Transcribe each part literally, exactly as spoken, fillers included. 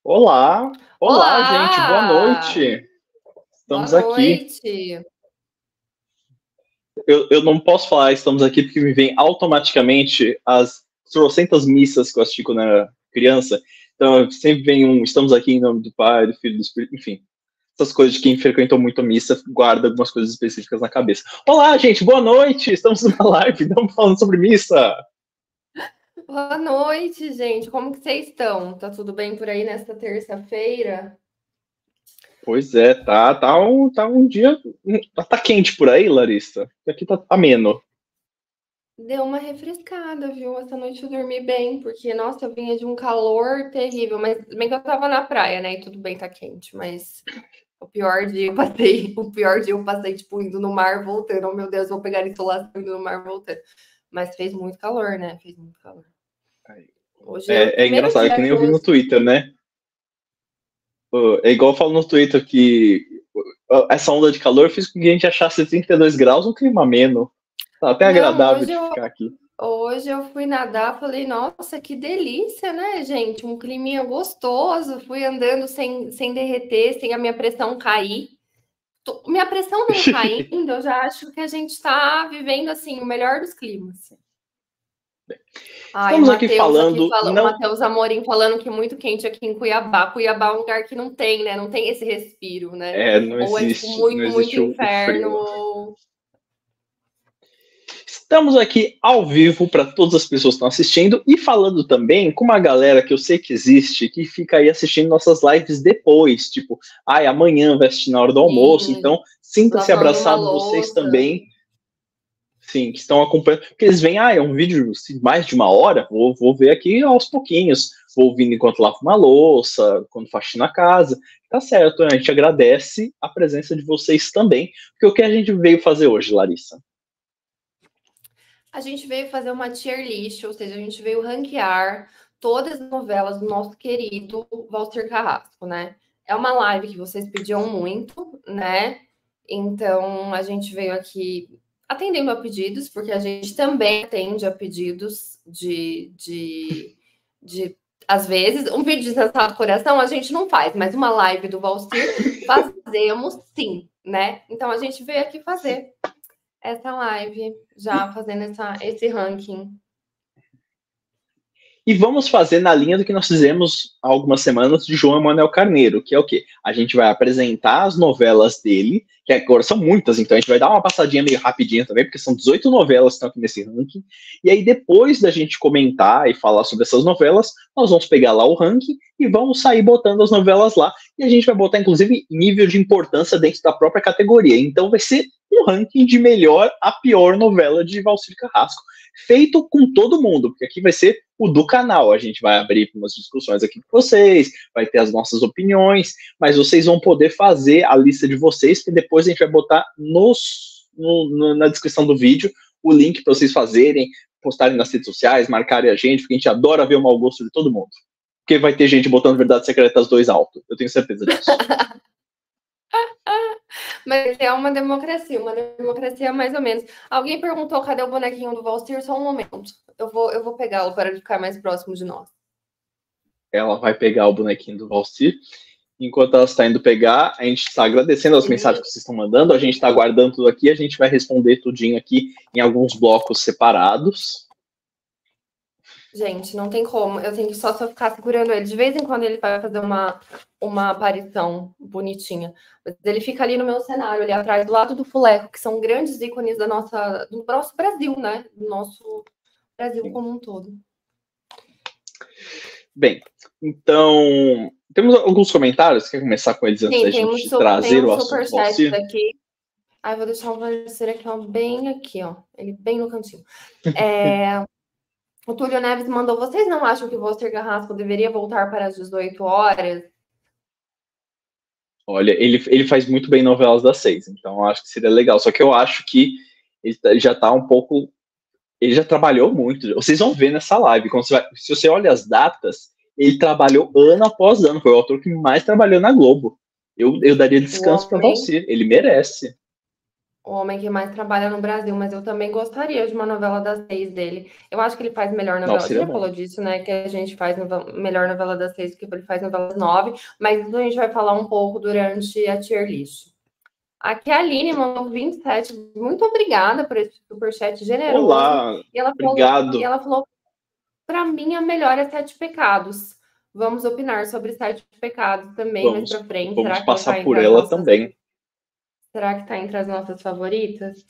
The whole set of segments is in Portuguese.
Olá, olá, gente, boa Olá! noite. Boa Estamos aqui. noite. Eu, eu não posso falar estamos aqui porque me vem automaticamente as trocentas missas que eu assisti quando era criança. Então sempre vem um estamos aqui em nome do Pai, do Filho e do Espírito, enfim. Essas coisas de quem frequentou muito a missa guarda algumas coisas específicas na cabeça. Olá, gente, boa noite. Estamos numa live, estamos falando sobre missa. Boa noite, gente. Como que vocês estão? Tá tudo bem por aí nesta terça-feira? Pois é, tá, tá um, tá um dia. Tá quente por aí, Larissa. Aqui tá ameno. Deu uma refrescada, viu? Essa noite eu dormi bem, porque, nossa, eu vinha de um calor terrível, mas bem que eu tava na praia, né? E tudo bem, tá quente, mas o pior dia eu passei, o pior dia eu passei, tipo, indo no mar, voltando. Oh, meu Deus, vou pegar insolação indo no mar, voltando. Mas fez muito calor, né? Fez muito calor. Hoje é o É, é primeiro engraçado, é que dia nem que eu vi eu no Twitter, né? É igual eu falo no Twitter que essa onda de calor fez com que a gente achasse trinta e dois graus um clima ameno. Tá até Não, agradável hoje de eu ficar aqui. Hoje eu fui nadar, falei, nossa, que delícia, né, gente? Um climinha gostoso. Fui andando sem, sem derreter, sem a minha pressão cair. Tô- minha pressão não caindo, eu já acho que a gente está vivendo assim o melhor dos climas. Ai, o Estamos aqui Matheus aqui falando, fala, o não. Matheus Amorim falando que é muito quente aqui em Cuiabá. Cuiabá é um lugar que não tem, né? Não tem esse respiro, né? É, não Ou é tipo existe, não muito, muito existe o, o inferno, frio. ou Estamos aqui ao vivo para todas as pessoas que estão assistindo e falando também com uma galera que eu sei que existe, que fica aí assistindo nossas lives depois, tipo, ai, amanhã vai assistir na hora do almoço, sim, então sinta-se lavando uma abraçado vocês louça. também. Sim, que estão acompanhando. Porque eles veem, ah, é um vídeo de mais de uma hora, vou, vou ver aqui aos pouquinhos. Vou ouvindo enquanto lavo uma louça, quando faxina a casa. Tá certo, a gente agradece a presença de vocês também. Porque o que a gente veio fazer hoje, Larissa? A gente veio fazer uma tier list, ou seja, a gente veio ranquear todas as novelas do nosso querido Walter Carrasco, né? É uma live que vocês pediam muito, né? Então a gente veio aqui atendendo a pedidos, porque a gente também atende a pedidos de, de, de às vezes, um vídeo de Sagrado Coração a gente não faz, mas uma live do Valsir fazemos sim, né? Então a gente veio aqui fazer essa live, já fazendo essa, esse ranking. E vamos fazer na linha do que nós fizemos há algumas semanas de João Emanuel Carneiro, que é o quê? A gente vai apresentar as novelas dele, que agora são muitas, então a gente vai dar uma passadinha meio rapidinha também, porque são dezoito novelas que estão aqui nesse ranking. E aí, depois da gente comentar e falar sobre essas novelas, nós vamos pegar lá o ranking e vamos sair botando as novelas lá. E a gente vai botar, inclusive, nível de importância dentro da própria categoria. Então vai ser um ranking de melhor a pior novela de Valcir Carrasco, feito com todo mundo, porque aqui vai ser o do canal. A gente vai abrir umas discussões aqui com vocês, vai ter as nossas opiniões, mas vocês vão poder fazer a lista de vocês, que depois a gente vai botar nos, no, no, na descrição do vídeo o link para vocês fazerem, postarem nas redes sociais, marcarem a gente, porque a gente adora ver o mau gosto de todo mundo. Porque vai ter gente botando Verdades Secretas dois alto, eu tenho certeza disso. Mas é uma democracia, uma democracia mais ou menos. Alguém perguntou cadê o bonequinho do Valsir? Só um momento. Eu vou, eu vou pegá-lo para ele ficar mais próximo de nós. Ela vai pegar o bonequinho do Valcir. Enquanto ela está indo pegar, a gente está agradecendo as Ele... mensagens que vocês estão mandando, a gente está aguardando tudo aqui, a gente vai responder tudinho aqui em alguns blocos separados. Gente, não tem como. Eu tenho que só, só ficar segurando ele. De vez em quando ele vai fazer uma, uma aparição bonitinha. Mas ele fica ali no meu cenário, ali atrás, do lado do Fuleco, que são grandes ícones da nossa, do nosso Brasil, né? Do nosso Brasil Sim. como um todo. Bem, então, temos alguns comentários, quer começar com eles antes Sim, da gente super, trazer um o assunto do Valcir? Aqui. Ai, vou deixar o Valcir aqui, ó, bem aqui, ó, ele bem no cantinho. É, o Túlio Neves mandou, vocês não acham que o Walter Carrasco deveria voltar para as dezoito horas? Olha, ele, ele faz muito bem novelas das seis, então eu acho que seria legal, só que eu acho que ele já está um pouco... Ele já trabalhou muito. Vocês vão ver nessa live. Quando você vai, se você olha as datas, ele trabalhou ano após ano. Foi o autor que mais trabalhou na Globo. Eu, eu daria descanso para Valcir. Ele merece. o homem que mais trabalha no Brasil, mas eu também gostaria de uma novela das seis dele. Eu acho que ele faz melhor novela. Nossa, Você seria já bom. falou disso, né? Que a gente faz novela, melhor novela das seis do que ele faz novela das nove, mas isso a gente vai falar um pouco durante a tier list. Aqui a Aline mandou vinte e sete. Muito obrigada por esse superchat generoso. Olá, e ela obrigado. Falou, e ela falou, para mim, a melhor é Sete Pecados. Vamos opinar sobre Sete Pecados também Vamos, mais pra frente. vamos Será que passar ela tá por entre ela nossas... também. Será que está entre as nossas favoritas?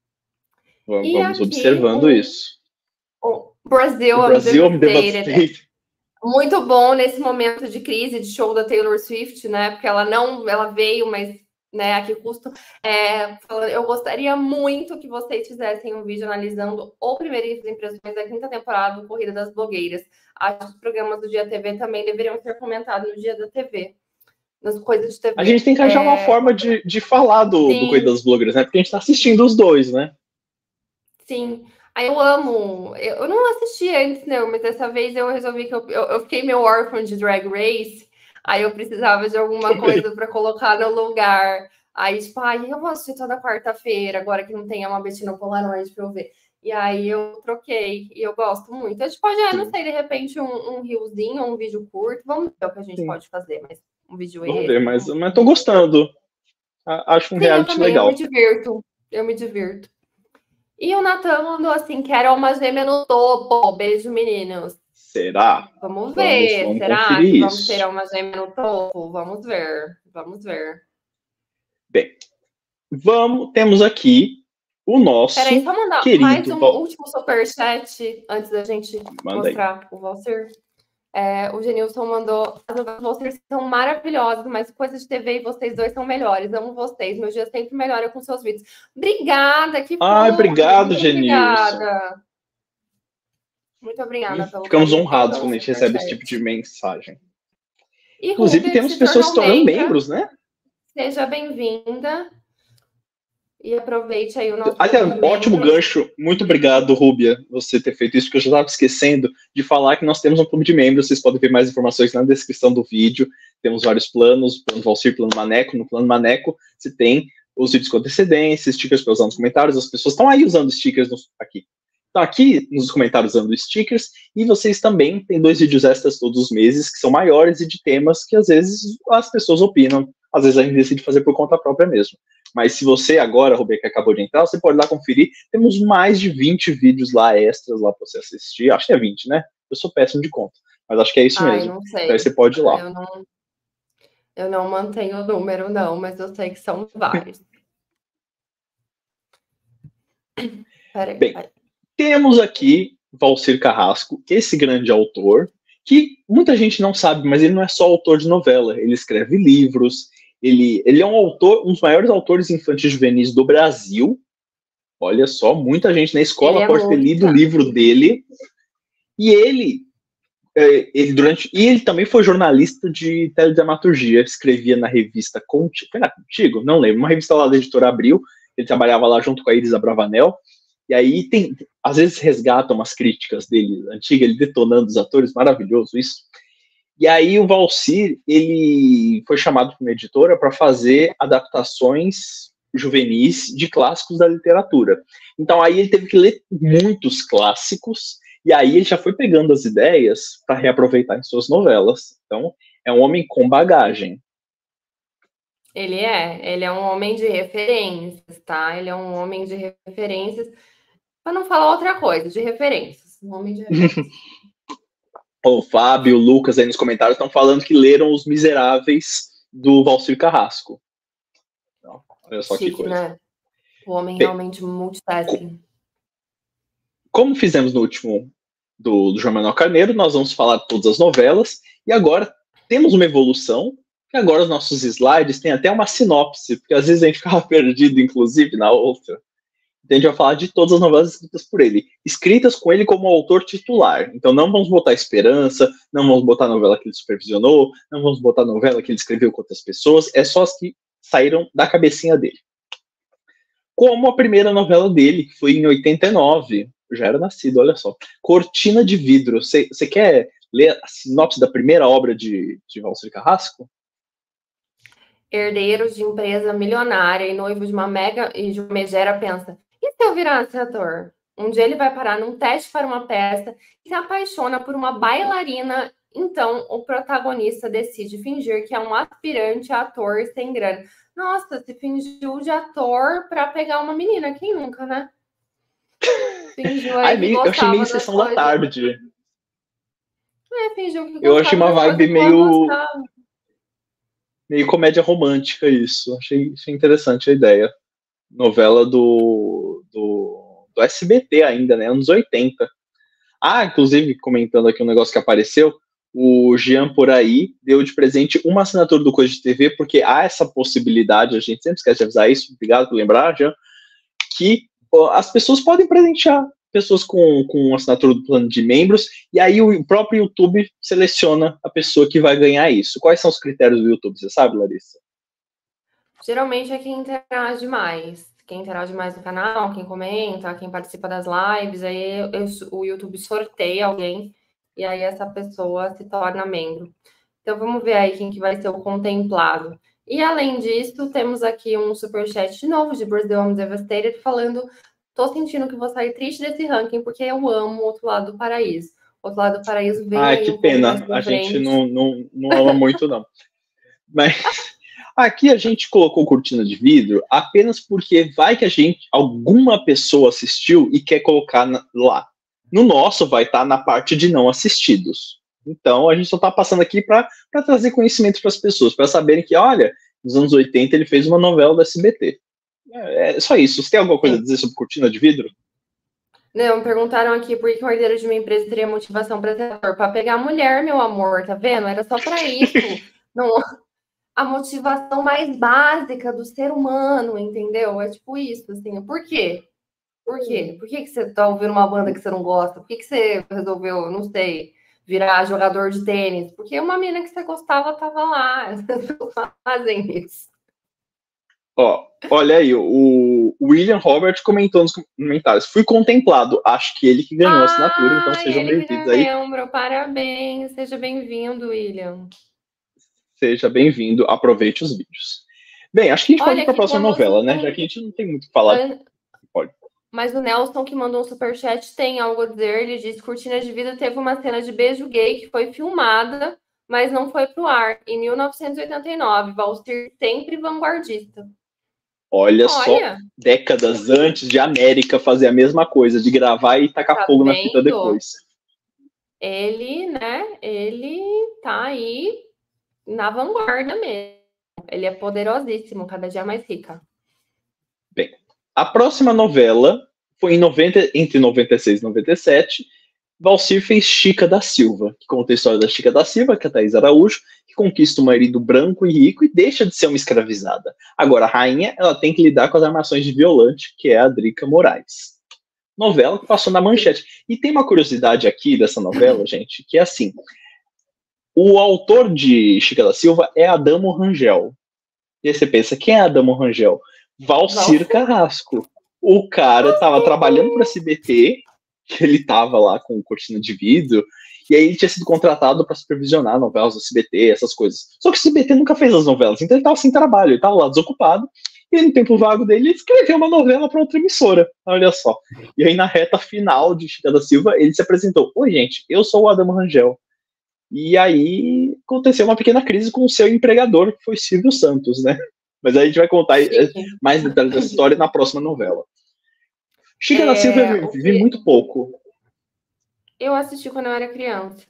Vamos, e vamos aqui, observando o, isso. O Brasil, o Brasil I'm devastated. devastated. Muito bom nesse momento de crise de show da Taylor Swift, né? Porque ela não, ela veio, mas, né, a que custo? É, eu gostaria muito que vocês fizessem um vídeo analisando o Primeiras Impressões da quinta temporada do Corrida das Blogueiras. Acho que os programas do Dia T V também deveriam ser comentados no Dia da T V. Nas coisas de T V. A gente tem que achar é... uma forma de, de falar do, do Corrida das Blogueiras, né? Porque a gente tá assistindo os dois, né? Sim. Aí eu amo. Eu, eu não assisti antes, não, mas dessa vez eu resolvi que eu, eu, eu fiquei meio órfã de Drag Race. Aí eu precisava de alguma coisa para colocar no lugar. Aí, tipo, ai, eu vou assistir toda quarta-feira, agora que não tem uma Bettina Polaroid para eu ver. E aí eu troquei, e eu gosto muito. A gente pode, ah, não sei, de repente, um, um riozinho, um vídeo curto. Vamos ver o que a gente Sim. pode fazer, mas um vídeo Vamos esse, ver, mas, um... mas tô gostando. Acho um Sim, reality eu também, legal. Eu me divirto. Eu me divirto. E o Natan mandou assim, quero uma gêmea no topo. Beijo, meninos. Será? Vamos ver. Vamos, vamos Será que isso. vamos ter uma gêmea no topo? Vamos ver. Vamos ver. Bem, vamos, temos aqui o nosso Peraí, só mandar querido... mais um último superchat antes da gente Manda mostrar aí. o Valcir. É, o Genilson mandou, as novelas vocês são maravilhosas, mas coisas de T V e vocês dois são melhores. Amo vocês. Meu dia sempre melhora com seus vídeos. Obrigada, que Ai, fofo. obrigado, Muito Genilson. Obrigada. Muito obrigada pelo Ficamos carinho, honrados pelo quando a gente recebe esse tipo de mensagem. E Inclusive, Rubia, temos se pessoas se tornando membra. membros, né? Seja bem-vinda. E aproveite aí o nosso... Aliás, ótimo gancho. Muito obrigado, Rúbia, você ter feito isso, porque eu já estava esquecendo de falar que nós temos um clube de membros. Vocês podem ver mais informações na descrição do vídeo. Temos vários planos, plano Valcir, plano Maneco. No plano Maneco, você tem os vídeos com antecedência, stickers para usar nos comentários. As pessoas estão aí usando stickers no, aqui. Estão aqui nos comentários usando stickers. E vocês também têm dois vídeos extras todos os meses, que são maiores e de temas que, às vezes, as pessoas opinam. Às vezes, a gente decide fazer por conta própria mesmo. Mas se você agora, Rubê, que acabou de entrar, você pode lá conferir. Temos mais de vinte vídeos lá extras lá para você assistir. Acho que é vinte, né? Eu sou péssimo de conta. Mas acho que é isso Ai, mesmo. não sei. Então aí você pode ir lá. Eu não, eu não mantenho o número, não, mas eu sei que são vários. Peraí, Bem, peraí. Temos aqui Valcir Carrasco, esse grande autor, que muita gente não sabe, mas ele não é só autor de novela. Ele escreve livros. Ele, ele é um autor, um dos maiores autores infantis juvenis do Brasil. Olha só, muita gente na escola é pode ter lido o livro dele. E ele, ele durante, e ele também foi jornalista de teledramaturgia. Escrevia na revista Contigo, foi na Contigo? Não lembro. Uma revista lá da editora Abril. Ele trabalhava lá junto com a Iris Abravanel. E aí tem, às vezes resgatam umas críticas dele antigas, ele detonando os atores, maravilhoso isso. E aí o Valcir, ele foi chamado por uma editora para fazer adaptações juvenis de clássicos da literatura. Então aí ele teve que ler muitos clássicos, e aí ele já foi pegando as ideias para reaproveitar em suas novelas. Então é um homem com bagagem. Ele é, ele é um homem de referências, tá? Ele é um homem de referências, para não falar outra coisa, de referências. Um homem de referências. O Fábio, o Lucas aí nos comentários estão falando que leram Os Miseráveis do Valcir Carrasco. Então, olha só Chique, que coisa. Né? O homem Bem, realmente multitasking. Como fizemos no último do, do João Manuel Carneiro, nós vamos falar de todas as novelas. E agora temos uma evolução, que agora os nossos slides têm até uma sinopse, porque às vezes a gente ficava perdido, inclusive, na outra. Então a gente vai falar de todas as novelas escritas por ele, escritas com ele como autor titular. Então não vamos botar Esperança, não vamos botar a novela que ele supervisionou, não vamos botar a novela que ele escreveu com outras pessoas, é só as que saíram da cabecinha dele. Como a primeira novela dele, que foi em oitenta e nove, eu já era nascido, olha só, Cortina de Vidro. Você quer ler a sinopse da primeira obra de, de Valcir Carrasco? herdeiros de empresa milionária e noivo de uma mega e de uma megera pensa, e se eu virasse ator? Um dia ele vai parar num teste para uma peça e se apaixona por uma bailarina. Então, o protagonista decide fingir que é um aspirante a ator sem grana. Nossa, se fingiu de ator para pegar uma menina. Quem nunca, né? Fingiu aí Ai, que meio, eu achei gostava meio das sessão da coisas. tarde. É, fingiu que Eu achei gostava uma das coisas vibe que ela meio, gostava. meio comédia romântica isso. Achei, achei interessante a ideia. Novela do, do, do S B T ainda, né? Anos oitenta. Ah, inclusive, comentando aqui um negócio que apareceu, o Jean por aí deu de presente uma assinatura do Coisa de T V, porque há essa possibilidade, a gente sempre esquece de avisar isso, obrigado por lembrar, Jean, que ó, as pessoas podem presentear pessoas com, com assinatura do plano de membros, e aí o próprio YouTube seleciona a pessoa que vai ganhar isso. Quais são os critérios do YouTube, você sabe, Larissa? Geralmente é quem interage mais. Quem interage mais no canal, quem comenta, quem participa das lives, aí eu- o YouTube sorteia alguém e aí essa pessoa se torna membro. Então vamos ver aí quem que vai ser o contemplado. E além disso, temos aqui um superchat de novo de Brazil I'm Devastated falando: tô sentindo que vou sair triste desse ranking porque eu amo o Outro Lado do Paraíso. O Outro Lado do Paraíso vem Ah, aí que um pouco mais pena, pra a gente frente. não, não, não ama muito, não. Mas aqui a gente colocou cortina de vidro apenas porque vai que a gente, alguma pessoa assistiu e quer colocar na, lá. No nosso vai estar tá na parte de não assistidos. Então a gente só está passando aqui para trazer conhecimento para as pessoas, para saberem que, olha, nos anos oitenta ele fez uma novela do S B T. É, é só isso. Você tem alguma coisa a dizer sobre cortina de vidro? Não, me perguntaram aqui por que o herdeiro de uma empresa teria motivação para ser ator. Para pegar mulher, meu amor, tá vendo? Era só para isso. Não, a motivação mais básica do ser humano, entendeu? É tipo isso, assim. Por quê? Por quê? Por que, que você tá ouvindo uma banda que você não gosta? Por que, que você resolveu, não sei, virar jogador de tênis? Porque uma mina que você gostava tava lá. As pessoas fazem isso. Ó, olha aí, o William Robert comentou nos comentários. Fui contemplado, acho que ele que ganhou a assinatura, então Ah, sejam ele que bem-vindos ganhou aí. membro. Parabéns. Seja bem-vindo, William. Seja bem-vindo, aproveite os vídeos. Bem, acho que a gente pode ir Olha, para a aqui próxima temos novela, né? um. Já que a gente não tem muito o que falar. Pode. Mas o Nelson, que mandou um superchat, tem algo a dizer. Ele diz: Cortina de Vida teve uma cena de beijo gay que foi filmada, mas não foi pro ar. Em mil novecentos e oitenta e nove, Valsir sempre vanguardista. Olha, só, Olha, décadas antes de América fazer a mesma coisa, de gravar e tacar tá fogo na fita vendo? depois. Ele, né? Ele tá aí na vanguarda mesmo. Ele é poderosíssimo, cada dia mais rica. Bem, a próxima novela foi em noventa, entre noventa e seis e noventa e sete. Valcir fez Chica da Silva, que conta a história da Chica da Silva, que é a Thaís Araújo, que conquista um marido branco e rico e deixa de ser uma escravizada. Agora, a rainha, ela tem que lidar com as armações de Violante, que é a Drica Moraes. Novela que passou na manchete. E tem uma curiosidade aqui dessa novela, gente, que é assim, o autor de Chica da Silva é Adamo Rangel. E aí você pensa, quem é Adamo Rangel? Valcir Carrasco. O cara estava trabalhando para a S B T, que ele estava lá com cortina de vidro, e aí ele tinha sido contratado para supervisionar novelas do S B T, essas coisas. Só que o S B T nunca fez as novelas, então ele estava sem trabalho, ele estava lá desocupado, e no tempo vago dele ele escreveu uma novela para outra emissora, olha só. E aí na reta final de Chica da Silva, ele se apresentou, oi gente, eu sou o Adamo Rangel. E aí aconteceu uma pequena crise com o seu empregador, que foi Silvio Santos, né? Mas aí a gente vai contar Chique. mais detalhes dessa história na próxima novela. Chica É, da Silva eu o vi que muito pouco. eu assisti quando eu era criança.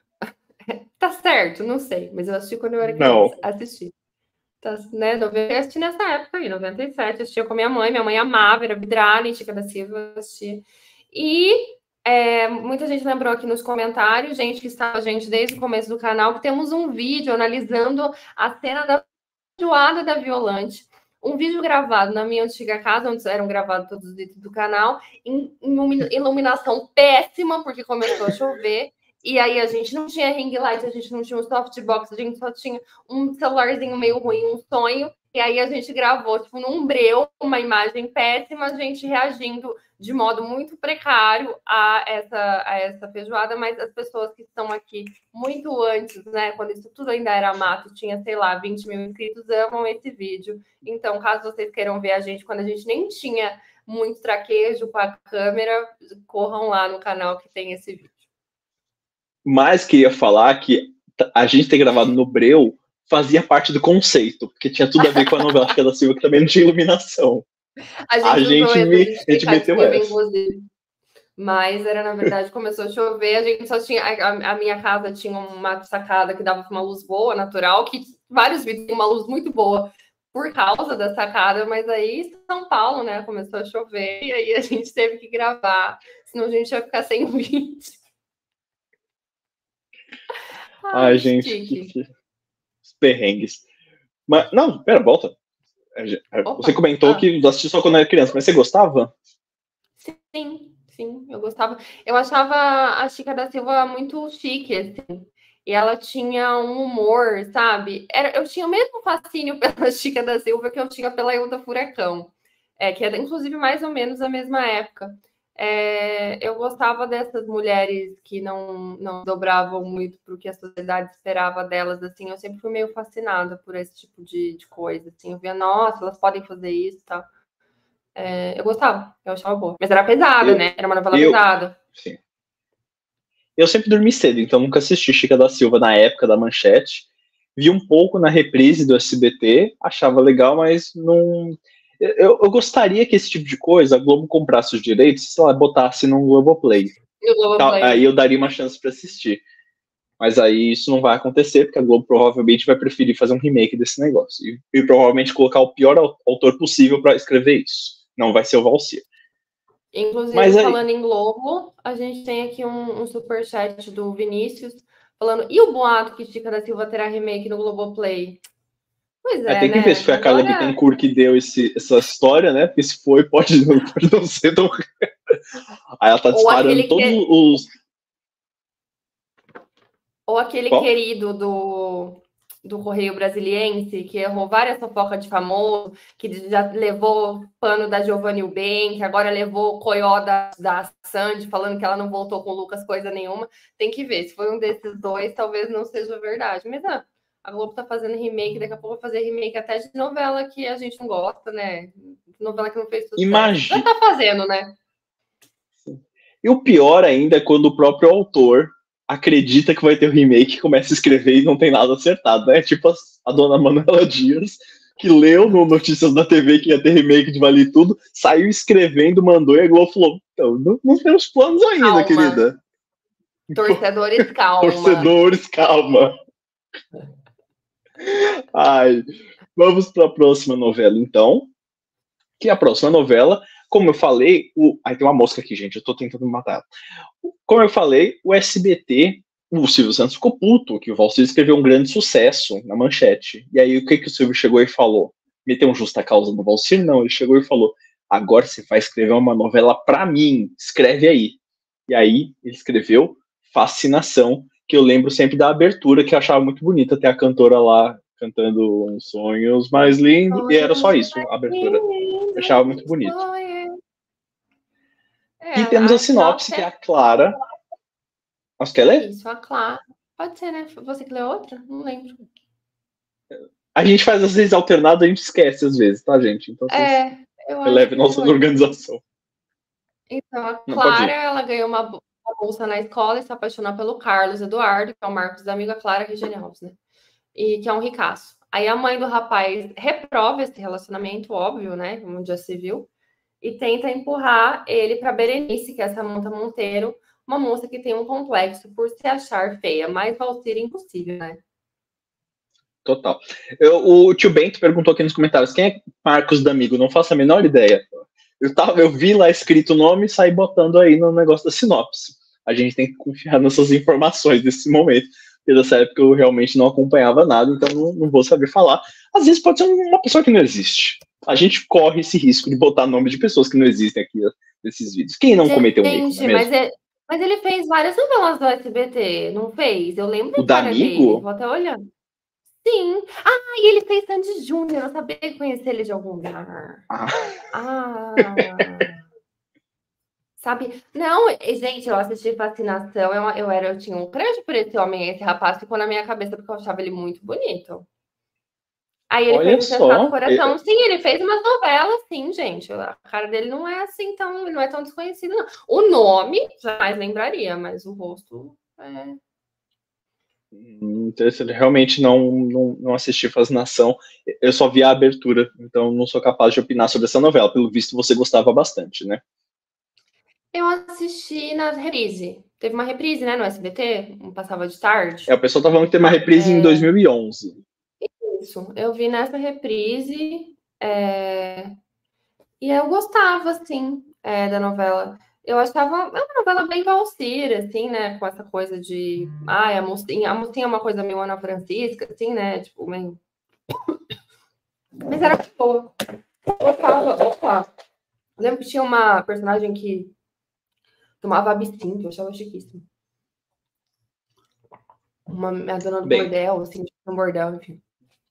Tá certo, não sei, mas eu assisti quando eu era Não. criança. Assisti. Tá, né, eu assisti nessa época aí, noventa e sete, assistia com a minha mãe, minha mãe amava, era vidrada em Chica da Silva, assistia. E é, muita gente lembrou aqui nos comentários, gente que está com a gente desde o começo do canal, que temos um vídeo analisando a cena da feijoada da Violante. Um vídeo gravado na minha antiga casa, onde eram gravados todos os vídeos do canal, em, em iluminação péssima, porque começou a chover. E aí a gente não tinha ring light, a gente não tinha um softbox, a gente só tinha um celularzinho meio ruim, um sonho. E aí a gente gravou, tipo, num breu, uma imagem péssima, a gente reagindo de modo muito precário a essa, a essa feijoada, mas as pessoas que estão aqui muito antes, né, quando isso tudo ainda era mato, tinha, sei lá, vinte mil inscritos, amam esse vídeo. Então, caso vocês queiram ver a gente, quando a gente nem tinha muito traquejo com a câmera, corram lá no canal que tem esse vídeo. Mas queria falar que a gente ter gravado no Breu fazia parte do conceito, porque tinha tudo a ver com a novela Chica da Silva, que também não tinha iluminação. A gente, a gente, me, a gente meteu essa. Inclusive. Mas era, na verdade, começou a chover, a gente só tinha. A, a minha casa tinha uma sacada que dava uma luz boa, natural, que vários vídeos tinham uma luz muito boa por causa da sacada, mas aí São Paulo, né, começou a chover, e aí a gente teve que gravar, senão a gente ia ficar sem vídeo. Ai, Ai gente, que, que... os perrengues. Mas, não, pera, volta. Opa. Você comentou ah. que assistiu só quando era criança, mas você gostava? Sim, sim, eu gostava. Eu achava a Chica da Silva muito chique, assim. E ela tinha um humor, sabe? Era, eu tinha o mesmo fascínio pela Chica da Silva que eu tinha pela Ilda Furacão, é, que é, inclusive, mais ou menos a mesma época. É, eu gostava dessas mulheres que não, não dobravam muito para o que a sociedade esperava delas, assim, eu sempre fui meio fascinada por esse tipo de, de coisa, assim, eu via, nossa, elas podem fazer isso e tal. É, eu gostava, eu achava boa, mas era pesada, eu, né, era uma novela eu, pesada. Sim. Eu sempre dormi cedo, então nunca assisti Chica da Silva na época da Manchete, vi um pouco na reprise do S B T, achava legal, mas não... Eu, eu gostaria que esse tipo de coisa a Globo comprasse os direitos, sei lá, botasse no Globoplay. No Globoplay. Aí eu daria uma chance para assistir. Mas aí isso não vai acontecer, porque a Globo provavelmente vai preferir fazer um remake desse negócio. E, e provavelmente colocar o pior autor possível para escrever isso. Não vai ser o Valcir. Inclusive, Mas aí... falando em Globo, a gente tem aqui um, um superchat do Vinícius falando, e o boato que Chica da Silva terá remake no Globoplay? Pois é, é, tem que né? ver se foi a Carla Agora... Bittencourt que deu esse, essa história, né? Porque se foi, pode não, pode não ser tão... Aí ela tá disparando todos que... os... Ou aquele Qual? querido do, do Correio Brasiliense, que errou várias fofocas de famoso, que já levou pano da Giovanni Uben, que agora levou o coió da, da Sandy, falando que ela não voltou com o Lucas coisa nenhuma. Tem que ver, se foi um desses dois, talvez não seja verdade. Mas ah, a Globo tá fazendo remake, daqui a pouco vai fazer remake até de novela que a gente não gosta, né? Novela que não fez sucesso. Imagina. Já tá fazendo, né? E o pior ainda é quando o próprio autor acredita que vai ter o remake e começa a escrever e não tem nada acertado, né? Tipo a, a dona Manuela Dias, que leu no Notícias da T V que ia ter remake de Vale Tudo, saiu escrevendo, mandou e a Globo falou, então, não, não temos planos ainda, calma. Querida. Torcedores, calma. Torcedores, calma. Ai, vamos para a próxima novela, então. Que é a próxima novela, como eu falei, o... Ai, tem uma mosca aqui, gente, eu tô tentando me matar. Como eu falei, o S B T, o Silvio Santos ficou puto, que o Valcir escreveu um grande sucesso na Manchete. E aí, o que, que o Silvio chegou e falou? Meteu um justa causa no Valcir? Não, ele chegou e falou, agora você vai escrever uma novela pra mim, escreve aí. E aí, ele escreveu Fascinação, que eu lembro sempre da abertura, que eu achava muito bonita, ter a cantora lá cantando uns sonhos mais lindos, e era só isso, a abertura. Eu achava muito bonito. É, e temos a, a sinopse, que é a Clara. Acho que ela é? Isso, a Clara. Pode ser, né? Você que leu outra? Não lembro. A gente faz às vezes alternado, a gente esquece às vezes, tá, gente? Então, é, eu releve nossa organização. Então, a Clara, ela ganhou uma, uma bolsa na escola e se apaixonou pelo Carlos Eduardo, que é o Marcos da amiga Clara Regiane Alves, né? E que é um ricaço. Aí a mãe do rapaz reprova esse relacionamento, óbvio, né? Como já se viu, e tenta empurrar ele para Berenice, que é essa Samantha Monteiro, uma moça que tem um complexo por se achar feia, mas Valcir é impossível, né? Total. Eu, o tio Bento perguntou aqui nos comentários, quem é Marcos D'Amigo? Não faço a menor ideia. Eu, tava, eu vi lá escrito o nome e saí botando aí no negócio da sinopse. A gente tem que confiar nessas informações desse momento. Porque dessa época eu realmente não acompanhava nada, então não, não vou saber falar. Às vezes pode ser uma pessoa que não existe. A gente corre esse risco de botar nome de pessoas que não existem aqui nesses vídeos. Quem não cometeu um erro, não é mas, é, mas ele fez várias novelas do S B T, não fez? Eu lembro o da Amigo? Dele, vou até olhar. Sim. Ah, e ele fez Sandy Júnior, eu sabia conhecer ele de algum lugar. Ah. ah. Sabe? Não, e, gente, eu assisti Fascinação, eu, eu, era, eu tinha um crush por esse homem, esse rapaz ficou na minha cabeça porque eu achava ele muito bonito. Aí ele Olha fez Insensato só, é- Coração. Sim, ele fez umas novelas, sim, gente. A cara dele não é assim tão, não é tão desconhecido, não. O nome, jamais lembraria, mas o rosto é. interessante. Realmente não, não, não assisti Fascinação. Eu só vi a abertura, então não sou capaz de opinar sobre essa novela. Pelo visto, você gostava bastante, né? Eu assisti na reprise. Teve uma reprise, né, no S B T, um passava de tarde. É, o pessoal tá falando que tem uma reprise em dois mil e onze. Isso, eu vi nessa reprise, é, e eu gostava, assim, é, da novela. Eu achava é uma novela bem Valsir, assim, né? Com essa coisa de. Ai, a mocinha, a mocinha é uma coisa meio Ana Francisca, assim, né? Tipo, meio. Mas era boa. Opa, opa. Eu lembro que tinha uma personagem que tomava absinto, eu achava chiquíssimo. Uma a dona do Bem, bordel, assim, um bordel, enfim.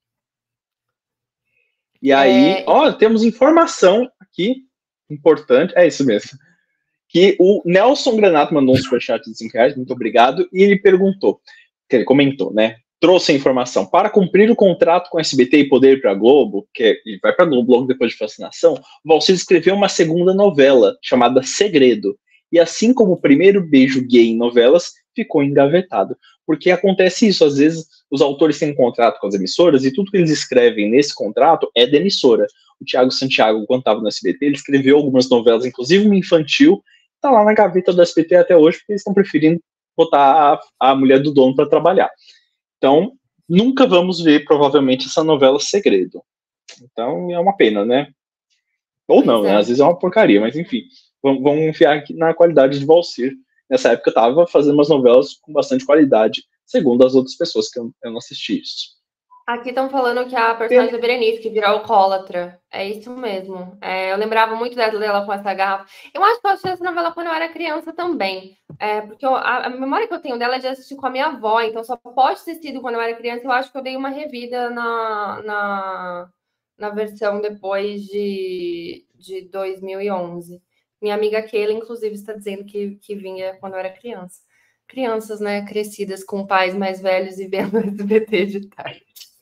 e aí, É, e ó, temos informação aqui importante. É isso mesmo. Que o Nelson Granato mandou um superchat de cinco reais, muito obrigado, e ele perguntou, que ele comentou, né? Trouxe a informação. Para cumprir o contrato com a S B T e poder ir para a Globo, que é, vai para a Globo logo depois de Fascinação, Valcir escreveu uma segunda novela, chamada Segredo. E assim como o primeiro beijo gay em novelas, ficou engavetado. Porque acontece isso, às vezes os autores têm um contrato com as emissoras e tudo que eles escrevem nesse contrato é da emissora. O Thiago Santiago, quando estava no S B T, ele escreveu algumas novelas, inclusive uma infantil, tá lá na gaveta do S B T até hoje, porque eles estão preferindo botar a, a mulher do dono para trabalhar. Então, nunca vamos ver, provavelmente, essa novela Segredo. Então, é uma pena, né? Ou pois não, né? é. Às vezes é uma porcaria, mas enfim. Vamos, vamos enfiar aqui na qualidade de Valcir. Nessa época, eu tava fazendo umas novelas com bastante qualidade, segundo as outras pessoas, que eu, eu não assisti isso. Aqui estão falando que a personagem da Berenice, que virou alcoólatra. É isso mesmo. É, eu lembrava muito dela, dela com essa garrafa. Eu acho que eu assisti essa novela quando eu era criança também. É, porque eu, a, a, memória que eu tenho dela é de assistir com a minha avó, então só pode ter sido quando eu era criança. Eu acho que eu dei uma revida na, na, na versão depois de, de dois mil e onze. Minha amiga Keila, inclusive, está dizendo que, que vinha quando eu era criança. Crianças, né, crescidas com pais mais velhos e vendo S B T de tarde.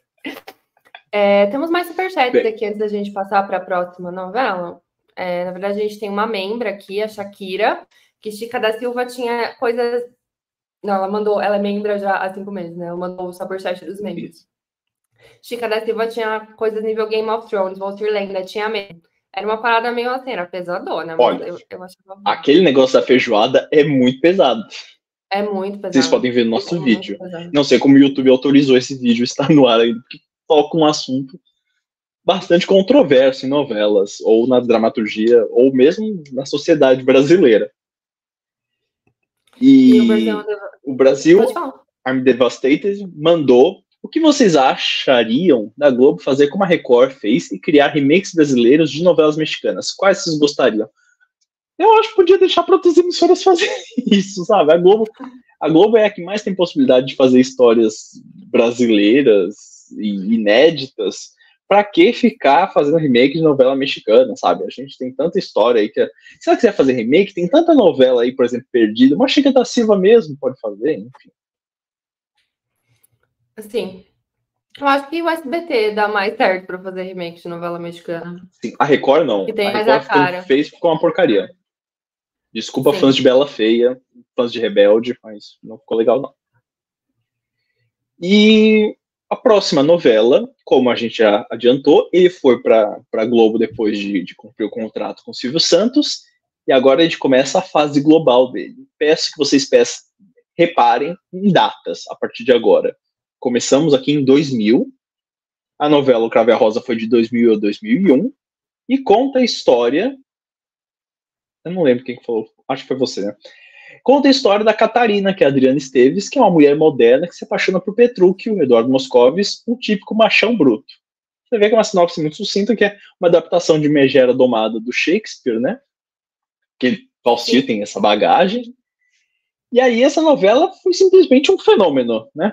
É, temos mais superchats Bem, aqui antes da gente passar para a próxima novela. É, na verdade, a gente tem uma membra aqui, a Shakira, que Chica da Silva tinha coisas. Não, ela mandou, ela é membra já há cinco meses, né? Ela mandou o superchat dos membros. Chica da Silva tinha coisas nível Game of Thrones, Walter Lenda, tinha medo. Era uma parada meio assim, era pesadona, mas olha, eu, eu achava. aquele negócio da feijoada é muito pesado. É muito Vocês pesado. podem ver no nosso É vídeo. pesado. Não sei como o YouTube autorizou esse vídeo estar no ar ainda, porque toca um assunto bastante controverso em novelas, ou na dramaturgia, ou mesmo na sociedade brasileira. E o Brasil. E o Brasil, Pode falar. I'm Devastated, mandou o que vocês achariam da Globo fazer como a Record fez e criar remakes brasileiros de novelas mexicanas? Quais vocês gostariam? Eu acho que podia deixar para outras emissoras fazerem isso, sabe? A Globo, a Globo é a que mais tem possibilidade de fazer histórias brasileiras e inéditas. Pra que ficar fazendo remake de novela mexicana, sabe? A gente tem tanta história aí que. É... Se ela quiser fazer remake, tem tanta novela aí, por exemplo, perdida. Uma Chica da Silva mesmo pode fazer, enfim. Assim, eu acho que o S B T dá mais certo para fazer remake de novela mexicana. Sim, a Record não. Que A tem mais a Record, quando cara. fez, ficou uma porcaria. Desculpa, Sim. fãs de Bela Feia, fãs de Rebelde, mas não ficou legal, não. E a próxima novela, como a gente já adiantou, ele foi para a Globo depois de, de cumprir o contrato com o Silvio Santos, e agora a gente começa a fase global dele. Peço que vocês peçam, reparem em datas a partir de agora. Começamos aqui em dois mil, a novela O Cravo e a Rosa foi de dois mil a dois mil e um, e conta a história... Eu não lembro quem falou, acho que foi você, né? Conta a história da Catarina, que é a Adriana Esteves, que é uma mulher moderna que se apaixona por Petrúquio, Eduardo Moscovis, um típico machão bruto. Você vê que é uma sinopse muito sucinta, que é uma adaptação de Megera Domada do Shakespeare, né? Que Valcir tem essa bagagem. E aí essa novela foi simplesmente um fenômeno, né?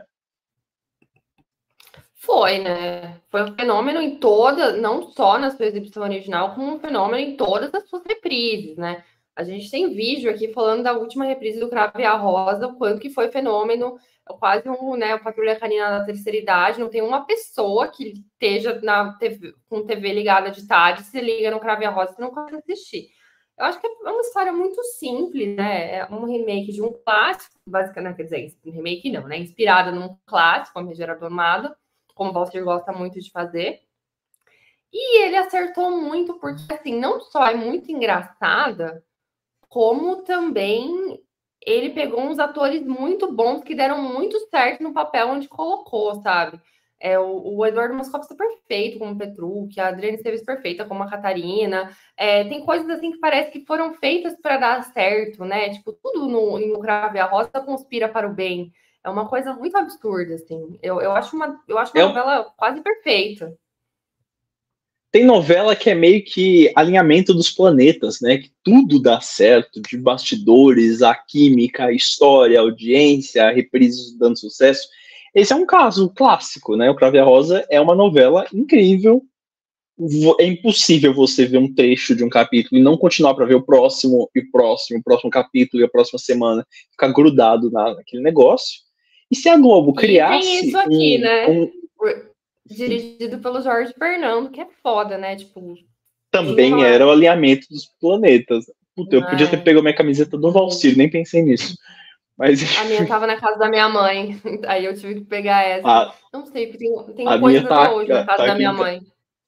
Foi, né? Foi um fenômeno em toda, não só na sua exibição original, como um fenômeno em todas as suas reprises, né? A gente tem vídeo aqui falando da última reprise do Cravo e a Rosa, o quanto que foi fenômeno, quase um, né, o Patrulha Canina da terceira idade, não tem uma pessoa que esteja na T V, com T V ligada de tarde, se liga no Cravo e a Rosa, você não consegue assistir. Eu acho que é uma história muito simples, né? É um remake de um clássico, basicamente, quer dizer, um remake não, né? Inspirada num clássico, a Megera Domada, como o Walter gosta muito de fazer. E ele acertou muito, porque, assim, não só é muito engraçada, como também ele pegou uns atores muito bons que deram muito certo no papel onde colocou, sabe? É, o, o Eduardo Moscovitz está perfeito como Petrucci, a Adriane Esteves perfeita como a Catarina. É, tem coisas assim que parece que foram feitas para dar certo, né? Tipo, tudo no, no Cravo e a Rosa conspira para o bem. É uma coisa muito absurda, assim. Eu, eu acho uma, eu acho uma É, novela quase perfeita. tem novela que é meio que alinhamento dos planetas, né? Que tudo dá certo, de bastidores, a química, a história, a audiência, a reprise dando sucesso. Esse é um caso clássico, né? O Cravo e a Rosa é uma novela incrível. É impossível você ver um trecho de um capítulo e não continuar para ver o próximo e o próximo, o próximo capítulo e a próxima semana, ficar grudado na, naquele negócio. E se a Globo criasse e tem isso aqui, um, né? um Dirigido pelo Jorge Fernando, que é foda, né? Tipo, também uma... era o alinhamento dos planetas. Puta, eu podia ter Ai. pego minha camiseta do Valcir, nem pensei nisso. Mas... A minha tava na casa da minha mãe, aí eu tive que pegar essa. A, Não sei, porque tem, tem a coisas minha até tá, hoje na casa tá da aqui minha em casa. mãe.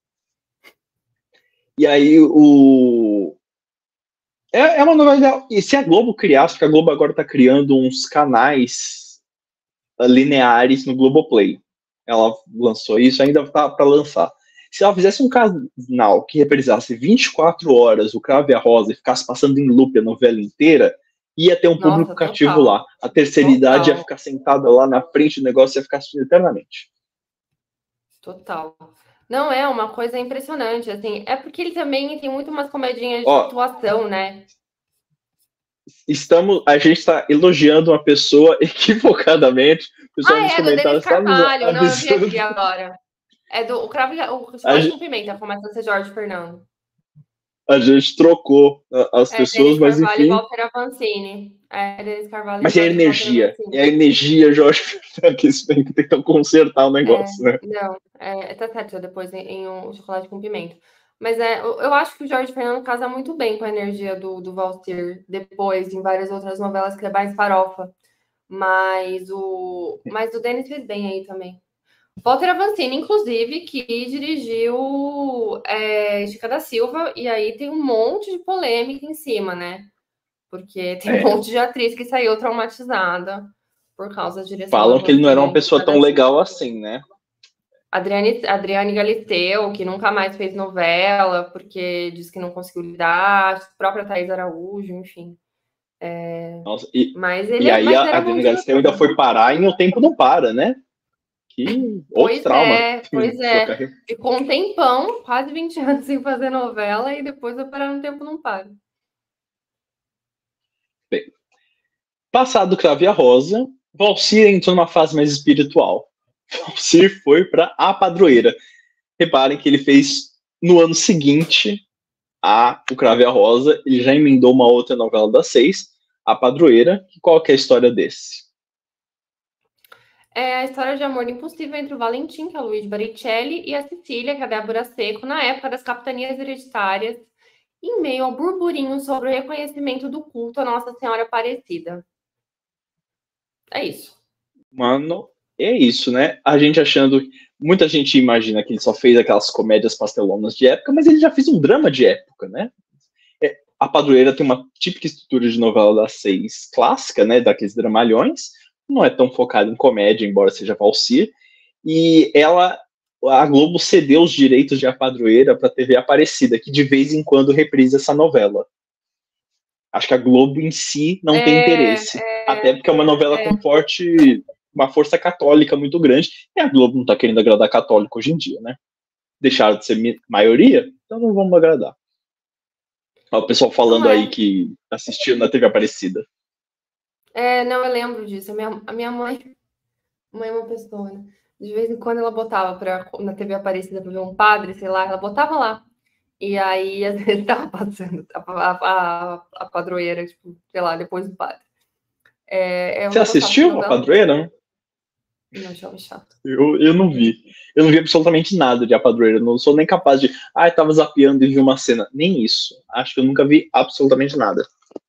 E aí o... É, é uma novela ideal. E se a Globo criasse, porque a Globo agora tá criando uns canais lineares no Globoplay. Ela lançou isso, ainda tá para lançar. Se ela fizesse um canal que reprisasse vinte e quatro horas o Cravo e a Rosa e ficasse passando em loop a novela inteira, ia ter um Nossa, público cativo total. lá. A terceira Total. idade ia ficar sentada lá na frente do negócio e ia ficar assistindo eternamente. Total. Não, é uma coisa impressionante, assim. É porque ele também tem muito umas comedinhas de Ó, situação, né? estamos, a gente está elogiando uma pessoa equivocadamente. O pessoal Ah, nos é, do Denis comentários está nos Carvalho. Não, eu vi avisando. aqui agora. É do o Cravo, o A Chocolate gente, com Pimenta, começa a ser Jorge Fernando. a gente trocou as É, pessoas, Denis mas Carvalho e enfim. Walter Avancini. É, Denis Carvalho e Mas é a Walter energia. Avancini. É a energia, Jorge, que eles têm que tentar consertar o negócio, né? Não, é, tá certo, depois em, em um chocolate com pimenta. Mas é, eu, eu acho que o Jorge Fernando casa muito bem com a energia do, do Valsir, depois, em várias outras novelas que é mais farofa. Mas o, mas o Denis fez bem aí também. Walter Avancini, inclusive, que dirigiu é, Chica da Silva, e aí tem um monte de polêmica em cima, né? Porque tem um É. monte de atriz que saiu traumatizada por causa da direção Falam que ele não era uma Avancini. pessoa tão legal assim, né? Adriane, Adriane Galisteu, que nunca mais fez novela, porque disse que não conseguiu lidar, a própria Thaís Araújo, enfim. É... Nossa, e, Mas ele e é, aí mas a era bom Adriana Galisteu ainda diretor. foi parar em O Tempo Não Para, né? Que outro Pois trauma. é, pois é. Ficou um tempão, quase vinte anos sem fazer novela, e depois vai parar no Tempo Não Para. Bem, passado o Cravo e a Rosa, Valcir entrou numa fase mais espiritual. Valcir foi para A Padroeira. Reparem que ele fez no ano seguinte a O Cravo e a Rosa, ele já emendou uma outra novela das seis, A Padroeira. Qual que é a história desse? É a história de amor impossível entre o Valentim, que é o Luiz Baricelli, e a Cecília, que é a Débora Seco, na época das capitanias hereditárias, em meio ao burburinho sobre o reconhecimento do culto à Nossa Senhora Aparecida. É isso. Mano, é isso, né? A gente achando. Muita gente imagina que ele só fez aquelas comédias pastelonas de época, mas ele já fez um drama de época, né? É, a Padroeira tem uma típica estrutura de novela das seis clássica, né? Daqueles dramalhões. Não é tão focada em comédia, embora seja Valcir. E ela. A Globo cedeu os direitos de A Padroeira para a T V Aparecida, que de vez em quando reprisa essa novela. Acho que a Globo em si não É, tem interesse. é, Até porque é uma novela é. com forte, uma força católica muito grande. E a Globo não tá querendo agradar católico hoje em dia, né? Deixaram de ser maioria, então não vamos agradar. Olha o pessoal falando Não é. aí que assistiu na T V Aparecida. É, não, eu lembro disso. A minha, a minha mãe, mãe é uma pessoa, né? De vez em quando ela botava pra, na T V Aparecida para ver um padre, sei lá, ela botava lá. E aí, às vezes, tava passando a, a, a padroeira, tipo, sei lá, depois do padre. É, eu Você não gostava dessa assistiu a novela. Padroeira? Não, achava chato. Eu, eu não vi. Eu não vi absolutamente nada de A Padroeira. Eu não sou nem capaz de. Ah, eu tava zapeando e vi uma cena. Nem isso. Acho que eu nunca vi absolutamente nada.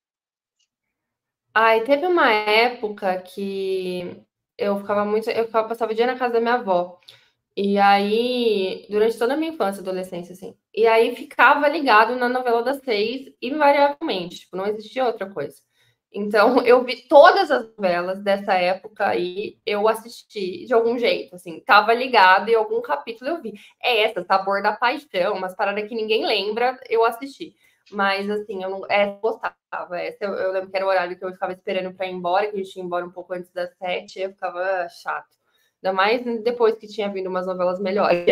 Ai, teve uma época que eu ficava muito. Eu ficava, passava o dia na casa da minha avó. E aí, durante toda a minha infância, adolescência, assim. E aí ficava ligado na novela das seis, invariavelmente. Tipo, não existia outra coisa. Então, eu vi todas as novelas dessa época aí, eu assisti de algum jeito, assim. Tava ligado e algum capítulo eu vi. É essa, Sabor da Paixão, umas paradas que ninguém lembra, eu assisti. Mas, assim, eu não essa eu gostava. Essa eu, eu lembro que era o horário que eu ficava esperando para ir embora, que a gente ia embora um pouco antes das sete, e eu ficava chato. Ainda mais depois que tinha vindo umas novelas melhores.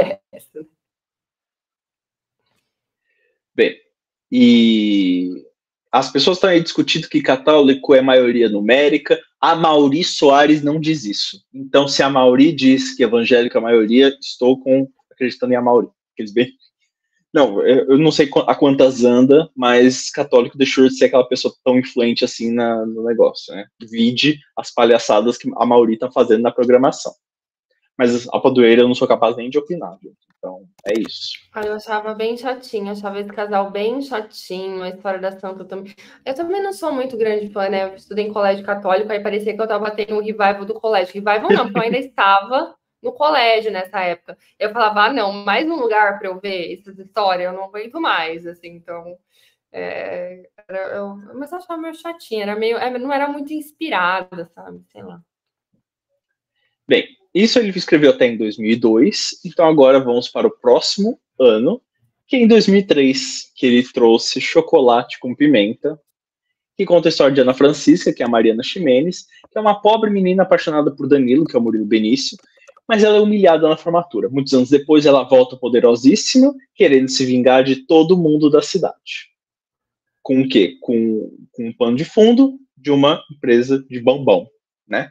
Bem, e as pessoas estão aí discutindo que católico é maioria numérica. A Mauri Soares não diz isso. Então, se a Mauri diz que evangélico é a maioria, estou com, acreditando em a Mauri. Aqueles bem... Não, eu não sei a quantas anda, mas católico deixou de ser aquela pessoa tão influente assim na, no negócio, né? Vide as palhaçadas que a Mauri tá fazendo na programação. Mas a Padroeira eu não sou capaz nem de opinar, viu? Então, é isso. Eu achava bem chatinho, achava esse casal bem chatinho, a história da Santa também. Eu também não sou muito grande fã, né? Eu estudei em colégio católico, aí parecia que eu tava tendo o revival do colégio. Revival não, porque eu ainda estava no colégio nessa época. Eu falava, ah, não, mais um lugar para eu ver essas histórias, eu não aguento mais, assim, então... É, eu, mas eu achava meio chatinha, era meio, não era muito inspirada, sabe? Sei lá. Bem, isso ele escreveu até em dois mil e dois, então agora vamos para o próximo ano, que é em dois mil e três, que ele trouxe Chocolate com Pimenta, que conta a história de Ana Francisca, que é a Mariana Ximenes, que é uma pobre menina apaixonada por Danilo, que é o Murilo Benício, mas ela é humilhada na formatura. Muitos anos depois, ela volta poderosíssima, querendo se vingar de todo mundo da cidade. Com o quê? Com, com um pano de fundo de uma empresa de bombom, né?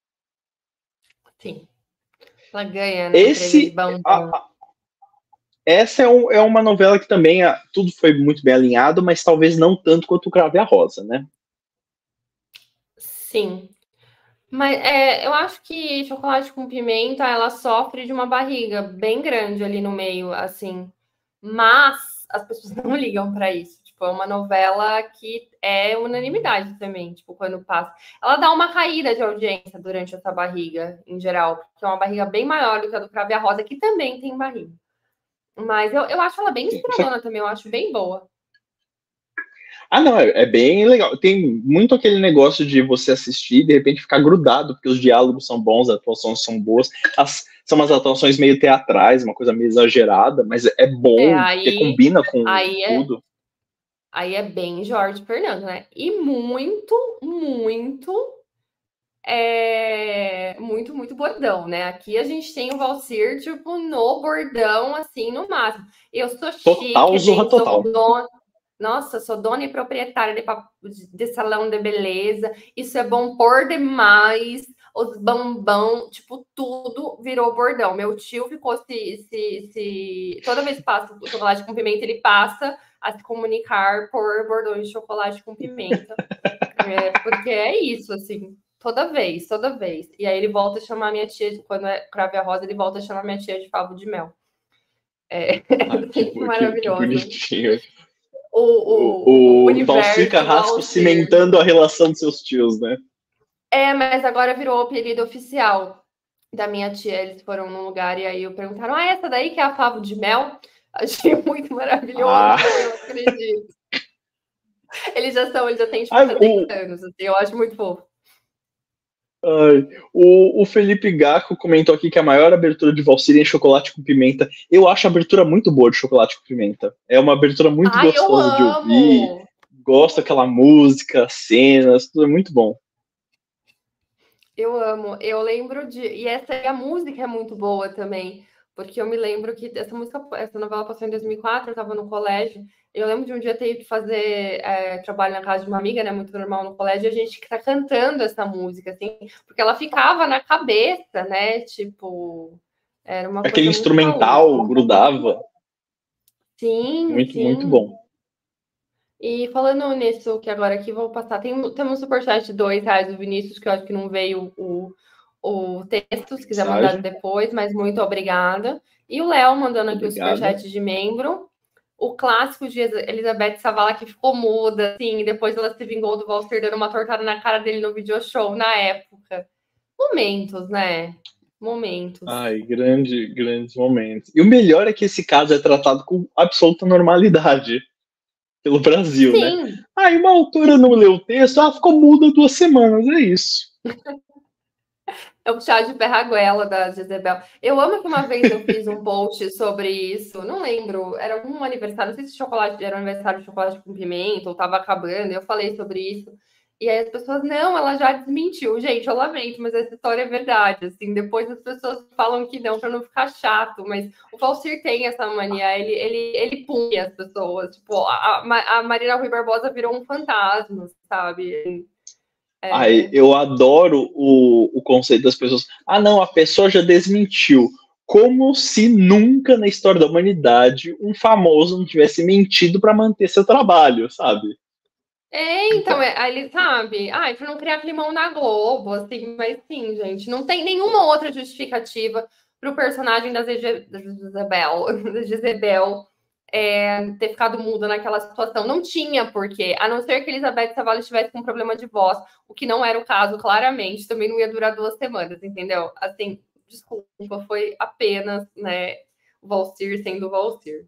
Sim. Ela ganha, né? Esse, a, a, essa é, um, é uma novela que também a, tudo foi muito bem alinhado, mas talvez não tanto quanto o Cravo e a Rosa, né? Sim. Mas é, eu acho que Chocolate com Pimenta, ela sofre de uma barriga bem grande ali no meio, assim. Mas as pessoas não ligam para isso. Tipo, é uma novela que é unanimidade também, tipo, quando passa. Ela dá uma caída de audiência durante essa barriga, em geral, porque é uma barriga bem maior do que a do Cravo e a Rosa, que também tem barriga. Mas eu, eu acho ela bem inspiradora também, eu acho bem boa. Ah, não, é, é bem legal. Tem muito aquele negócio de você assistir e de repente ficar grudado, porque os diálogos são bons, as atuações são boas. As, são umas atuações meio teatrais, uma coisa meio exagerada, mas é bom, É, porque aí, combina com aí é, tudo. aí é bem Jorge Fernando, né? E muito, muito, é, muito, muito bordão, né? Aqui a gente tem o Valsir, tipo, no bordão, assim, no máximo. Eu sou Total, chique, zorra gente, sou total. dona. Nossa, sou dona e proprietária de, de salão de beleza. Isso é bom por demais. Os bambão, tipo, tudo virou bordão. Meu tio ficou se, se, se... Toda vez que passa o chocolate com pimenta, ele passa a se comunicar por bordões de chocolate com pimenta. É, porque é isso, assim. Toda vez, toda vez. E aí ele volta a chamar minha tia, quando é Crave a Rosa, ele volta a chamar minha tia de favo de mel. É, Ah, que, que, que maravilhoso. bonitinho. O, o, O, o o universo, Valcir Carrasco cimentando a relação dos seus tios, né? É, mas agora virou o apelido oficial da minha tia. Eles foram num lugar e aí eu perguntaram: ah, essa daí que é a favo de mel? Achei muito maravilhoso, Ah. eu não acredito. Eles já são, eles já têm tipo Ah, setenta o, anos, assim, eu acho muito fofo. ai, o, o Felipe Gaco comentou aqui que a maior abertura de Valsir é em Chocolate com Pimenta. Eu acho a abertura muito boa de Chocolate com Pimenta. É uma abertura muito Ai, eu gostosa de ouvir. amo! Gosto daquela música, cenas, tudo é muito bom. Eu amo. Eu lembro de. E essa a música é muito boa também, porque eu me lembro que essa música, essa novela passou em dois mil e quatro, eu estava no colégio. Eu lembro de um dia ter ido fazer é, trabalho na casa de uma amiga, né? Muito normal no colégio, e a gente tá cantando essa música, assim, porque ela ficava na cabeça, né? Tipo, era uma Aquele coisa muito maluca. instrumental grudava. Sim, Muito, sim. muito bom. E falando nisso, que agora aqui vou passar, tem, temos um superchat de dois reais do Vinícius, que eu acho que não veio o, o texto, se quiser mandar depois, mas muito obrigada. E o Léo mandando aqui Obrigado. O superchat de membro. O clássico de Elizabeth Savala, que ficou muda, assim, depois ela se vingou do Walter dando uma tortada na cara dele no video show na época. Momentos, né? Momentos. Ai, grande, grandes momentos. E o melhor é que esse caso é tratado com absoluta normalidade pelo Brasil, Sim. né? Ah, uma autora não leu o texto, ah, ficou muda duas semanas, é isso. É o chá de perraguela da Jezebel. Eu amo que uma vez eu fiz um post sobre isso, não lembro, era algum aniversário, não sei se chocolate, era um aniversário de chocolate com pimenta, ou estava acabando, eu falei sobre isso. E aí as pessoas, não, ela já desmentiu. Gente, eu lamento, mas essa história é verdade. Assim, depois as pessoas falam que não, para não ficar chato, mas o Valcir tem essa mania, ele, ele, ele punha as pessoas. Tipo, a, a Marina Rui Barbosa virou um fantasma, sabe? É... Ai, eu adoro o, o conceito das pessoas. Ah, não, a pessoa já desmentiu. Como se nunca na história da humanidade um famoso não tivesse mentido para manter seu trabalho, sabe? É, então, é, ele sabe, ai, para não criar climão na Globo, assim, mas sim, gente, não tem nenhuma outra justificativa para o personagem da Jezebel, da Jezebel é, ter ficado muda naquela situação. Não tinha porquê, a não ser que Elizabeth Savala estivesse com um problema de voz, o que não era o caso, claramente, também não ia durar duas semanas, entendeu? Assim, desculpa, foi apenas, né, o Valcir sendo o Valcir.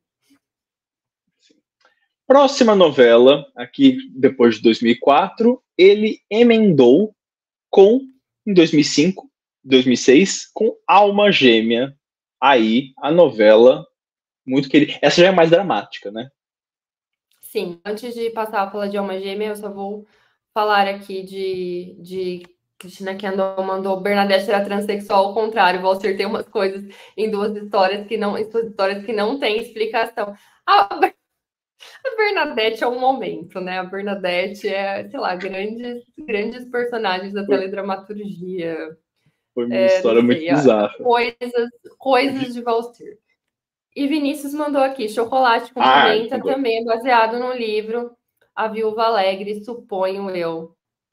Próxima novela, aqui depois de dois mil e quatro, ele emendou com, em dois mil e cinco, dois mil e seis, com Alma Gêmea. Aí, a novela, muito querida. Essa já é mais dramática, né? Sim, antes de passar a falar de Alma Gêmea, eu só vou falar aqui de, de Cristina Kendall mandou Bernadette era transexual, ao contrário, vou acertar umas coisas em duas histórias que não, em duas histórias que não tem explicação. A, a Bernadette é um momento, né? A Bernadette é, sei lá, grandes, grandes personagens da teledramaturgia. Foi uma é, história muito sei, bizarra. Coisas, coisas de Valcir. E Vinícius mandou aqui, Chocolate com ah, Pimenta também é baseado no livro A Viúva Alegre, suponho eu.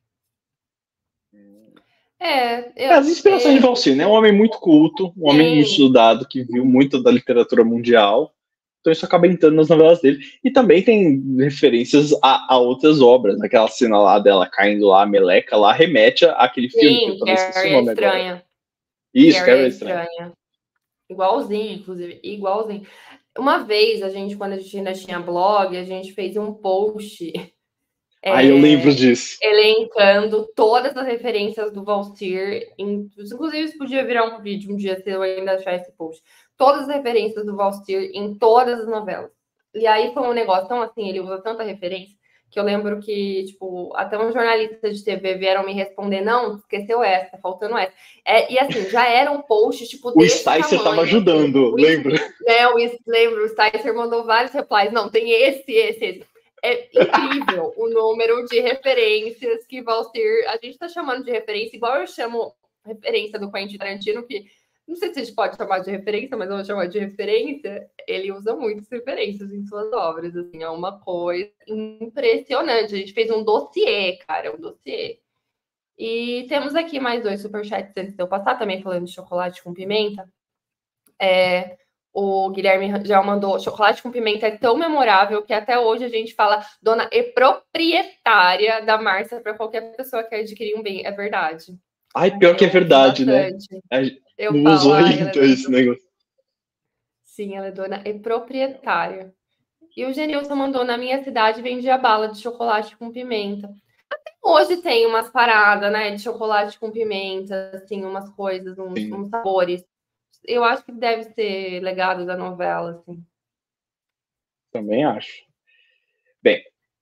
É, eu, As inspirações é, de Valcir, né? Um homem muito culto, um sim. homem muito estudado, que viu muito da literatura mundial. Então isso acaba entrando nas novelas dele. E também tem referências a, a outras obras. Aquela cena lá dela caindo lá, a meleca lá, remete àquele sim, filme que eu também esqueci o nome estranha. agora. Isso, Carrie Carrie é estranha. estranha. Igualzinho, inclusive, igualzinho. Uma vez, a gente, quando a gente ainda tinha blog, a gente fez um post. Ah, é, eu lembro disso. Elencando todas as referências do Valcir. Em, inclusive, isso podia virar um vídeo um dia se eu ainda achar esse post. Todas as referências do Valcir em todas as novelas. E aí foi um negócio tão assim, ele usa tanta referência, que eu lembro que, tipo, até um jornalista de T V vieram me responder, não, esqueceu essa, tá faltando essa. É, e assim, já era um post, tipo, o desse tamanho. O Sticer tava ajudando, assim, lembra? É, o, lembro, o Sticer mandou vários replies, não, tem esse, esse, esse. É incrível o número de referências que Valcir... A gente tá chamando de referência, igual eu chamo referência do Quentin Tarantino, que não sei se a gente pode chamar de referência, mas eu vou chamar de referência. Ele usa muitas referências em suas obras, assim, é uma coisa impressionante. A gente fez um dossiê, cara, um dossiê. E temos aqui mais dois superchats antes de eu passar, também falando de chocolate com pimenta. É... O Guilherme já mandou, chocolate com pimenta é tão memorável que até hoje a gente fala dona e proprietária da Márcia para qualquer pessoa que adquirir um bem. É verdade. Ai, pior eu que é verdade, bastante. né? Eu não falo, ainda é esse negócio. Sim, ela é dona e proprietária. E o Genilson mandou, na minha cidade vendia bala de chocolate com pimenta. Até hoje tem umas paradas, né, de chocolate com pimenta, assim, umas coisas, uns, uns sabores. Eu acho que deve ser legado da novela, assim. Também acho. Bem,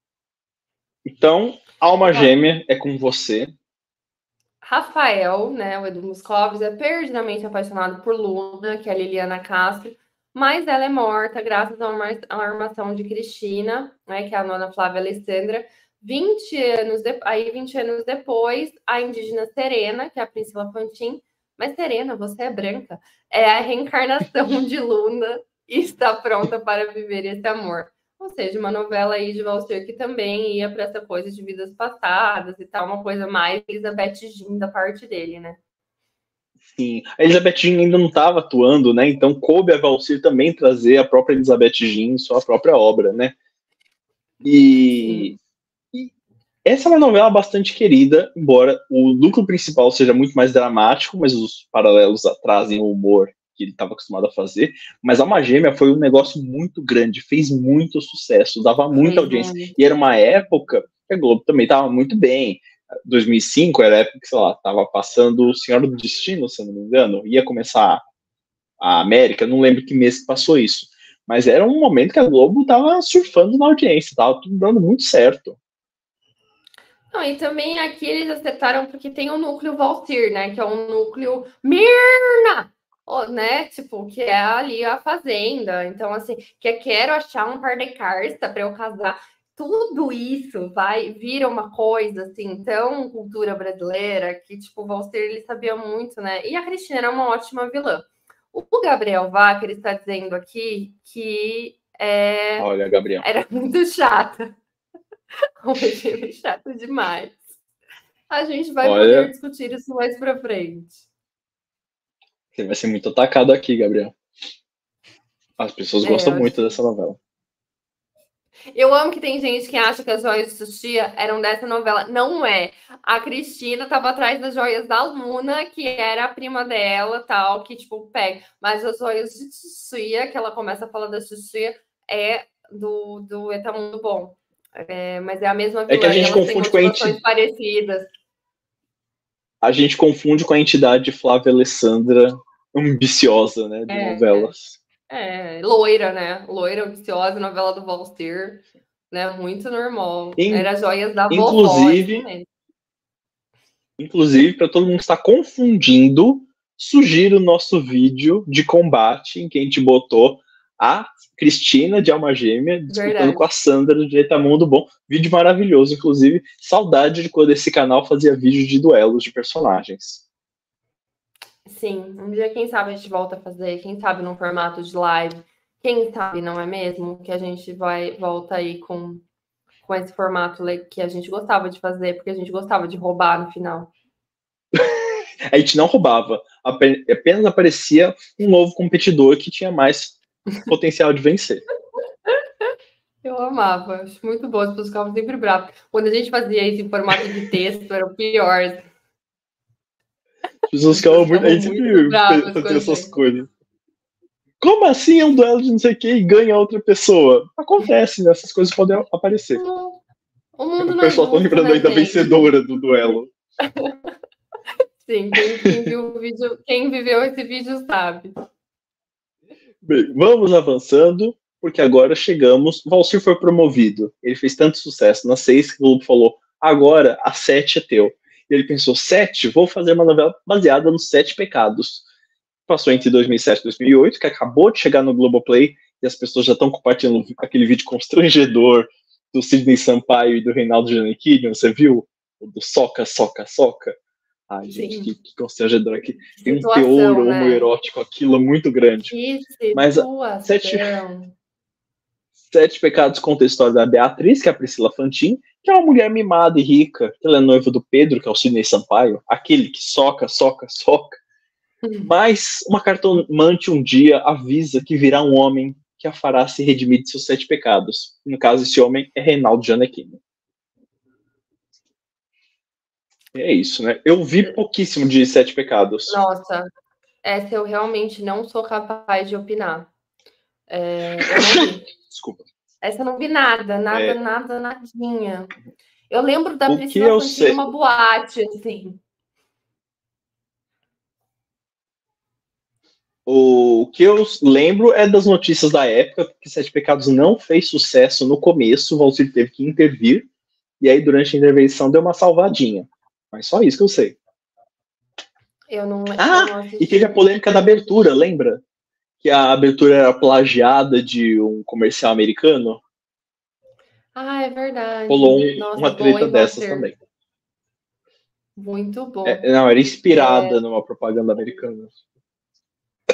então, Alma Gêmea é com você. Rafael, né, o Edu Moscovis, é perdidamente apaixonado por Luna, que é a Liliana Castro, mas ela é morta graças a uma, a uma armação de Cristina, né, que é a nona Flávia Alessandra. vinte anos, de, aí vinte anos depois, a indígena Serena, que é a Priscila Fantin, mas Serena, você é branca, é a reencarnação de Luna está pronta para viver esse amor. Ou seja, uma novela aí de Valsir que também ia para essa coisa de vidas passadas e tal, uma coisa mais Elizabeth Jean da parte dele, né? Sim, a Elizabeth Jean ainda não estava atuando, né? Então coube a Valsir também trazer a própria Elizabeth Jean, sua própria obra, né? E, e essa é uma novela bastante querida, embora o núcleo principal seja muito mais dramático, mas os paralelos trazem o humor que ele estava acostumado a fazer. Mas Alma Gêmea foi um negócio muito grande, fez muito sucesso, dava muita Fez audiência. muito. E era uma época que a Globo também estava muito bem. dois mil e cinco era a época que, sei lá, estava passando O Senhor do Destino, se eu não me engano, ia começar a América, não lembro que mês que passou isso. Mas era um momento que a Globo estava surfando na audiência, estava tudo dando muito certo. Não, e também aqui eles acertaram porque tem o núcleo Valsir, né? Que é um núcleo Mirna, né? Tipo, que é ali a fazenda. Então, assim, que é quero achar um par de carta para eu casar. Tudo isso vai vira uma coisa assim tão cultura brasileira que tipo o Valsir ele sabia muito, né? E a Cristina era uma ótima vilã. O Gabriel Wacker está dizendo aqui que é, Olha, Gabriel. era muito chata. Hoje chato demais. A gente vai Olha, poder discutir isso mais pra frente. Você vai ser muito atacado aqui, Gabriel. As pessoas É, gostam eu muito acho... dessa novela. Eu amo que tem gente que acha que as joias de Xuxia eram dessa novela. Não é. A Cristina estava atrás das joias da Luna, que era a prima dela, tal, que tipo, pega. Mas as joias de Xuxia, que ela começa a falar da Xuxia, é do, do Etamundo Bom. É, mas é a mesma vilã, É que a gente e elas têm confunde com a motivações entidade. parecidas. A gente confunde com a entidade Flávia Alessandra ambiciosa, né, de É, novelas. É, loira, né? Loira, ambiciosa, novela do Valsir, né? Muito normal. In, Era Joias da Vovó, inclusive, assim mesmo. Inclusive, para todo mundo que está confundindo, sugiro o nosso vídeo de combate em que a gente botou a Cristina de Alma Gêmea disputando Verdade. com a Sandra de Etamundo Bom. Vídeo maravilhoso, inclusive. Saudade de quando esse canal fazia vídeos de duelos de personagens. Sim, um dia, quem sabe, a gente volta a fazer, quem sabe num formato de live, quem sabe, não é mesmo? Que a gente vai, volta aí com, com esse formato que a gente gostava de fazer, porque a gente gostava de roubar no final. A gente não roubava, apenas aparecia um novo competidor que tinha mais potencial de vencer. Eu amava, acho muito bom, as pessoas ficavam sempre bravas. Quando a gente fazia isso em formato de texto, era o pior. As pessoas ficavam muito. A gente muito sempre bravas fazia com a essas gente. coisas. Como assim é um duelo de não sei o que e ganha outra pessoa? Acontece, né? Essas coisas podem aparecer. O mundo O não é pessoal tá justo, lembrando né, aí da gente? vencedora do duelo. Sim, quem, quem viu o vídeo, quem viveu esse vídeo sabe. Bem, vamos avançando, porque agora chegamos. Valsir foi promovido. Ele fez tanto sucesso nas seis que o Globo falou: agora a sete é teu. E ele pensou: sete? Vou fazer uma novela baseada nos sete pecados. Passou entre dois mil e sete e dois mil e oito, que acabou de chegar no Globoplay, e as pessoas já estão compartilhando aquele vídeo constrangedor do Sidney Sampaio e do Reinaldo Giannichini, você viu? O do soca, soca, soca. Ai, gente, que, que constrangedor aqui. Tem um teor Situação, né? homoerótico, aquilo muito grande. Que Mas situação. sete, sete Pecados conta a história da Beatriz, que é a Priscila Fantin, que é uma mulher mimada e rica, que ela é noiva do Pedro, que é o Sidney Sampaio, aquele que soca, soca, soca. Mas uma cartomante um dia avisa que virá um homem que a fará se redimir de seus sete pecados. No caso, esse homem é Reinaldo Giannichini. E é isso, né? Eu vi pouquíssimo de Sete Pecados. Nossa, essa eu realmente não sou capaz de opinar. É, eu não vi. Desculpa. Essa eu não vi nada, nada, É... nada, nadinha. Eu lembro da o Priscila Fantin sei... numa boate, assim. O que eu lembro é das notícias da época, que Sete Pecados não fez sucesso no começo, o Valsir teve que intervir, e aí durante a intervenção deu uma salvadinha. Mas só isso que eu sei. Eu não, ah, eu não e teve a polêmica da abertura, lembra? Que a abertura era plagiada de um comercial americano. Ah, é verdade. Rolou um, Nossa, uma boa, treta hein, dessas Valsir? também. Muito bom. É, não, era inspirada é... numa propaganda americana.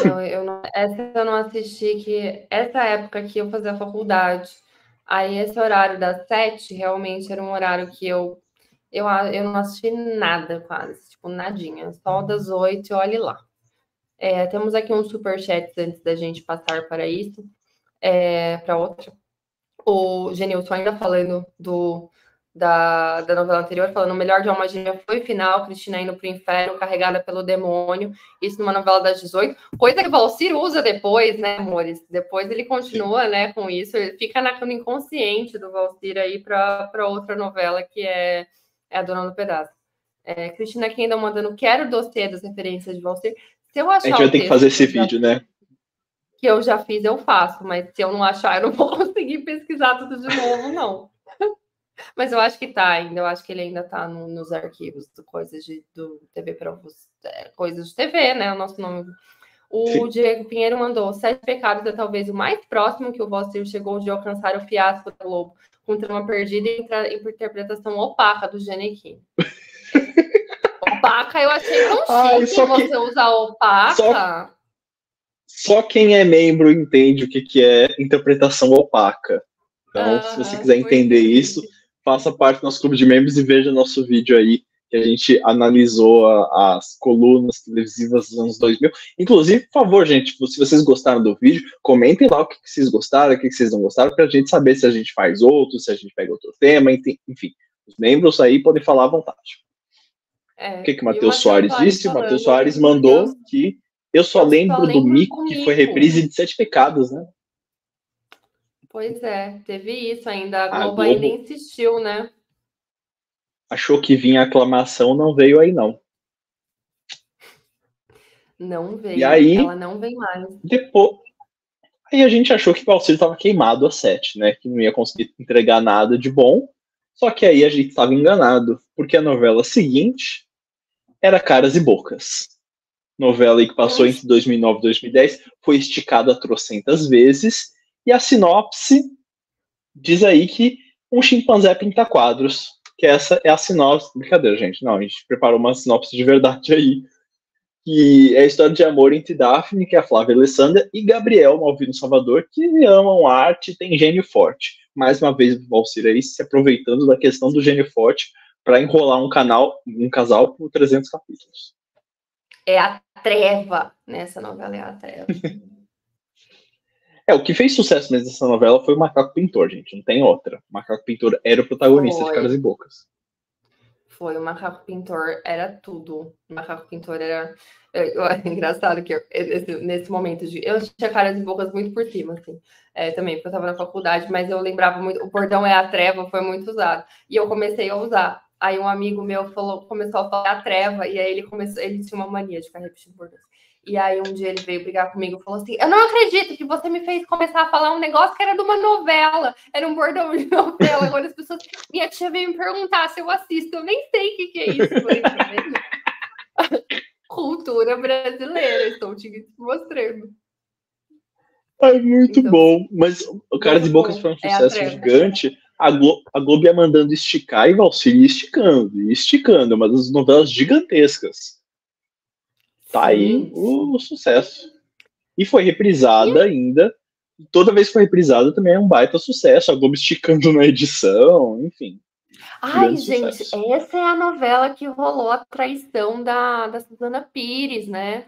Eu, eu não, essa eu não assisti, que essa época que eu fazia faculdade. Aí esse horário das sete realmente era um horário que eu, eu, eu não assisti nada quase, tipo, nadinha. Só das oito, olhe lá. É, temos aqui um superchat antes da gente passar para isso, é, para outra. O Genilson ainda falando do, da, da novela anterior, falando o melhor de Alma Gêmea foi o final, Cristina indo para o inferno, carregada pelo demônio, isso numa novela das dezoito, coisa que o Valcir usa depois, né, amores? Depois ele continua, né, com isso, ele fica na, no inconsciente do Valcir aí para outra novela que é, é a Dona do Pedaço. É, Cristina aqui ainda mandando, quero o dossiê das referências de Valcir. Se eu achar a gente vai ter que fazer esse vídeo, né? Que eu já fiz, eu faço, mas se eu não achar, eu não vou conseguir pesquisar tudo de novo, não. Mas eu acho que tá ainda, eu acho que ele ainda tá no, nos arquivos do coisas de do T V para é, coisas de T V, né? O nosso nome. O Sim. Diego Pinheiro mandou: Sete Pecados é talvez o mais próximo que o Valcir chegou de alcançar o fiasco da Globo, com trama perdida e interpretação opaca do Genequim. Opaca, eu achei tão Ai, chique você que... usar opaca. Só... Só quem é membro entende o que, que é interpretação opaca. Então, ah, se você quiser entender isso, faça parte do nosso clube de membros e veja nosso vídeo aí, que a gente analisou a, as colunas televisivas dos anos dois mil. Inclusive, por favor, gente, se vocês gostaram do vídeo, comentem lá o que, que vocês gostaram, o que, que vocês não gostaram, para a gente saber se a gente faz outro, se a gente pega outro tema, enfim. Os membros aí podem falar à vontade. É, o que, que o Matheus Soares disse? O Matheus Soares mandou Deus. que eu só, eu lembro, só lembro do Mico, que foi reprise de Sete Pecados, né? Pois é, teve isso ainda. A Globo, a Globo ainda insistiu, né? Achou que vinha a aclamação, não veio aí, não. Não veio, e aí, ela não vem mais. Depois, aí a gente achou que o Valcir estava queimado a sete, né? Que não ia conseguir entregar nada de bom. Só que aí a gente estava enganado, porque a novela seguinte era Caras e Bocas. Novela que passou Nossa. entre dois mil e nove e dois mil e dez, foi esticada trocentas vezes, e a sinopse diz aí que um chimpanzé pinta quadros, que essa é a sinopse. Brincadeira, gente, não, a gente preparou uma sinopse de verdade aí, que é a história de amor entre Daphne, que é a Flávia Alessandra, e Gabriel Malvino Salvador, que amam arte e tem gênio forte. Mais uma vez, o Valcir aí se aproveitando da questão do gênio forte para enrolar um canal, um casal por trezentos capítulos. É a treva nessa novela, é a treva. É, o que fez sucesso mesmo nessa novela foi o Macaco Pintor, gente, não tem outra. O Macaco Pintor era o protagonista foi. de Caras e Bocas. Foi, o Macaco Pintor era tudo. O Macaco Pintor era... Eu, é engraçado que eu, nesse, nesse momento de... Eu tinha Caras e Bocas muito por cima, assim, é, também, porque eu estava na faculdade, mas eu lembrava muito... O Bordão é a Treva foi muito usado. E eu comecei a usar. Aí um amigo meu falou, começou a falar a treva, e aí ele começou, ele tinha uma mania de ficar repetindo bordões. E aí um dia ele veio brigar comigo e falou assim: eu não acredito que você me fez começar a falar um negócio que era de uma novela, era um bordão de novela. Agora as pessoas. Minha tia veio me perguntar se eu assisto, eu nem sei o que, que é isso. Eu falei, tá vendo? Cultura brasileira, estou te mostrando. É muito então, bom, mas o Caras e Bocas foi um sucesso é gigante. A Globo, a Globo ia mandando esticar e Valcir ia esticando, ia esticando, uma das novelas gigantescas. Tá sim, aí sim. o sucesso. E foi reprisada e... ainda. Toda vez que foi reprisada também é um baita sucesso. A Globo esticando na edição, enfim. Ai, gente, sucesso. Essa é a novela que rolou a traição da, da Suzana Pires, né?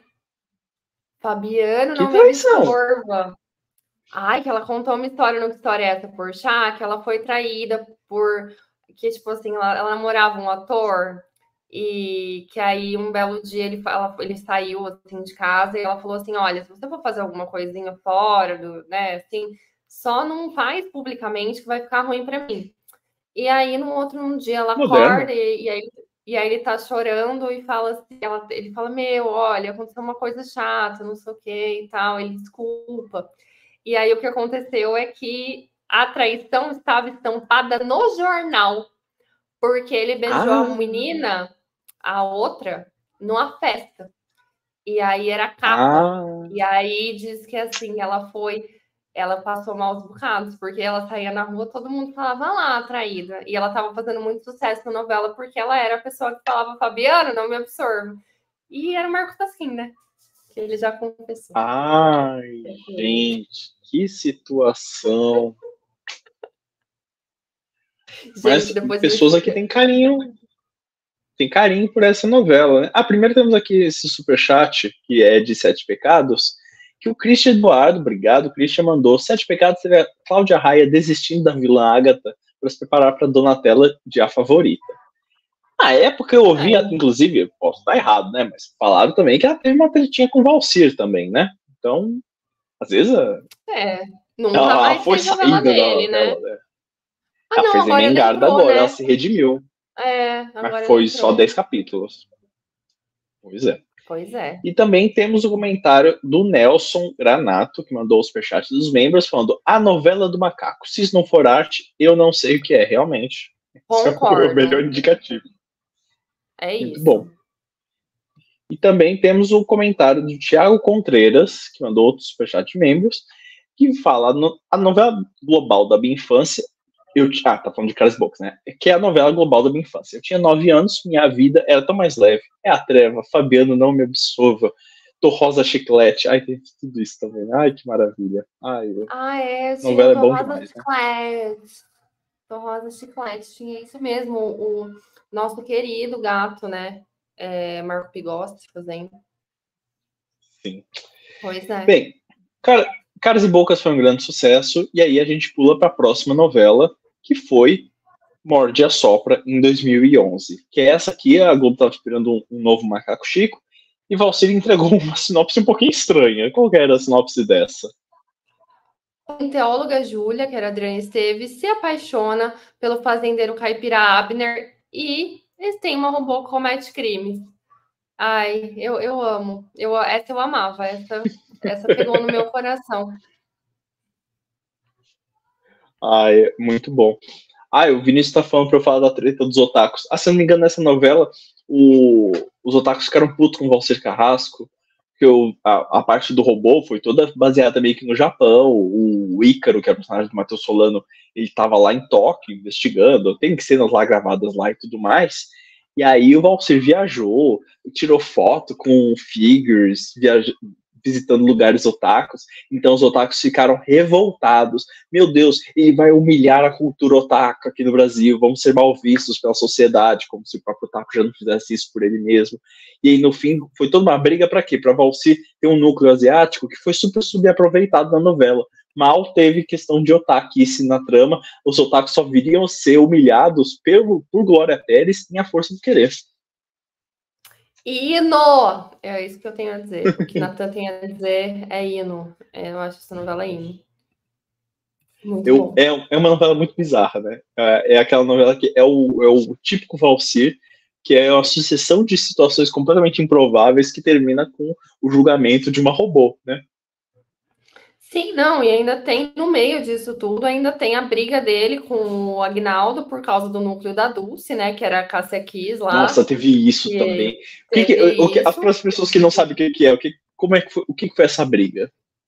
Fabiano que não traição? me absorva. Ai, que ela contou uma história, no Que História é Essa, Porchat, que ela foi traída por... Que, tipo assim, ela, ela namorava um ator e que aí um belo dia ele, ela, ele saiu, assim, de casa e ela falou assim, olha, se você for fazer alguma coisinha fora, do, né, assim, só não faz publicamente que vai ficar ruim pra mim. E aí, no outro um dia, ela Moderno. acorda e, e, aí, e aí ele tá chorando e fala assim, ela, ele fala, meu, olha, aconteceu uma coisa chata, não sei o que e tal, ele desculpa. E aí o que aconteceu é que a traição estava estampada no jornal, porque ele beijou ah. a menina, a outra, numa festa. E aí era capa. Ah. E aí diz que assim, ela foi, ela passou maus bocados, porque ela saía na rua, todo mundo falava lá, traída. E ela estava fazendo muito sucesso na novela, porque ela era a pessoa que falava, Fabiano, não me absorva. E era o Marcos Pasquim, né? Ele já confessou. Ai, gente, que situação. Gente, Mas depois pessoas aqui têm carinho, tem carinho por essa novela, né? Ah, primeiro temos aqui esse superchat, que é de Sete Pecados, que o Christian Eduardo, obrigado, o Christian mandou Sete Pecados, teve a Cláudia Raia desistindo da vilã Agatha para se preparar para Donatella de A Favorita. Na época eu ouvi, É. inclusive, posso estar errado, né? Mas falaram também que ela teve uma tretinha com o Valcir também, né? Então, às vezes, É, nunca ela, ela mais foi fez novela saída da dele, né? novela, né? Ah, Ela não, fez agora ele Emmengarda entrou, agora, ela né? se redimiu. É, Mas agora ele foi só entrou. dez capítulos. Pois é. Pois é. E também temos o comentário do Nelson Granato, que mandou o superchat dos membros, falando: a novela do macaco. Se isso não for arte, eu não sei o que é, realmente. Concordo. Esse é o melhor indicativo. É Muito isso. bom. E também temos o comentário do Thiago Contreras, que mandou outro superchat de membros, que fala: no, a novela global da minha infância. Eu, ah, tá falando de Caras Bocas, né? Que é a novela global da minha infância. Eu tinha nove anos, minha vida era tão mais leve. É a treva, Fabiano não me absolva. Tô rosa chiclete. Ai, tem tudo isso também. Ai, que maravilha. Ai, eu... Ah, é, tinha novela é Tô bom Rosa demais, né? Chiclete. Tô Rosa Chiclete, tinha isso mesmo. O nosso querido gato, né? É, Marco Pigosti fazendo. Sim. Pois é. Bem, cara, Caras e Bocas foi um grande sucesso. E aí a gente pula para a próxima novela, que foi Morde e Assopra, em dois mil e onze. Que é essa aqui, a Globo estava esperando um, um novo Macaco Chico, e Valcir entregou uma sinopse um pouquinho estranha. Qual que era a sinopse dessa? A teóloga Júlia, que era Adriana Esteves, se apaixona pelo fazendeiro caipira Abner e eles têm uma robô que comete crimes. Ai, eu, eu amo. Eu, essa eu amava. Essa, essa pegou no meu coração. Ai, muito bom. Ah, o Vinícius tá falando pra eu falar da treta dos otakus. Ah, se eu não me engano, nessa novela, o... os otakus ficaram putos com o Valcir Carrasco, porque o... a, a parte do robô foi toda baseada meio que no Japão. O Ícaro, que é o personagem do Matheus Solano, ele tava lá em Tóquio investigando, tem cenas lá gravadas lá e tudo mais. E aí o Valcir viajou, tirou foto com figures, viaj... visitando lugares otakus, então os otakus ficaram revoltados. Meu Deus, ele vai humilhar a cultura otaku aqui no Brasil, vamos ser mal vistos pela sociedade, como se o próprio otaku já não fizesse isso por ele mesmo. E aí, no fim, foi toda uma briga para quê? Para Valcir ter um núcleo asiático que foi super subaproveitado na novela. Mal teve questão de otakice na trama, os otakus só viriam ser humilhados pelo, por Glória Pérez em A Força do Querer. Hino! É isso que eu tenho a dizer. O que Natan tem a dizer é hino. É, eu acho essa novela hino. Muito eu, bom. É, é uma novela muito bizarra, né? É, é aquela novela que é o, é o típico Valcir, que é uma sucessão de situações completamente improváveis que termina com o julgamento de uma robô, né? Sim, não, e ainda tem, no meio disso tudo, ainda tem a briga dele com o Agnaldo por causa do núcleo da Dulce, né? Que era a Cássia Kiss lá. Nossa, teve isso também. O que que, o que, para as pessoas que não sabem o que, que é, o que, como é que foi, o que, que foi essa briga?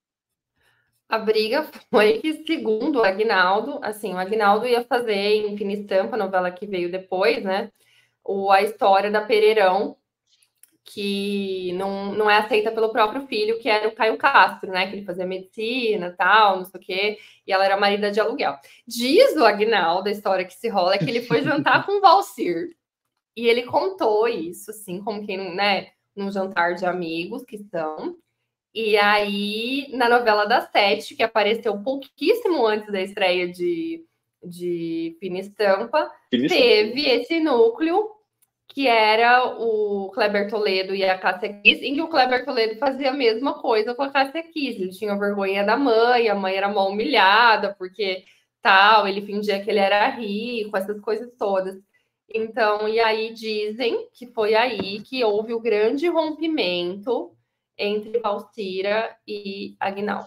A briga foi que, segundo o Agnaldo, assim, o Agnaldo ia fazer em Fina Estampa, a novela que veio depois, né? O, a história da Pereirão, que não, não é aceita pelo próprio filho, que era o Caio Castro, né? Que ele fazia medicina, tal, não sei o quê, e ela era marida de aluguel. Diz o Agnaldo, a história que se rola, é que ele foi jantar com o Valcir, e ele contou isso, assim, como quem, né, num jantar de amigos que são. E aí, na novela das sete, que apareceu pouquíssimo antes da estreia de, de Fina Estampa, teve esse núcleo que era o Kleber Toledo e a Cássia Kiss, em que o Kleber Toledo fazia a mesma coisa com a Cássia Kiss. Ele tinha vergonha da mãe, a mãe era mal humilhada, porque tal, ele fingia que ele era rico, essas coisas todas. Então, e aí dizem que foi aí que houve o grande rompimento entre Valcira e Agnaldo.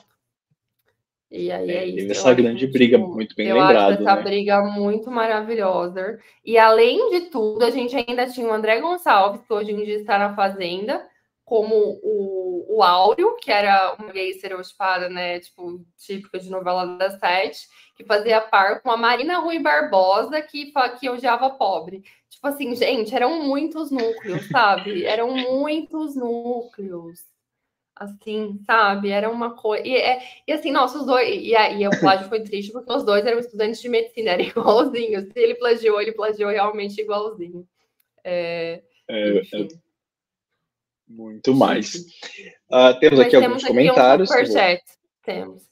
E aí é, é isso. Teve essa eu grande acho, briga, tipo, muito bem eu lembrado. Eu acho essa né? briga muito maravilhosa. E além de tudo, a gente ainda tinha o André Gonçalves, que hoje em dia está na Fazenda, como o, o Áureo, que era uma gay estereotipada, né? Tipo, típica de novela das sete, que fazia par com a Marina Rui Barbosa, que, que odiava pobre. Tipo assim, gente, eram muitos núcleos, sabe? Eram muitos núcleos. assim, sabe? Era uma coisa... E, é, e assim, nossa, os dois... E aí o plágio foi triste, porque os dois eram estudantes de medicina, eram igualzinhos. Se ele plagiou, ele plagiou realmente igualzinho. É, É, enfim. é muito mais. Uh, temos Mas aqui temos alguns aqui comentários. Um superchat. Temos.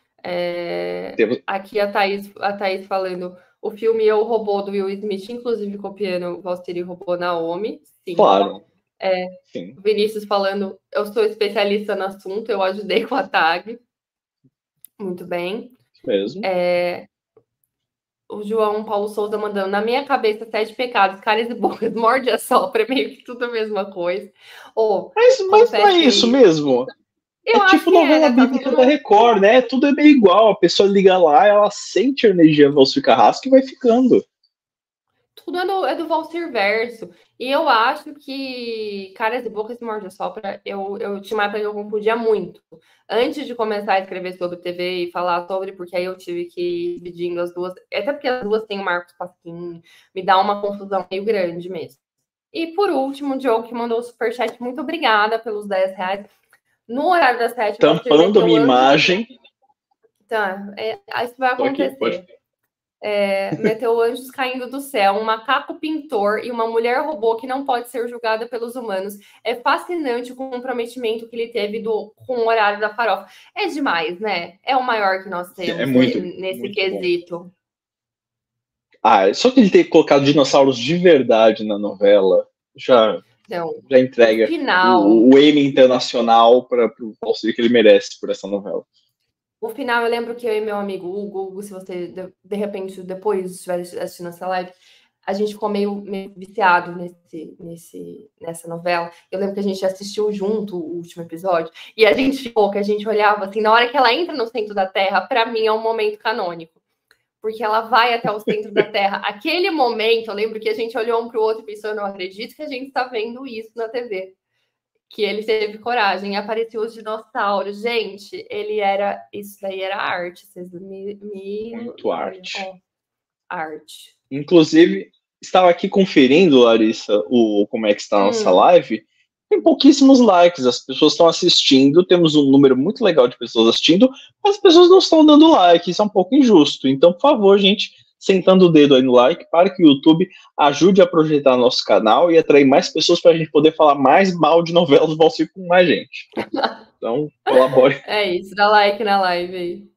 É, temos. Aqui a Thaís, a Thaís falando... O filme Eu, Robô, do Will Smith, inclusive copiando Valtteri Robô Naomi. Sim. Claro. É, Sim. Vinícius falando, eu sou especialista no assunto, eu ajudei com a tag. Muito bem. Mesmo. É, o João Paulo Souza mandando, na minha cabeça, sete pecados, caras e bocas, morde a sopra, meio que tudo a mesma coisa. Ou, mas mas não é isso mesmo? Eu é tipo novela é, né? bíblica tá da Record, né? Tudo é meio igual. A pessoa liga lá, ela sente a energia Valcir Carrasco e vai ficando. Tudo é do, é do Valcir Verso. E eu acho que Caras e Bocas e Morde a Sopra, eu, eu tinha uma época que eu confundia muito. Antes de começar a escrever sobre T V e falar sobre, porque aí eu tive que ir dividindo as duas. Até porque as duas têm o Marcos Pasquim, me dá uma confusão meio grande mesmo. E por último, o Diogo que mandou o superchat, muito obrigada pelos dez reais. No horário das sete, tampando a minha imagem. Tá, é, isso vai acontecer. Aqui, pode... é, meteu anjos caindo do céu, um macaco pintor e uma mulher robô que não pode ser julgada pelos humanos. É fascinante o comprometimento que ele teve do, com o horário da farofa. É demais, né? É o maior que nós temos é muito, nesse muito quesito. Bom. Ah, só que ele ter colocado dinossauros de verdade na novela já, então, já entrega final, o, o Emmy internacional para o auxílio que ele merece por essa novela. O final, eu lembro que eu e meu amigo Hugo, Hugo se você de, de repente depois estiver assistindo essa live, a gente ficou meio, meio viciado nesse, nesse, nessa novela. Eu lembro que a gente assistiu junto o último episódio e a gente ficou, que a gente olhava assim, na hora que ela entra no centro da Terra, para mim é um momento canônico. Porque ela vai até o centro da Terra. Aquele momento, eu lembro que a gente olhou um para o outro e pensou, eu não acredito que a gente está vendo isso na T V. Que ele teve coragem e apareceu os dinossauros. Gente, ele era... Isso daí era arte. Vocês me... me... Muito arte. Oh, arte. Inclusive, estava aqui conferindo, Larissa, o, como é que está a nossa hum. live. Tem pouquíssimos likes, as pessoas estão assistindo, temos um número muito legal de pessoas assistindo, mas as pessoas não estão dando like, isso é um pouco injusto. Então, por favor, gente, sentando o dedo aí no like, para que o YouTube ajude a projetar nosso canal e atrair mais pessoas para a gente poder falar mais mal de novelas do Valcir com mais gente. Então, colabore. É isso, dá like na live aí.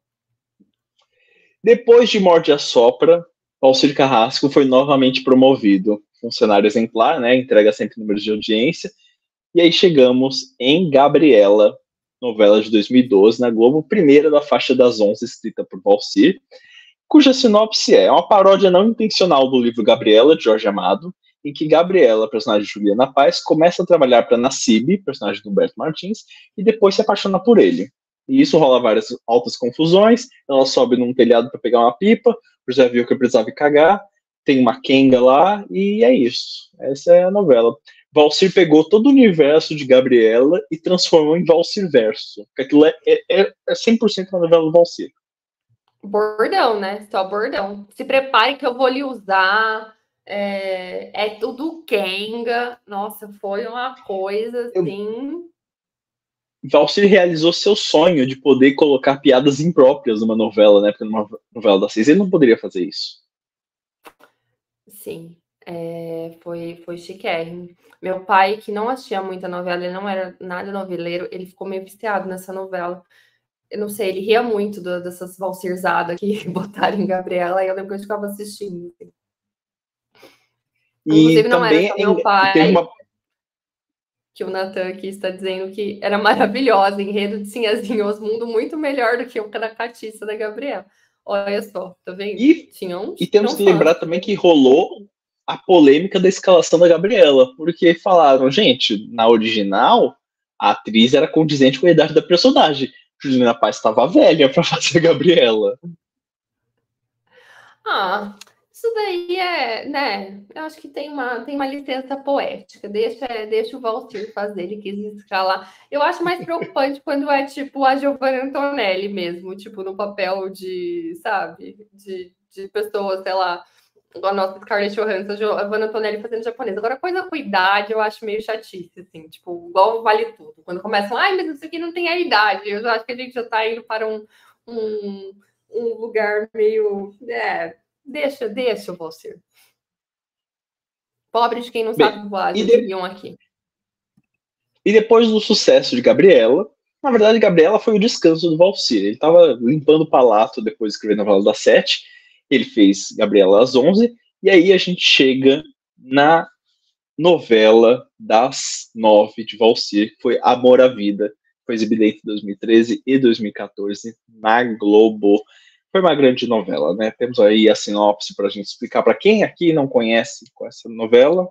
Depois de Morde a Sopra, Valcir Carrasco foi novamente promovido. Funcionário exemplar, né? Entrega sempre números de audiência. E aí chegamos em Gabriela, novela de dois mil e doze, na Globo, primeira da faixa das onze, escrita por Valcir, cuja sinopse é uma paródia não intencional do livro Gabriela, de Jorge Amado, em que Gabriela, personagem de Juliana Paz, começa a trabalhar para Nassib, personagem do Humberto Martins, e depois se apaixona por ele. E isso rola várias altas confusões, ela sobe num telhado para pegar uma pipa, o José viu que eu precisava ir cagar, tem uma Kenga lá, e é isso. Essa é a novela. Valcir pegou todo o universo de Gabriela e transformou em Valcir Verso. Aquilo é, é, é cem por cento uma novela do Valcir. Bordão, né? Só bordão. Se prepare que eu vou lhe usar. É, é tudo Kenga. Nossa, foi uma coisa assim. Valcir realizou seu sonho de poder colocar piadas impróprias numa novela, né? Porque numa novela das seis ele não poderia fazer isso. Sim, é, foi, foi chiquérrimo. Meu pai, que não assistia muita novela, ele não era nada noveleiro, ele ficou meio viciado nessa novela. Eu não sei, ele ria muito do, dessas valsirzadas que botaram em Gabriela, e eu lembro que eu ficava assistindo. Assim. E Inclusive, não também era só meu pai, teve uma... que o Natan aqui está dizendo que era maravilhosa, enredo de Sinhazinho Osmundo, muito melhor do que o da Catiça da Gabriela. Olha só, tá vendo? E, Tinha um, e temos que lembrar também que rolou a polêmica da escalação da Gabriela, porque falaram, gente, na original, a atriz era condizente com a idade da personagem. Juliana Paz estava velha para fazer a Gabriela. Ah, isso daí é, né? Eu acho que tem uma, tem uma licença poética. Deixa, deixa o Valcir fazer, ele quis escalar. Eu acho mais preocupante quando é tipo a Giovanna Antonelli mesmo, tipo no papel de, sabe, de, de pessoa, sei lá, Igual a nossa Scarlett Johansson, a Giovanna Antonelli fazendo japonês. Agora, coisa com idade, eu acho meio chatice, assim, tipo, igual Vale Tudo. Quando começam, ai, mas isso aqui não tem a idade. Eu já acho que a gente já tá indo para um, um, um lugar meio... É, deixa, deixa, Valcir. Pobre de quem não Bem, sabe voar, de de... aqui. E depois do sucesso de Gabriela, na verdade, Gabriela foi o descanso do Valcir. Ele estava limpando o palato depois de escrever a novela das sete. Ele fez Gabriela às onze. E aí a gente chega na novela das nove de Valcir, que foi Amor à Vida. Foi exibida entre dois mil e treze e dois mil e quatorze na Globo. Foi uma grande novela, né? Temos aí a sinopse para a gente explicar para quem aqui não conhece qual é essa novela.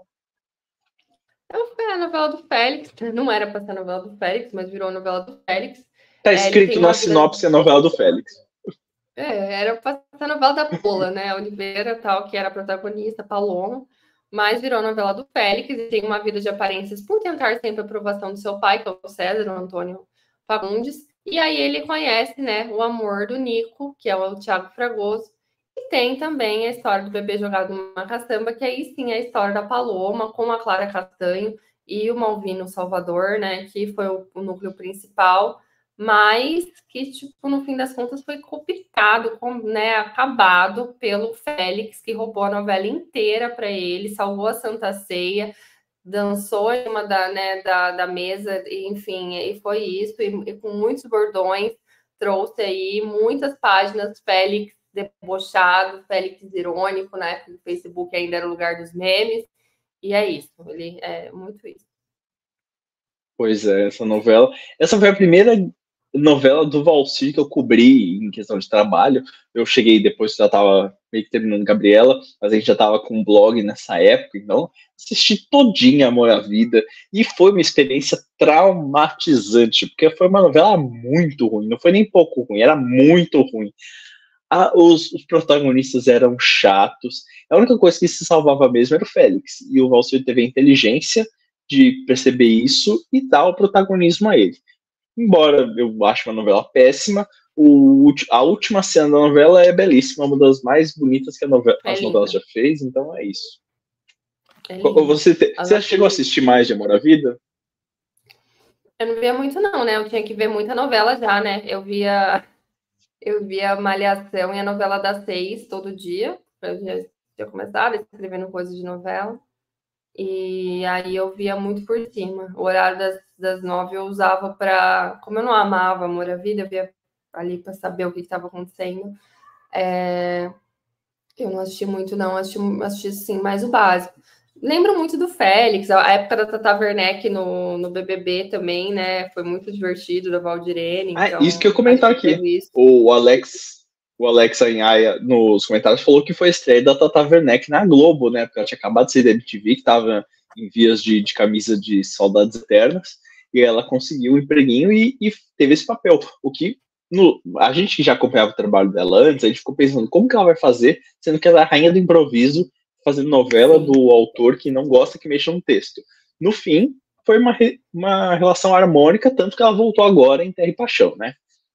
Foi a novela do Félix, não era para ser a novela do Félix, mas virou a novela do Félix. Tá escrito é, na sinopse vida... a novela do Félix. É, era para ser a novela da Paula, né? A Oliveira, tal, que era a protagonista, Paloma, mas virou a novela do Félix e tem uma vida de aparências por tentar sempre a aprovação do seu pai, que é o César, o Antônio Fagundes. E aí ele conhece, né, o amor do Nico, que é o Thiago Fragoso. E tem também a história do bebê jogado numa caçamba, que aí sim é a história da Paloma, com a Clara Castanho e o Malvino Salvador, né, que foi o, o núcleo principal, mas que, tipo, no fim das contas foi complicado, com, né, acabado pelo Félix, que roubou a novela inteira para ele, salvou a Santa Ceia, dançou em uma da, né, da, da mesa, enfim, e foi isso, e, e com muitos bordões, trouxe aí muitas páginas Félix debochado, Félix irônico, né, porque o Facebook ainda era o lugar dos memes, e é isso, ele é muito isso. Pois é, essa novela, essa foi a primeira novela do Valcir que eu cobri em questão de trabalho. Eu cheguei depois que já estava meio que terminando Gabriela, mas a gente já estava com um blog nessa época, então assisti todinha Amor à Vida e foi uma experiência traumatizante, porque foi uma novela muito ruim, não foi nem pouco ruim, era muito ruim. Ah, os, os protagonistas eram chatos, a única coisa que se salvava mesmo era o Félix, e o Valcir teve a inteligência de perceber isso e dar o protagonismo a ele. Embora eu ache uma novela péssima, o, a última cena da novela é belíssima, uma das mais bonitas que a novela, é as novelas já fez, então é isso. É você te, você chegou a assistir mais de Amor à Vida? Eu não via muito não, né? Eu tinha que ver muita novela já, né? Eu via, eu via Malhação e a novela das seis todo dia. Eu já tinha começado escrevendo coisas de novela. E aí eu via muito por cima. O horário das, das nove eu usava para... Como eu não amava Amor à Vida, eu via ali para saber o que estava acontecendo. É... Eu não assisti muito, não. Assisti, assisti assim, mais o básico. Lembro muito do Félix, a época da Tata Werneck no, no B B B também, né? Foi muito divertido, da Valdirene. Ah, então, isso que eu comentar aqui. O Alex... O Alex Anhaia, nos comentários, falou que foi a estreia da Tata Werneck na Globo, né? Porque ela tinha acabado de sair da M T V, que estava em vias de, de camisa de Saudades Eternas, e ela conseguiu um empreguinho e, e teve esse papel. O que, no, a gente que já acompanhava o trabalho dela antes, a gente ficou pensando como que ela vai fazer, sendo que ela é a rainha do improviso, fazendo novela do autor que não gosta que mexa no texto. No fim, foi uma, uma relação harmônica, tanto que ela voltou agora em Terra e Paixão, né?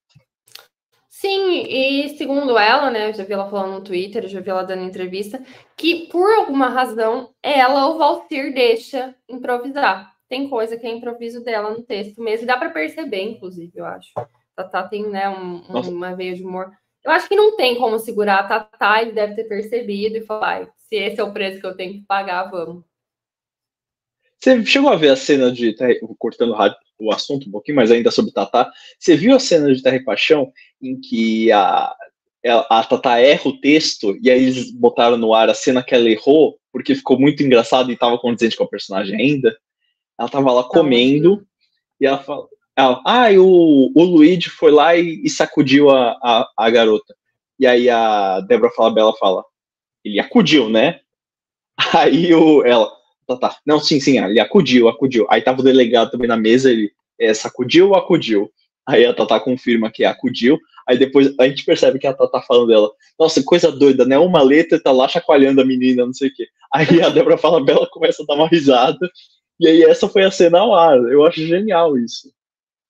Sim, e segundo ela, né, eu já vi ela falando no Twitter, eu já vi ela dando entrevista, que por alguma razão, ela, o Valcir, deixa improvisar. Tem coisa que é improviso dela no texto mesmo, e dá para perceber, inclusive, eu acho. Tatá tem, né, um, um, uma veia de humor. Eu acho que não tem como segurar a Tatá, ele deve ter percebido e falar, se esse é o preço que eu tenho que pagar, vamos. Você chegou a ver a cena de... Cortando o assunto um pouquinho, mas ainda sobre Tatá. Você viu a cena de Terra e Paixão em que a, a Tatá erra o texto e aí eles botaram no ar a cena que ela errou porque ficou muito engraçado e estava condizente com a personagem ainda? Ela estava lá comendo não, e ela fala... Ela, ah, e o, o Luigi foi lá e, e sacudiu a, a, a garota. E aí a Débora Falabella fala, ele acudiu, né? Aí o, ela... Tá, tá. Não, sim, sim, ele acudiu, acudiu. Aí tava o delegado também na mesa, ele é, sacudiu ou acudiu? Aí a Tatá confirma que acudiu, aí depois a gente percebe que a Tatá falando dela, nossa, coisa doida, né? Uma letra tá lá chacoalhando a menina, não sei o quê. Aí a Débora Falabella começa a dar uma risada, e aí essa foi a cena ao ar. Eu acho genial isso.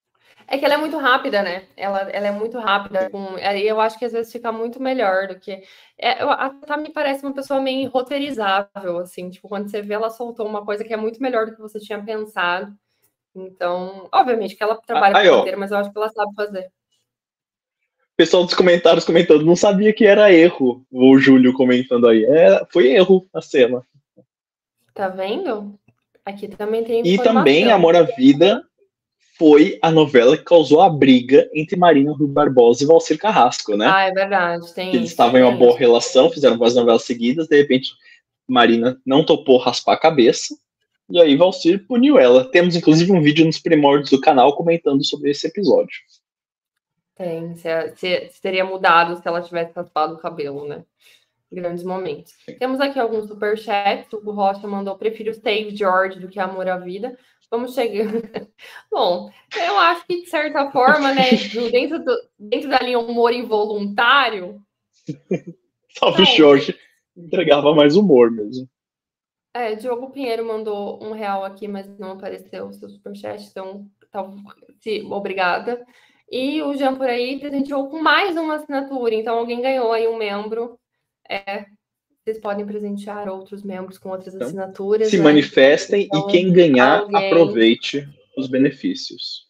É que ela é muito rápida, né? Ela, ela é muito rápida. Com... Eu acho que às vezes fica muito melhor do que. É, a Tatá me parece uma pessoa meio roteirizável, assim. Tipo, quando você vê, ela soltou uma coisa que é muito melhor do que você tinha pensado. Então, obviamente que ela trabalha Aí, com ó, roteiro, mas eu acho que ela sabe fazer. pessoal dos comentários comentando, não sabia que era erro. O Júlio comentando aí. É, foi erro a cena. Tá vendo? Aqui também tem E também informação. Amor à Vida foi a novela que causou a briga entre Marina Rui Barbosa e Valcir Carrasco, né? Ah, é verdade, Que tem eles isso, estavam em uma tem boa isso. relação, fizeram várias novelas seguidas, de repente Marina não topou raspar a cabeça, e aí Valcir puniu ela. Temos inclusive um vídeo nos primórdios do canal comentando sobre esse episódio. Tem, se, se, se teria mudado se ela tivesse raspado o cabelo, né? Grandes momentos. Sim. Temos aqui alguns superchats. O Hugo Rocha mandou: prefiro Steve George do que Amor à Vida. Vamos chegar. Bom, eu acho que de certa forma, né, dentro, do, dentro da linha humor involuntário. Salve, então, Jorge. Entregava mais humor mesmo. É, Diogo Pinheiro mandou um real aqui, mas não apareceu o seu superchat, então tá, sim, obrigada. E o Jean por aí presenteou com mais uma assinatura, então alguém ganhou aí um membro. É, vocês podem presentear outros membros com outras então, assinaturas. Se né? manifestem então, e quem ganhar, alguém... aproveite os benefícios.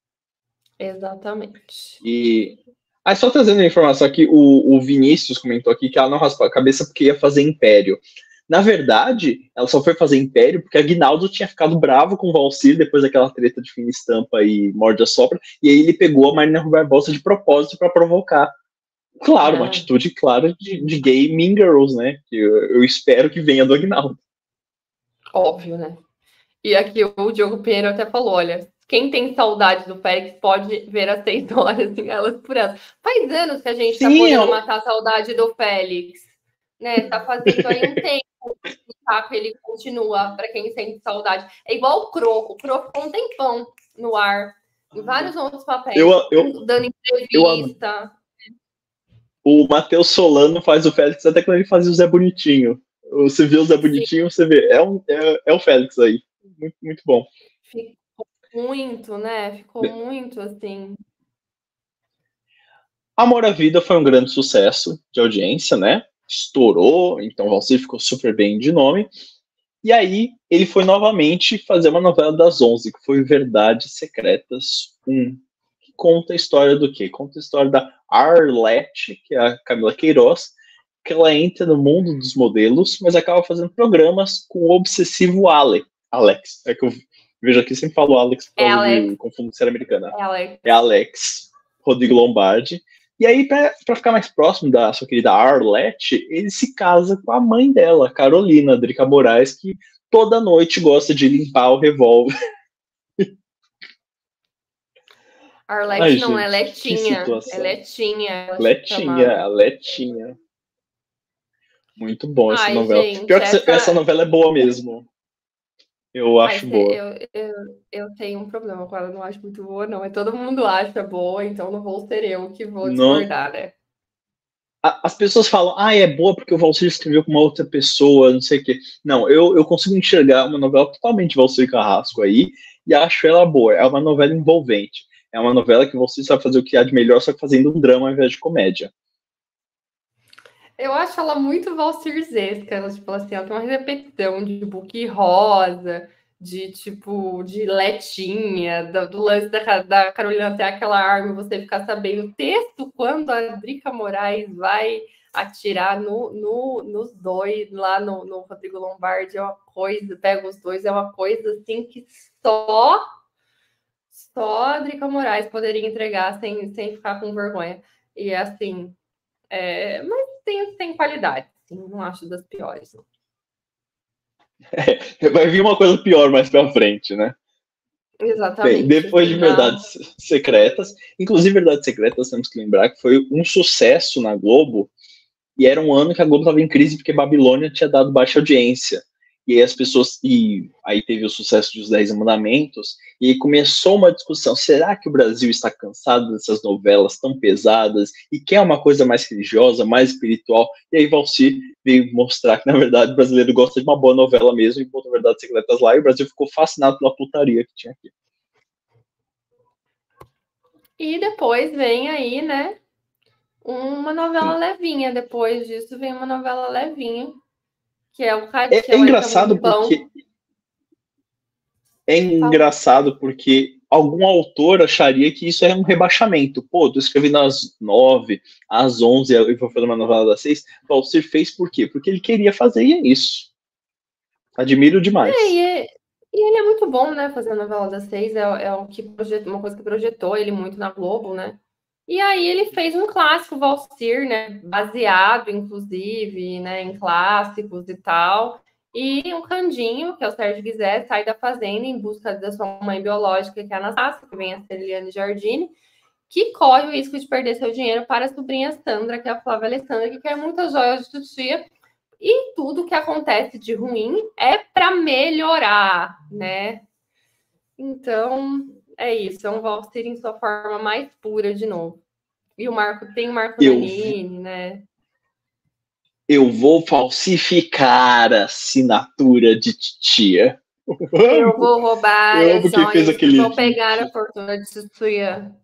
Exatamente. E ah, só trazendo a informação aqui, o, o Vinícius comentou aqui que ela não raspou a cabeça porque ia fazer Império. Na verdade, ela só foi fazer Império porque a Guinaldo tinha ficado bravo com o Valcir depois daquela treta de Fina Estampa e Morde a Sopra, e aí ele pegou a Marina Rui Barbosa de propósito para provocar. Claro, ah. uma atitude clara de, de gay mean girls, né? Que eu, eu espero que venha do Aguinaldo. Óbvio, né? E aqui o Diogo Pinheiro até falou, olha, quem tem saudade do Félix pode ver as seis horas em Elas por Elas. Faz anos que a gente Sim, tá podendo eu... matar a saudade do Félix, né? Tá fazendo aí um tempo que ele continua, para quem sente saudade. É igual o Croco. O Croco ficou um tempão no ar, em vários outros papéis, eu, eu, dando entrevista. Eu, o Matheus Solano faz o Félix até quando ele fazia o Zé Bonitinho. Você vê o Zé Bonitinho, Sim. você vê, é, um, é, é o Félix aí. Muito, muito bom. Ficou muito, né? Ficou Bem. muito assim. Amor à Vida foi um grande sucesso de audiência, né? Estourou, então o Valcir ficou super bem de nome. E aí ele foi novamente fazer uma novela das onze, que foi Verdades Secretas um. Que conta a história do quê? Conta a história da Arlete, que é a Camila Queiroz, que ela entra no mundo dos modelos, mas acaba fazendo programas com o obsessivo Alex. Alex. É que eu vejo aqui, sempre falo Alex por causa é de confundo ser americana. É Alex. É Alex, Rodrigo Lombardi. E aí, para ficar mais próximo da sua querida Arlete, ele se casa com a mãe dela, Carolina Drica Moraes, que toda noite gosta de limpar o revólver. Arlete Ai, não, gente, é Letinha. É Letinha. Letinha, a Letinha. Muito bom essa Ai, novela. Gente, Pior que essa... essa novela é boa mesmo. Eu Ai, acho boa. Eu, eu, eu tenho um problema com ela, não acho muito boa, não. Mas todo mundo acha boa, então não vou ser eu que vou discordar, não... né? As pessoas falam, ah, é boa porque o Valcir escreveu com uma outra pessoa, não sei o quê. Não, eu, eu consigo enxergar uma novela totalmente Valcir Carrasco aí e acho ela boa. É uma novela envolvente. É uma novela que você sabe fazer o que há de melhor, só que fazendo um drama ao invés de comédia. Eu acho ela muito Valcirzesca. Ela, tipo assim, ela tem uma repetição de Book Rosa, de tipo, de Letinha, do, do lance da, da Carolina ter aquela arma e você ficar sabendo o texto quando a Drica Moraes vai atirar no, no, nos dois, lá no, no Rodrigo Lombardi, é uma coisa, pega os dois, é uma coisa assim que só só a Drica Moraes poderia entregar sem, sem ficar com vergonha. E assim, é, mas tem, tem qualidade, assim, não acho das piores, não. É, vai vir uma coisa pior mais pra frente, né? Exatamente. Bem, depois de Verdades não. Secretas, inclusive Verdades Secretas, temos que lembrar que foi um sucesso na Globo, e era um ano que a Globo estava em crise porque Babilônia tinha dado baixa audiência. E aí as pessoas, e aí teve o sucesso dos Dez Mandamentos, e aí começou uma discussão, será que o Brasil está cansado dessas novelas tão pesadas, e quer uma coisa mais religiosa, mais espiritual? E aí Valcir veio mostrar que, na verdade, o brasileiro gosta de uma boa novela mesmo, e botou Verdades Secretas lá, e o Brasil ficou fascinado pela putaria que tinha aqui. E depois vem aí, né, uma novela levinha. Depois disso vem uma novela levinha, que é o É, que é é o Eita engraçado Mundo Bom. porque é engraçado porque algum autor acharia que isso é um rebaixamento. Pô, tô escrevendo às nove, às onze, e vou fazer uma novela das seis. O Valcir fez por quê? Porque ele queria fazer, e é isso. Admiro É, e, demais. é, e ele é muito bom, né? Fazer a novela das seis é, é o que projetou, uma coisa que projetou ele muito na Globo, né? E aí ele fez um clássico, Valsir, né? Baseado, inclusive, né, em clássicos e tal. E o Candinho, que é o Sérgio Guizé, sai da fazenda em busca da sua mãe biológica, que é a Anastácia, que vem a ser Eliane Jardine, que corre o risco de perder seu dinheiro para a sobrinha Sandra, que é a Flávia Alessandra, que quer muitas joias de titia. E tudo que acontece de ruim é para melhorar, né? Então, é isso. É um Valsir em sua forma mais pura de novo. E o Marco tem o Marco Eu, Nanini, né? eu vou falsificar a assinatura de titia. Eu Eu amo, vou roubar eu as amo quem fez joias e aquele vou pegar a edit. fortuna de titia.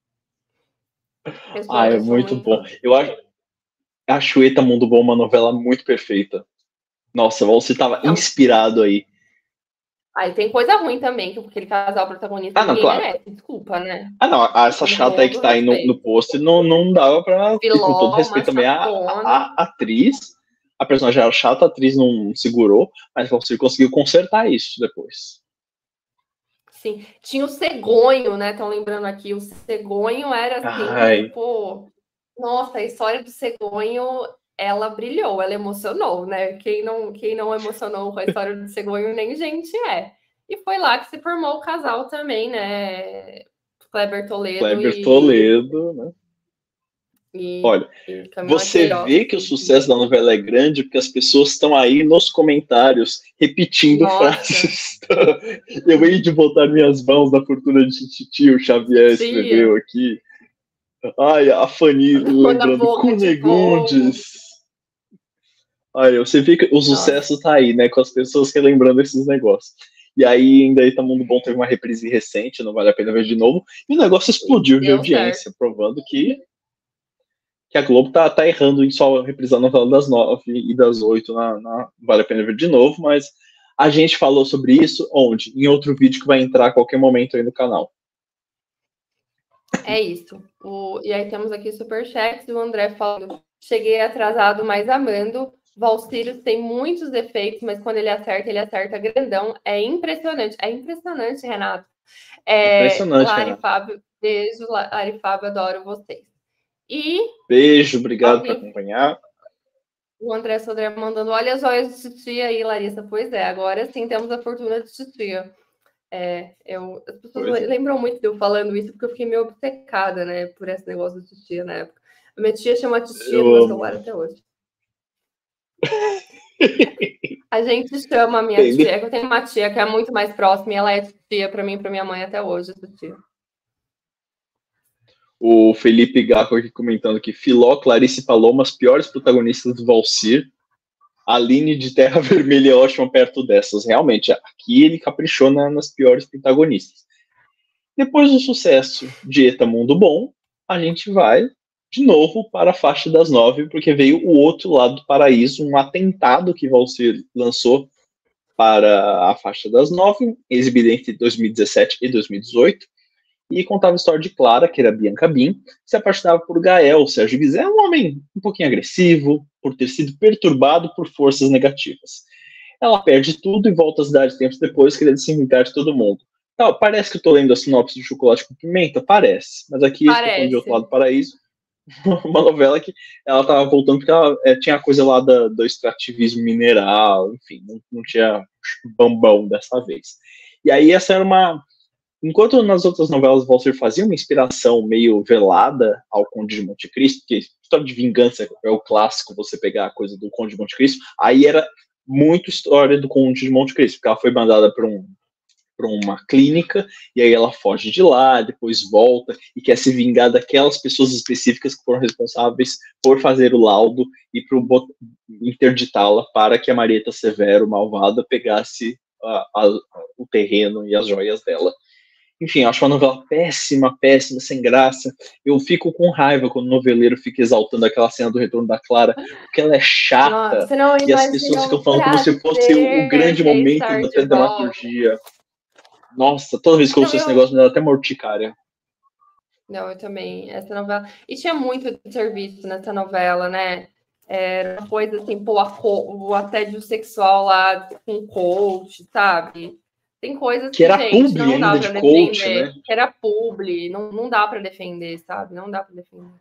Eu Ah, sou, é eu sou muito muito bom. fã. Eu acho a Chueta Mundo Bom uma novela muito perfeita. Nossa, você estava Não. inspirado aí. Aí tem coisa ruim também, que aquele casal protagonista Ah, não, ninguém claro. merece. Desculpa, né? Ah, não, essa Com chata aí que todo tá aí no, no respeito. post não, não dava pra. E com todo Filó, uma respeito também, a, a, chatona. a atriz, a personagem era chata, a atriz não segurou, mas você conseguiu consertar isso depois. Sim, tinha o cegonho, né? Estão lembrando aqui, o cegonho era assim, Ai, tipo, nossa, a história do cegonho, ela brilhou, ela emocionou, né? Quem não, quem não emocionou com a história do cegonho, nem gente é. E foi lá que se formou o casal também, né? Kleber Toledo Kleber e, Toledo, né? e, Olha, e Camila você Queiroz. vê que o sucesso da novela é grande porque as pessoas estão aí nos comentários repetindo Nossa, frases. Eu hei de botar minhas mãos na fortuna de titio, o Xavier tia, escreveu aqui. Ai, a Fanny na lembrando, boca de fogo. Cunegundes. Ai, você vê que o Nossa, sucesso tá aí, né? Com as pessoas relembrando esses negócios. E aí, ainda aí, Tá Mundo Bom teve uma reprise recente, não vale a pena ver de novo. E o negócio explodiu de deu certo. audiência, provando que que a Globo tá, tá errando em só reprisar a novela das nove e das oito, na, na, vale a pena ver de novo, mas a gente falou sobre isso onde? Em outro vídeo que vai entrar a qualquer momento aí no canal. É isso. O, e aí temos aqui superchats do André falando: cheguei atrasado, mas amando. Valcírio tem muitos defeitos, mas quando ele acerta, ele acerta grandão. É impressionante. É impressionante, Renato. É, Impressionante, Lari Renato. Fábio, beijo, Lari Fábio, adoro vocês. E Beijo, obrigado por alguém, acompanhar. o André Sodré mandando: olha as joias de titia aí, Larissa. Pois é, agora sim temos a fortuna de titia. É, eu, as pessoas Pois é. lembram muito de eu falando isso, porque eu fiquei meio obcecada, né, por esse negócio de titia na época. A minha tia chama titia no Eu meu amo. celular até hoje. A gente chama a minha Entendi. tia, que eu tenho uma tia que é muito mais próxima, e ela é tia para mim e para minha mãe até hoje, titia. O Felipe Gaco aqui comentando que Filó, Clarice Paloma, as piores protagonistas do Valcir. Aline de Terra Vermelha é ótima perto dessas. Realmente, aqui ele caprichou na, nas piores protagonistas. Depois do sucesso de Eta Mundo Bom, a gente vai de novo para a faixa das nove, porque veio o outro lado do paraíso, um atentado que Valsir lançou para a faixa das nove, exibida entre dois mil e dezessete e dois mil e dezoito, e contava a história de Clara, que era Bianca Bin, que se apaixonava por Gael. Sérgio Guizé é um homem um pouquinho agressivo, por ter sido perturbado por forças negativas. Ela perde tudo e volta à cidade tempos depois, querendo se vingar de todo mundo. Tá, parece que eu tô lendo a sinopse de Chocolate com Pimenta? Parece. Mas aqui eu estou falando de Outro Lado Parece. do Paraíso, uma novela que ela tava voltando porque ela é, tinha a coisa lá da, do extrativismo mineral, enfim, não, não tinha bambão dessa vez. E aí essa era uma... Enquanto nas outras novelas Walter fazia uma inspiração meio velada ao Conde de Monte Cristo, que história de vingança é o clássico, você pegar a coisa do Conde de Monte Cristo, aí era muito história do Conde de Monte Cristo, porque ela foi mandada para um, para uma clínica, e aí ela foge de lá, depois volta e quer se vingar daquelas pessoas específicas que foram responsáveis por fazer o laudo e por interditá-la para que a Marieta Severo, malvada, pegasse a, a, o terreno e as joias dela. Enfim, acho uma novela péssima, péssima, sem graça. Eu fico com raiva quando o noveleiro fica exaltando aquela cena do retorno da Clara, porque ela é chata Nossa, não e as pessoas ficam imaginou falando como se fosse o, o grande de momento estar da de volta. dramaturgia. Nossa, toda vez que eu ouço Não, esse eu- negócio, me dá até uma urticária. Não, eu também. Essa novela. E tinha muito de serviço nessa novela, né? Era uma coisa assim, pô, a co- o assédio sexual lá com coach, sabe? Tem coisas Que que, era gente, publi não dá ainda para de coach, defender. né? Que era publi, não, não dá para defender, sabe? Não dá para defender.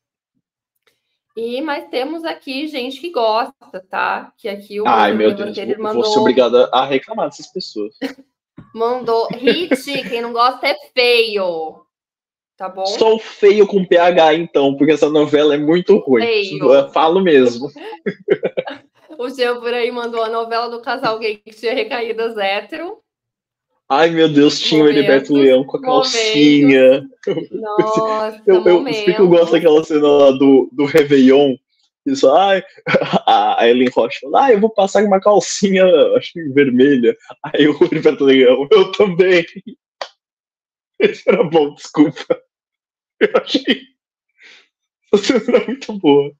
E, mas temos aqui gente que gosta, tá? Que aqui o Ai, Bruno meu Deus, Levanter vou, ele vou ser mandou, obrigada a reclamar dessas pessoas. mandou hit, quem não gosta é feio. Tá bom? Sou feio com P H, então, porque essa novela é muito ruim. Feio. Eu falo mesmo. O Jean por aí mandou a novela do casal gay que tinha recaídas hétero. Ai, meu Deus, tinha o Heriberto Momentos, Leão com a calcinha. Nossa, Eu, eu, momentos. por que eu gosto daquela cena lá do, do Réveillon? Isso, ai, a Ellen Rocha falou, ah, eu vou passar uma calcinha, acho que vermelha. Aí o Heriberto Leão, eu também. Esse era bom, desculpa. Eu achei. Essa cena era muito boa.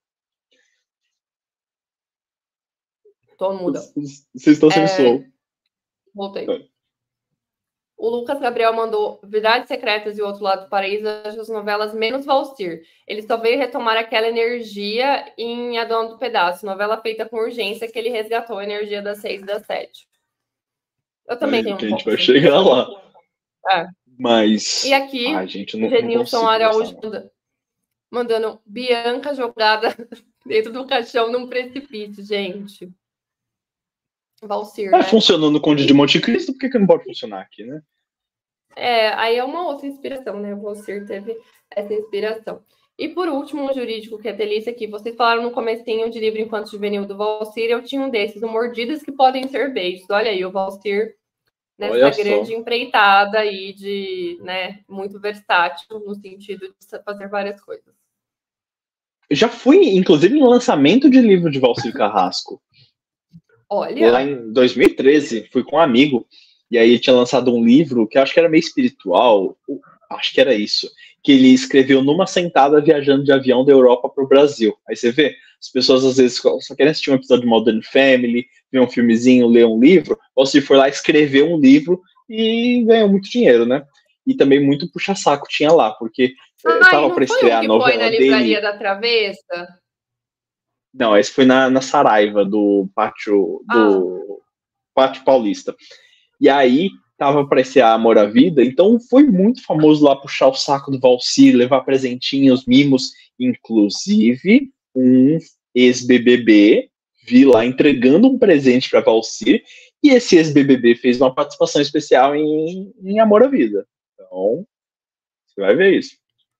Tô muda. Vocês estão sem É... som. Voltei. É. O Lucas Gabriel mandou Verdades Secretas e O Outro Lado do Paraíso, as novelas menos Valsir. Ele só veio retomar aquela energia em A Dona do Pedaço, novela feita com urgência que ele resgatou a energia das seis e das sete. Eu também Aí, tenho um que a gente pouco vai chegar lá. É. Mas. E aqui, ai, gente, não, Genilson não Araújo mandando Bianca jogada dentro do caixão num precipício, gente. Valsir, é, né? Funcionou no Conde de Monte Cristo, por que, que não pode funcionar aqui, né? É, aí é uma outra inspiração, né? O Valsir teve essa inspiração. E por último, um jurídico que é delícia aqui. Vocês falaram no comecinho de livro Enquanto Juvenil do Valsir, eu tinha um desses, o Mordidas que Podem Ser Beijos. Olha aí, o Valsir nessa Olha grande só. empreitada aí de, né, muito versátil no sentido de fazer várias coisas. Eu já fui, inclusive, em lançamento de livro de Valcir Carrasco. Olha. Lá em dois mil e treze, fui com um amigo, e aí ele tinha lançado um livro que eu acho que era meio espiritual, acho que era isso, que ele escreveu numa sentada viajando de avião da Europa para o Brasil. Aí você vê, as pessoas às vezes só querem assistir um episódio de Modern Family, ver um filmezinho, ler um livro. Ou se for lá escrever um livro e ganhou muito dinheiro, né? E também muito puxa-saco tinha lá, porque Ai, tava para estrear a novela foi na dele. Livraria da Travessa? Não, esse foi na, na Saraiva, do Pátio, do ah. Pátio Paulista. E aí tava para estrear Amor à Vida, então foi muito famoso lá puxar o saco do Valcir, levar presentinhos, mimos, inclusive um ex-B B B vi lá entregando um presente para Valcir, e esse ex-B B B fez uma participação especial em, em Amor à Vida. Então, você vai ver isso.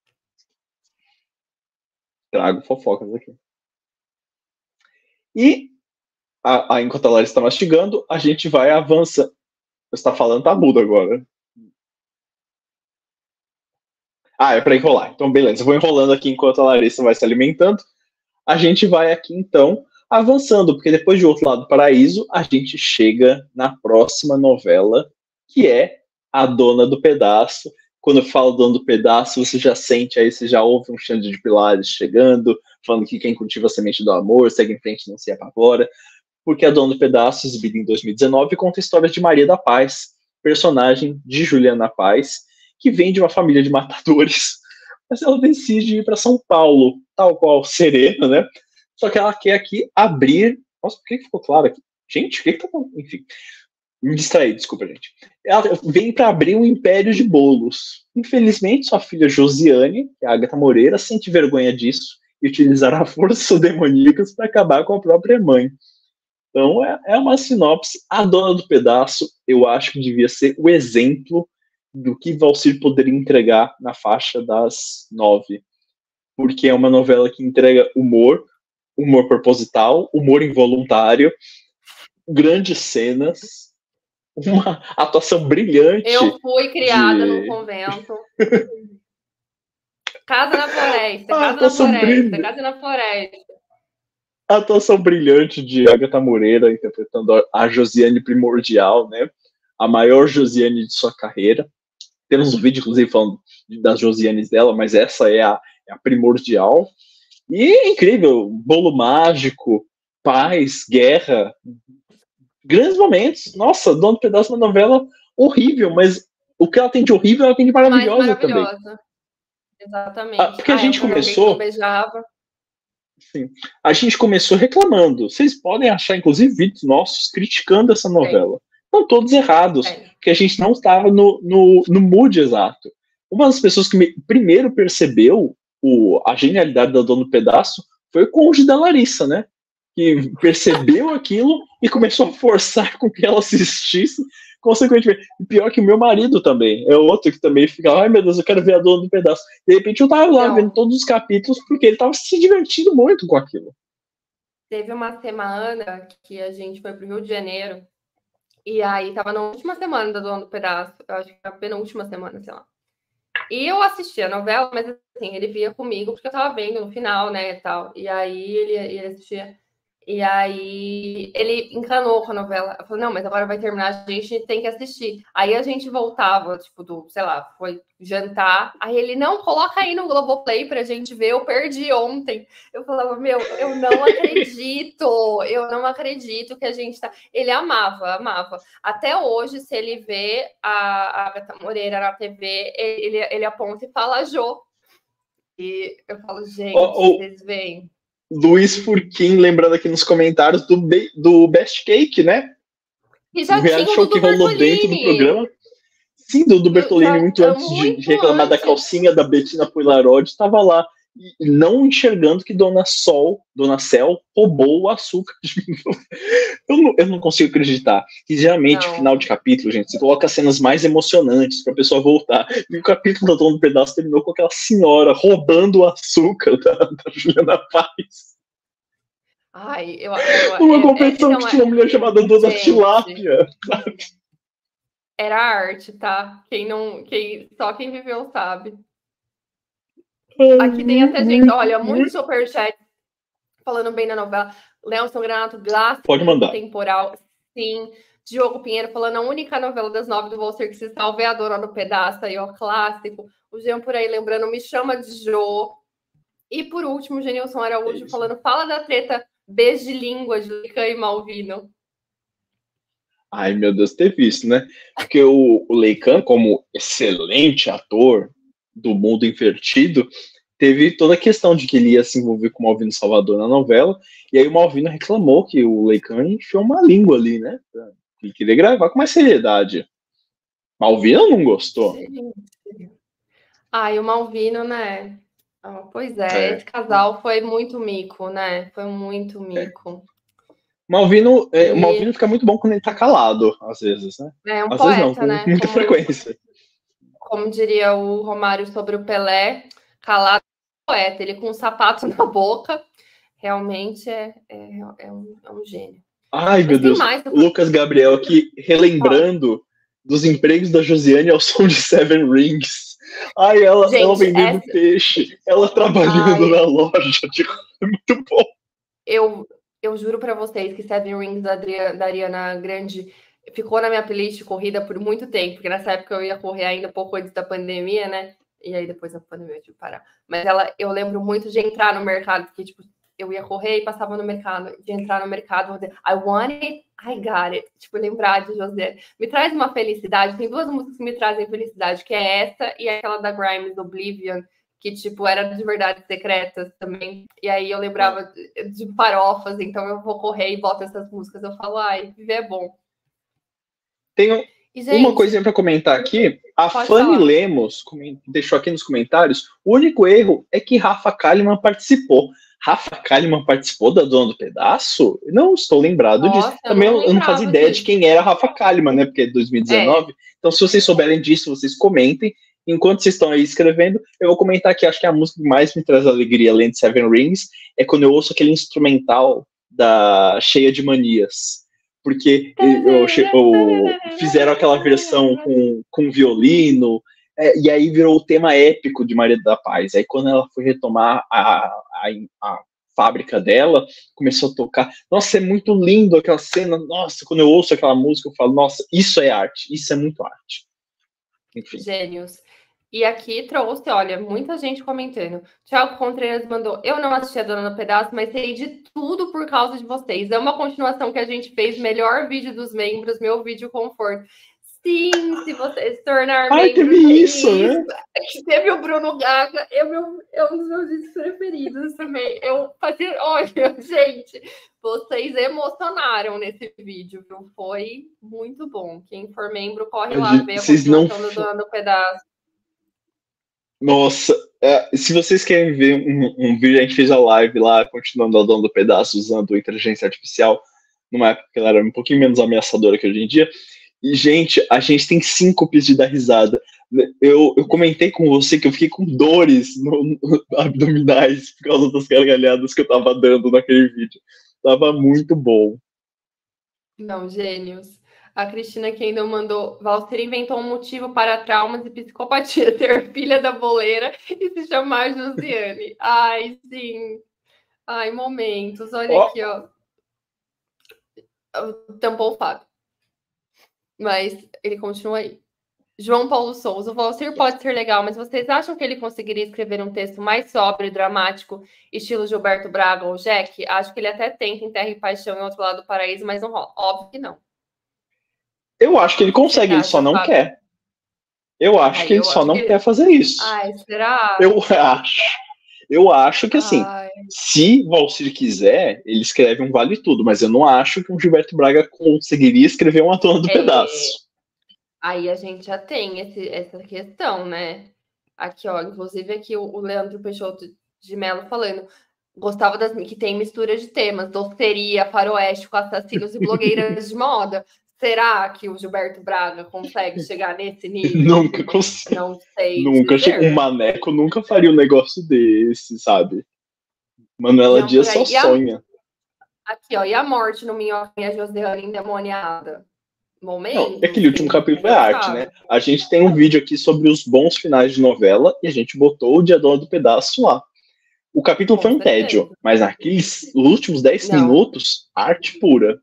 Trago fofocas aqui. E, a, a, enquanto a Larissa está mastigando, a gente vai avançar. Você está falando, tá mudo agora. Ah, é para enrolar. Então, beleza. Eu vou enrolando aqui enquanto a Larissa vai se alimentando. A gente vai aqui, então, avançando, porque depois de Outro Lado do Paraíso, a gente chega na próxima novela, que é A Dona do Pedaço. Quando eu falo Dona do Pedaço, você já sente aí, você já ouve um Xande de Pilares chegando, falando que quem cultiva a semente do amor, segue em frente, não se apavora. Porque A Dona do Pedaço, exibida em dois mil e dezenove, conta a história de Maria da Paz, personagem de Juliana Paz, que vem de uma família de matadores, mas ela decide ir para São Paulo, tal qual Serena, né? Só que ela quer aqui abrir... Nossa, por que ficou claro aqui? Gente, o que que tá... Enfim, me distraí, desculpa, gente. Ela vem para abrir um império de bolos. Infelizmente, sua filha Josiane, que é a Agatha Moreira, sente vergonha disso e utilizará forças demoníacas para acabar com a própria mãe. Então, é, é uma sinopse. A Dona do Pedaço, eu acho que devia ser o exemplo do que Valcir poderia entregar na faixa das nove. Porque é uma novela que entrega humor, humor proposital, humor involuntário, grandes cenas, uma atuação brilhante. Eu fui criada de... num convento. Casa na floresta, casa na floresta, casa na floresta. A atuação brilhante de Agatha Moreira interpretando a Josiane primordial, né? A maior Josiane de sua carreira. temos um vídeo, inclusive, falando das Josianes dela, mas essa é a, é a primordial. E é incrível, bolo mágico, paz, guerra, grandes momentos. Nossa, Dona do Pedaço é uma novela horrível, mas o que ela tem de horrível, ela tem de maravilhosa, maravilhosa. também. Exatamente. Ah, porque a gente começou... beijava. Sim. A gente começou reclamando. Vocês podem achar, inclusive, vídeos nossos criticando essa novela. É. Estão todos errados, é. porque a gente não estava no, no, no mood exato. Uma das pessoas que me, primeiro percebeu o, a genialidade da Dona do Pedaço foi o cônjuge da Larissa, né? Que percebeu aquilo e começou a forçar com que ela assistisse. Consequentemente, pior que o meu marido também. É outro que também fica, ai meu Deus, eu quero ver a Dona do Pedaço. De repente eu tava lá não. vendo todos os capítulos porque ele tava se divertindo muito com aquilo. Teve uma semana que a gente foi pro Rio de Janeiro e aí tava na última semana da Dona do Pedaço. Eu acho que foi a penúltima semana, sei lá. E eu assistia a novela, mas assim, ele via comigo porque eu tava vendo no final, né, e tal. E aí ele, ele assistia... E aí ele encanou com a novela. Eu falei, não, mas agora vai terminar, a gente tem que assistir. Aí a gente voltava, tipo, do, sei lá, foi jantar. Aí ele, não, coloca aí no Globoplay pra gente ver, eu perdi ontem. Eu falava, meu, eu não acredito, eu não acredito que a gente tá... Ele amava, amava. Até hoje, se ele vê a, a Agatha Moreira na T V, ele, ele aponta e fala, Jô. E eu falo, gente, oh, oh. vocês veem. Luiz Furquim, lembrando aqui nos comentários do, do Best Cake, né? E já o reality show que rolou dentro do programa. Sim, do, do Bertolini, muito antes muito de reclamar antes. da calcinha da Bettina Poilarod, estava lá, e não enxergando que Dona Sol, Dona Cel, roubou o açúcar de mim. Eu não, eu não consigo acreditar. E geralmente, não. final de capítulo, gente, você coloca cenas mais emocionantes pra pessoa voltar. E o capítulo da Dona do Pedaço terminou com aquela senhora roubando o açúcar da, da Juliana Paz. Ai, eu, eu, Uma é, competição é, que tinha uma mulher chamada Dona gente, Tilápia. Era arte, tá? Quem não, quem, só quem viveu sabe. Aqui tem até gente, olha, muito superchat falando bem da novela. Leonson Granato, Glass, pode mandar. Temporal, sim. Diogo Pinheiro falando a única novela das nove do Walter que se salve é a Dona do Pedaço, aí, ó, clássico. O Jean por aí lembrando, me chama de Jô. E por último, o Genilson Araújo é falando, fala da treta beijo de língua de Leican e Malvino. Ai, meu Deus, teve isso, né? Porque o, o Leican, como excelente ator do Mundo Invertido, teve toda a questão de que ele ia se envolver com o Malvino Salvador na novela, e aí o Malvino reclamou que o Leican enfiou uma língua ali, né? Ele queria gravar com mais seriedade. Malvino não gostou. Sim. Ai, o Malvino, né? Ah, pois é, é, esse casal foi muito mico, né? Foi muito mico. É. Malvino, é, e... o Malvino fica muito bom quando ele tá calado, às vezes, né? É um às poeta, vezes não, com né? muita como, frequência. Como diria o Romário sobre o Pelé, calado poeta, ele com um sapato na boca, realmente é, é, é, um, é um gênio. Ai, Mas meu Deus, mais, o Lucas Gabriel aqui, relembrando ah. dos empregos da Josiane ao som de Seven Rings. Ai, ela, Gente, ela vendendo essa... peixe, ela trabalhando Ai. na loja, tipo, é muito bom. Eu, eu juro pra vocês que Seven Rings da, Adriana, da Ariana Grande ficou na minha playlist de corrida por muito tempo, porque nessa época eu ia correr ainda pouco antes da pandemia, né? E aí depois da pandemia eu tive que parar. Mas ela, eu lembro muito de entrar no mercado, porque tipo, eu ia correr e passava no mercado, de entrar no mercado, dizer, I want it, I got it. Tipo, lembrar de José. Me traz uma felicidade. Tem duas músicas que me trazem felicidade, que é essa e aquela da Grimes, Oblivion, que, tipo, era de Verdades Secretas também. E aí eu lembrava de, de farofas, então eu vou correr e boto essas músicas. Eu falo, ai, viver é bom. Tenho e, gente, uma coisinha para comentar aqui. A Fanny Lemos deixou aqui nos comentários, o único erro é que Rafa Kalimann participou. Rafa Kalimann participou da Dona do Pedaço? Não estou lembrado Nossa, disso. Também eu não, eu não fazia ideia disso. de quem era Rafa Kalimann, né? Porque é dois mil e dezenove. É. Então, se vocês souberem disso, vocês comentem. Enquanto vocês estão aí escrevendo, eu vou comentar aqui, acho que a música que mais me traz alegria, além de Seven Rings, é quando eu ouço aquele instrumental da Cheia de Manias. Porque eu, eu, fizeram aquela versão com, com violino, é, e aí virou o tema épico de Maria da Paz. Aí quando ela foi retomar a, a, a fábrica dela, começou a tocar. Nossa, é muito lindo aquela cena. Nossa, quando eu ouço aquela música, eu falo, nossa, isso é arte, isso é muito arte. Enfim. Gênios. E aqui trouxe, olha, muita gente comentando. Thiago Contreiras mandou, eu não assisti a Dona do Pedaço, mas sei de tudo por causa de vocês. É uma continuação que a gente fez, melhor vídeo dos membros, meu vídeo conforto. Sim, se você se tornar Ai, membro... teve isso, isso, né? Que teve o Bruno Gaga, é, meu, é um dos meus vídeos preferidos também. Eu fazia... Olha, gente, vocês emocionaram nesse vídeo, viu? Foi muito bom. Quem for membro, corre lá ver a continuação não... do Dona do Pedaço. Nossa, é, se vocês querem ver um, um vídeo, a gente fez a live lá, continuando a Dona do Pedaço, usando inteligência artificial, numa época que ela era um pouquinho menos ameaçadora que hoje em dia. E, gente, a gente tem síncopes de dar risada. Eu, eu comentei com você que eu fiquei com dores no, no abdominais por causa das gargalhadas que eu tava dando naquele vídeo. Tava muito bom. Não, gênios. A Cristina Kendall mandou, Valser inventou um motivo para traumas e psicopatia, ter filha da boleira e se chamar Josiane. Ai, sim. Ai, momentos. Olha oh. aqui, ó. Tampou o Fábio. Mas ele continua aí. João Paulo Souza, o Valser pode ser legal, mas vocês acham que ele conseguiria escrever um texto mais sóbrio e dramático, estilo Gilberto Braga ou Jack? Acho que ele até tenta em Terra e Paixão em Outro Lado do Paraíso, mas não rola. Óbvio que não. Eu acho que ele consegue, ele só não Fábio? quer. Eu acho Ai, que ele só não que... quer fazer isso. Ai, será? Eu acho. Eu acho que, assim, Ai. se Valser quiser, ele escreve um Vale Tudo, mas eu não acho que um Gilberto Braga conseguiria escrever uma Dona do é... Pedaço. Aí a gente já tem esse, essa questão, né? Aqui, ó, inclusive aqui o, o Leandro Peixoto de Mello falando, gostava das que tem mistura de temas, doceria, faroeste com assassinos e blogueiras de moda. Será que o Gilberto Braga consegue chegar nesse nível? Nunca consegue. Não sei. Nunca chegou. Um maneco nunca faria um negócio desse, sabe? Manuela Não, Dias só sonha. A... Aqui, ó, e a morte no Minhoquinha Josiane endemoniada? Momento. Não, aquele último capítulo é arte, né? A gente tem um vídeo aqui sobre os bons finais de novela e a gente botou o Dia Dona do Pedaço lá. O capítulo Com foi um certeza. tédio, mas naqueles últimos dez Não. minutos, arte pura.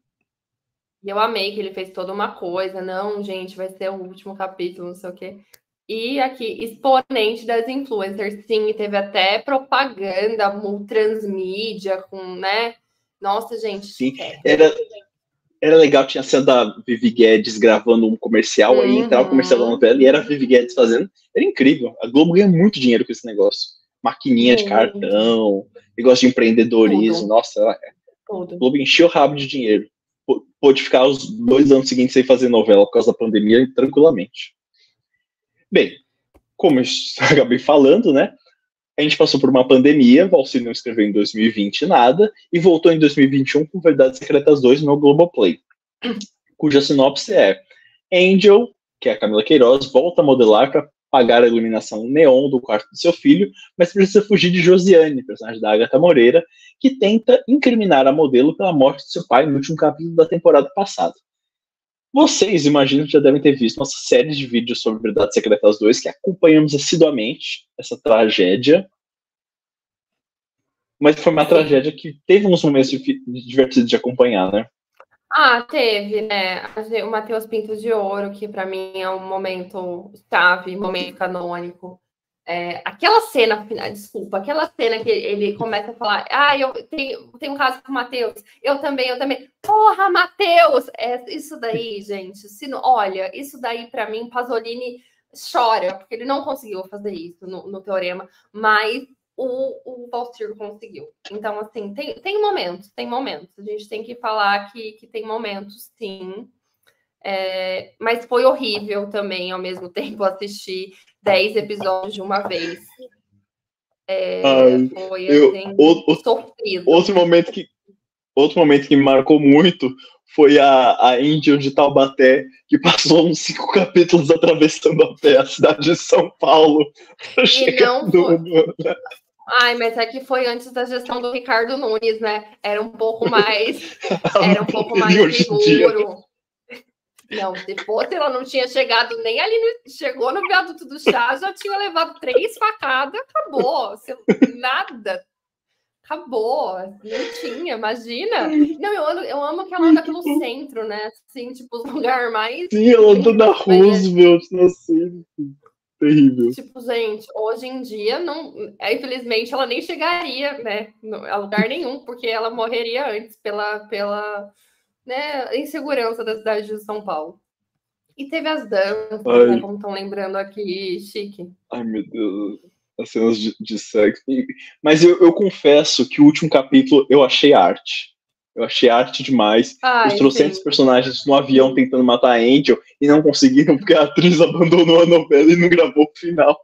E eu amei que ele fez toda uma coisa. Não, gente, vai ser o último capítulo, não sei o quê. E aqui, exponente das influencers. Sim, teve até propaganda, transmídia, com, né? Nossa, gente. Sim, era, era legal, tinha a cena da Vivi Guedes gravando um comercial, uhum. aí entrava o comercial da novela e era a Vivi Guedes fazendo. Era incrível. A Globo ganha muito dinheiro com esse negócio. Maquininha uhum. de cartão, negócio de empreendedorismo. Tudo. Nossa, ela, Tudo. a Globo encheu o rabo de dinheiro. Pôde ficar os dois anos seguintes sem fazer novela por causa da pandemia tranquilamente. Bem, como eu acabei falando, né? A gente passou por uma pandemia, Valser não escreveu em dois mil e vinte nada, e voltou em dois mil e vinte e um com Verdades Secretas dois no Globoplay, cuja sinopse é: Angel, que é a Camila Queiroz, volta a modelar para pagar a iluminação neon do quarto do seu filho, mas precisa fugir de Josiane, personagem da Agatha Moreira, que tenta incriminar a modelo pela morte de seu pai no último capítulo da temporada passada. Vocês, imagino que já devem ter visto nossa série de vídeos sobre Verdades Secretas dois, que acompanhamos assiduamente essa tragédia. Mas foi uma Sim. tragédia que teve uns momentos divertidos de acompanhar, né? Ah, teve, né? O Matheus Pinto de Ouro, que para mim é um momento chave, momento canônico. É, aquela cena, desculpa, aquela cena que ele começa a falar, ah, eu tenho, tenho um caso com o Matheus, eu também, eu também. Porra, Matheus! É, isso daí, gente, se não, olha, isso daí para mim, Pasolini chora, porque ele não conseguiu fazer isso no, no Teorema, mas o, o Valser conseguiu. Então, assim, tem, tem momentos, tem momentos. A gente tem que falar que, que tem momentos, sim. É, mas foi horrível também, ao mesmo tempo, assistir dez episódios de uma vez. É, Ai, foi, eu, assim, outro, sofrido. Outro momento, que, outro momento que me marcou muito foi a, a Angel de Taubaté, que passou uns cinco capítulos atravessando a pé a cidade de São Paulo. E não foi... Ai, mas é que foi antes da gestão do Ricardo Nunes, né? Era um pouco mais... Era um pouco mais seguro. Não, se fosse, ela não tinha chegado nem ali, no, chegou no viaduto do chá, já tinha levado três facadas, acabou. Você, nada. Acabou, não tinha, imagina. Não, eu amo, eu amo que ela anda pelo centro, né? Assim, tipo, os lugares mais. Sim, ela anda na Roosevelt, assim, terrível. Tipo, gente, hoje em dia, não, infelizmente, ela nem chegaria, né, a lugar nenhum, porque ela morreria antes pela, pela né, insegurança da cidade de São Paulo. E teve as danças, ai, né, como estão lembrando aqui, chique. Ai, meu Deus. As cenas de, de sexo. Mas eu, eu confesso que o último capítulo eu achei arte. Eu achei arte demais. Ai, os trocentos personagens no avião tentando matar a Angel e não conseguiram porque a atriz abandonou a novela e não gravou o final.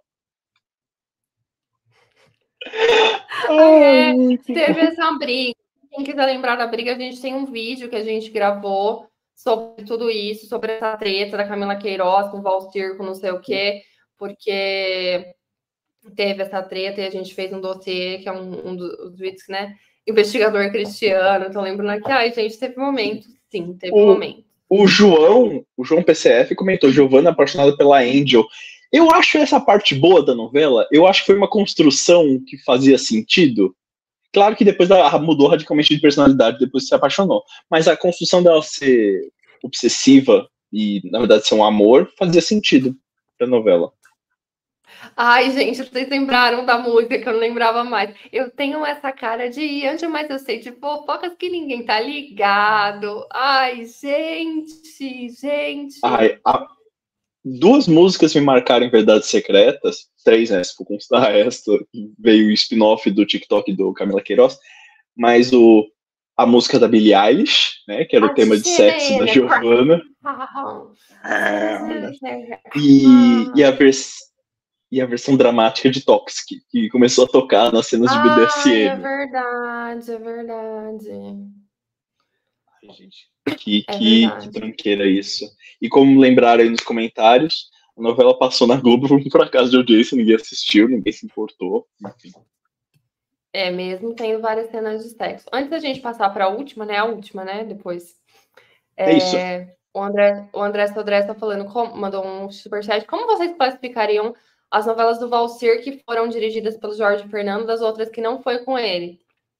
Ai, é, teve essa briga. Quem quiser lembrar da briga, a gente tem um vídeo que a gente gravou sobre tudo isso, sobre essa treta da Camila Queiroz com o Valcir, com não sei o quê, porque teve essa treta e a gente fez um dossiê, que é um, um dos vídeos, né? Investigador Cristiano, então lembrando aqui, ai, gente, teve momentos, sim, teve o, momentos. O João, o João P C F comentou, Giovanna apaixonada pela Angel. Eu acho essa parte boa da novela, eu acho que foi uma construção que fazia sentido. Claro que depois ela mudou radicalmente de personalidade, depois se apaixonou. Mas a construção dela ser obsessiva e, na verdade, ser um amor, fazia sentido pra novela. Ai, gente, vocês lembraram da música que eu não lembrava mais. Eu tenho essa cara de antes, mas eu sei de fofocas que ninguém tá ligado. Ai, gente, gente. Ai, a... Duas músicas me marcaram em Verdades Secretas, três, né, se for considerar esta, veio o spin-off do TikTok do Camila Queiroz, mas o, a música da Billie Eilish, né, que era a o tema de sexo da Giovanna, e, e, a vers, e a versão dramática de Toxic, que começou a tocar nas cenas de B D S M. Ai, é verdade, é verdade. Ai, gente, que, é que, que tranqueira isso. E como lembraram aí nos comentários, a novela passou na Globo por um fracasso de audiência, ninguém assistiu, ninguém se importou, enfim. É mesmo, tem várias cenas de sexo. Antes da gente passar para a última, né? A última, né? Depois. É, é isso. O André, o André Sodré está falando, como, mandou um superchat. Como vocês classificariam as novelas do Valcir que foram dirigidas pelo Jorge Fernando, das outras que não foi com ele?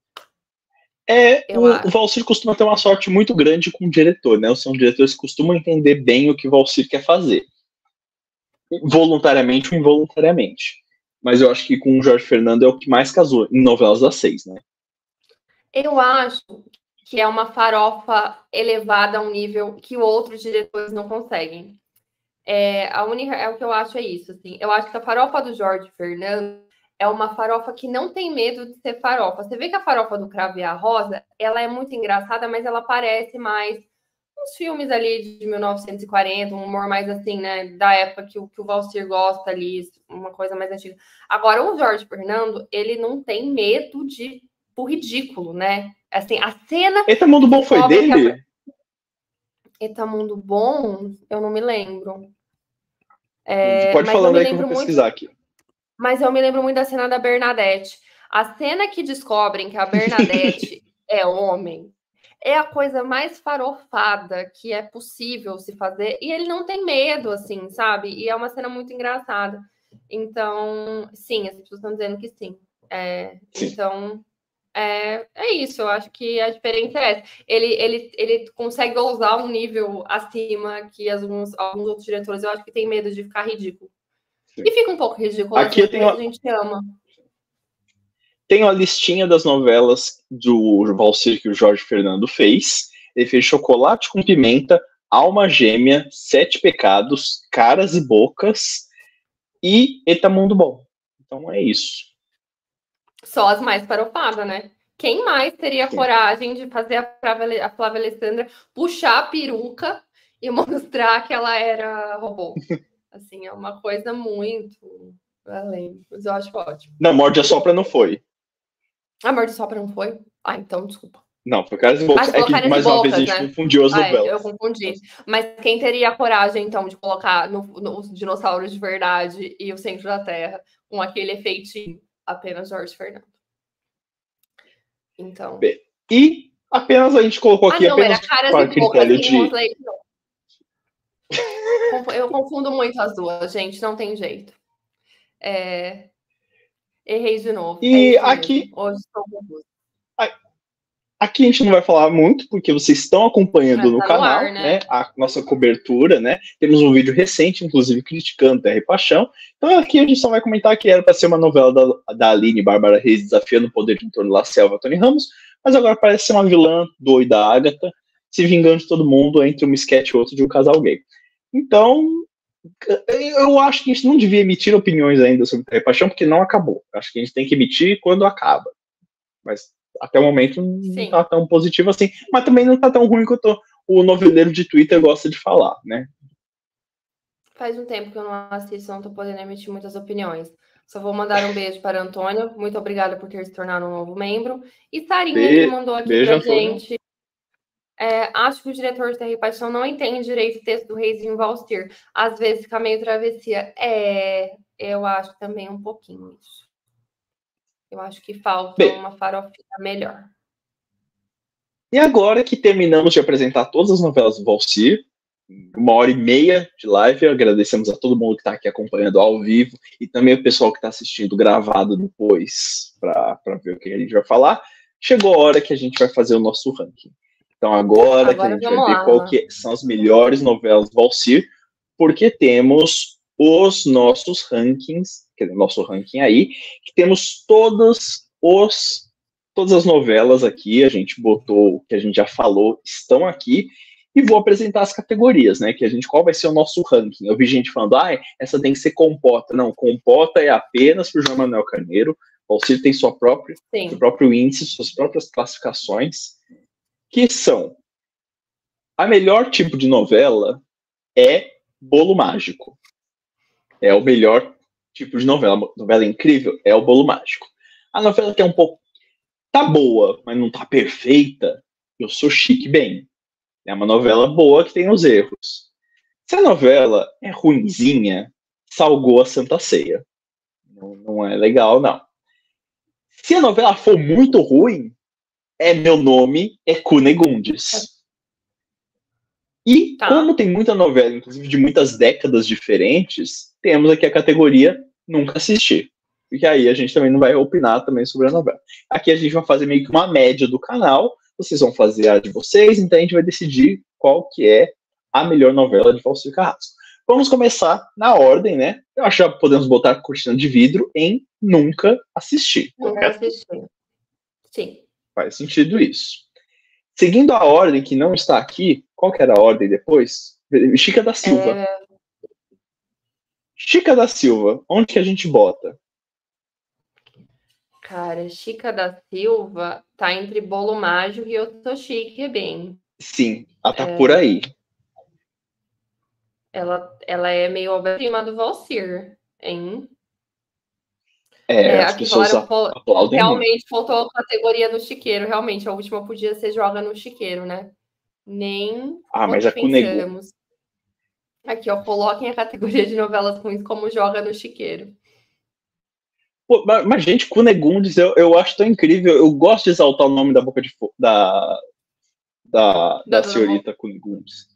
É, o, o Valcir costuma ter uma sorte muito grande com o diretor, né? São diretores que costumam entender bem o que o Valcir quer fazer. Voluntariamente ou involuntariamente. Mas eu acho que com o Jorge Fernando é o que mais casou em novelas das seis, né? Eu acho que é uma farofa elevada a um nível que outros diretores não conseguem. É, a única, é o que eu acho é isso, assim. Eu acho que a farofa do Jorge Fernando é uma farofa que não tem medo de ser farofa. Você vê que a farofa do Cravo e a Rosa, ela é muito engraçada, mas ela parece mais uns filmes ali de mil novecentos e quarenta, um humor mais assim, né, da época que o, que o Valcir gosta ali, uma coisa mais antiga. Agora, o Jorge Fernando, ele não tem medo de o ridículo, né? Assim, a cena... Eita Mundo Bom foi dele? A... Eita Mundo Bom? Eu não me lembro. É, Pode falando aí que eu vou pesquisar muito... aqui. Mas eu me lembro muito da cena da Bernadette. A cena que descobrem que a Bernadette é homem é a coisa mais farofada que é possível se fazer. E ele não tem medo, assim, sabe? E é uma cena muito engraçada. Então, sim, as pessoas estão dizendo que sim. É, sim. Então, é, é isso. Eu acho que a diferença é essa. Ele, ele, ele consegue ousar um nível acima que alguns, alguns outros diretores, eu acho que tem medo de ficar ridículo. Sim. E fica um pouco ridículo. Aqui assim, tem uma... a gente ama. Tem a listinha das novelas do Valcir que o Jorge Fernando fez. Ele fez Chocolate com Pimenta, Alma Gêmea, Sete Pecados, Caras e Bocas e Eita Mundo Bom. Então é isso. Só as mais farofadas, né? Quem mais teria Sim. coragem de fazer a Flávia, a Flávia Alessandra puxar a peruca e mostrar que ela era robô? Assim, é uma coisa muito além. Mas eu acho ótimo. Não, Morde a Sopra não foi. A Morde a Sopra não foi? Ah, então, desculpa. Não, foi Caras e Bocas. É que, mais uma vez, a gente né? confundiu as ah, novelas. É, eu confundi. Mas quem teria a coragem, então, de colocar no, no, os dinossauros de verdade e o centro da Terra com aquele efeitinho? Apenas Jorge Fernando. Então. Bem, e apenas a gente colocou aqui ah, não, apenas era Caras e Bocas de... Eu confundo muito as duas, gente, não tem jeito. É... Errei de novo. E é aqui, mesmo. Hoje estou confuso. Aqui a gente não vai falar muito, porque vocês estão acompanhando no tá canal, no ar, né? né, a nossa cobertura, né? Temos um vídeo recente, inclusive, criticando Terra e Paixão. Então aqui a gente só vai comentar que era para ser uma novela da, da Aline Bárbara Reis desafiando o poder de Antônio La Selva, Tony Ramos, mas agora parece ser uma vilã doida, Agatha, se vingando de todo mundo entre um sketch e outro de um casal gay. Então, eu acho que a gente não devia emitir opiniões ainda sobre Terra e Paixão, porque não acabou. Acho que a gente tem que emitir quando acaba. Mas até o momento não Sim. tá tão positivo assim, mas também não tá tão ruim quanto o noveleiro de Twitter gosta de falar, né? Faz um tempo que eu não assisto, não tô podendo emitir muitas opiniões. Só vou mandar um beijo para Antônio. Muito obrigada por ter se tornado um novo membro. E Sarinha, Be que mandou aqui beijo, pra Antônio. gente. É, acho que o diretor de Terra e Paixão não entende direito o texto do Reizinho Valstir. Às vezes fica meio travessia. É, eu acho também um pouquinho isso. Eu acho que falta Bem, uma farofinha melhor. E agora que terminamos de apresentar todas as novelas do Valstir, uma hora e meia de live, agradecemos a todo mundo que está aqui acompanhando ao vivo e também o pessoal que está assistindo gravado depois para ver o que a gente vai falar. Chegou a hora que a gente vai fazer o nosso ranking. Então agora, agora que a gente vai lá, ver qual que são as melhores novelas do Valstir, porque temos os nossos rankings, quer dizer, nosso ranking aí, que temos todos os, todas as novelas aqui, a gente botou o que a gente já falou, estão aqui, e vou apresentar as categorias, né, que a gente, qual vai ser o nosso ranking. Eu vi gente falando, ah, essa tem que ser compota. Não, compota é apenas para o João Manuel Carneiro, o Valstir tem sua própria, seu próprio índice, suas próprias classificações, que são, a melhor tipo de novela é Bolo Mágico. É o melhor tipo de novela. Uma novela incrível é o Bolo Mágico. A novela que é um pouco... Tá boa, mas não tá perfeita. Eu Sou Chique Bem. É uma novela boa que tem os erros. Se a novela é ruinzinha, salgou a Santa Ceia. Não, não é legal, não. Se a novela for muito ruim, é Meu Nome é Cunegundes. E tá. Como tem muita novela, inclusive de muitas décadas diferentes, temos aqui a categoria Nunca Assisti. Porque aí a gente também não vai opinar também sobre a novela. Aqui a gente vai fazer meio que uma média do canal, vocês vão fazer a de vocês, então a gente vai decidir qual que é a melhor novela de Valstir Carrasco. Vamos começar na ordem, né? Eu acho que já podemos botar Cortina de Vidro em Nunca Assisti. Nunca assisti. Sim. Faz sentido isso. Seguindo a ordem que não está aqui, qual que era a ordem depois? Chica da Silva. É... Chica da Silva, onde que a gente bota? Cara, Chica da Silva tá entre Bolo Mágico e Eu Sou Chique Bem. Sim, ela tá é... por aí. Ela, ela é meio obra-prima do Valstir, hein? É, é as pessoas falaram, aplaudem realmente muito. Faltou a categoria do chiqueiro, realmente. A última podia ser Joga no Chiqueiro, né? Nem ah, mas a pensamos. Aqui, ó, coloquem a categoria de novelas ruins como Joga no Chiqueiro. Pô, mas, mas, gente, Cunegundes, eu, eu acho tão incrível. Eu gosto de exaltar o nome da boca de da, da, da, da senhorita Cunegundes.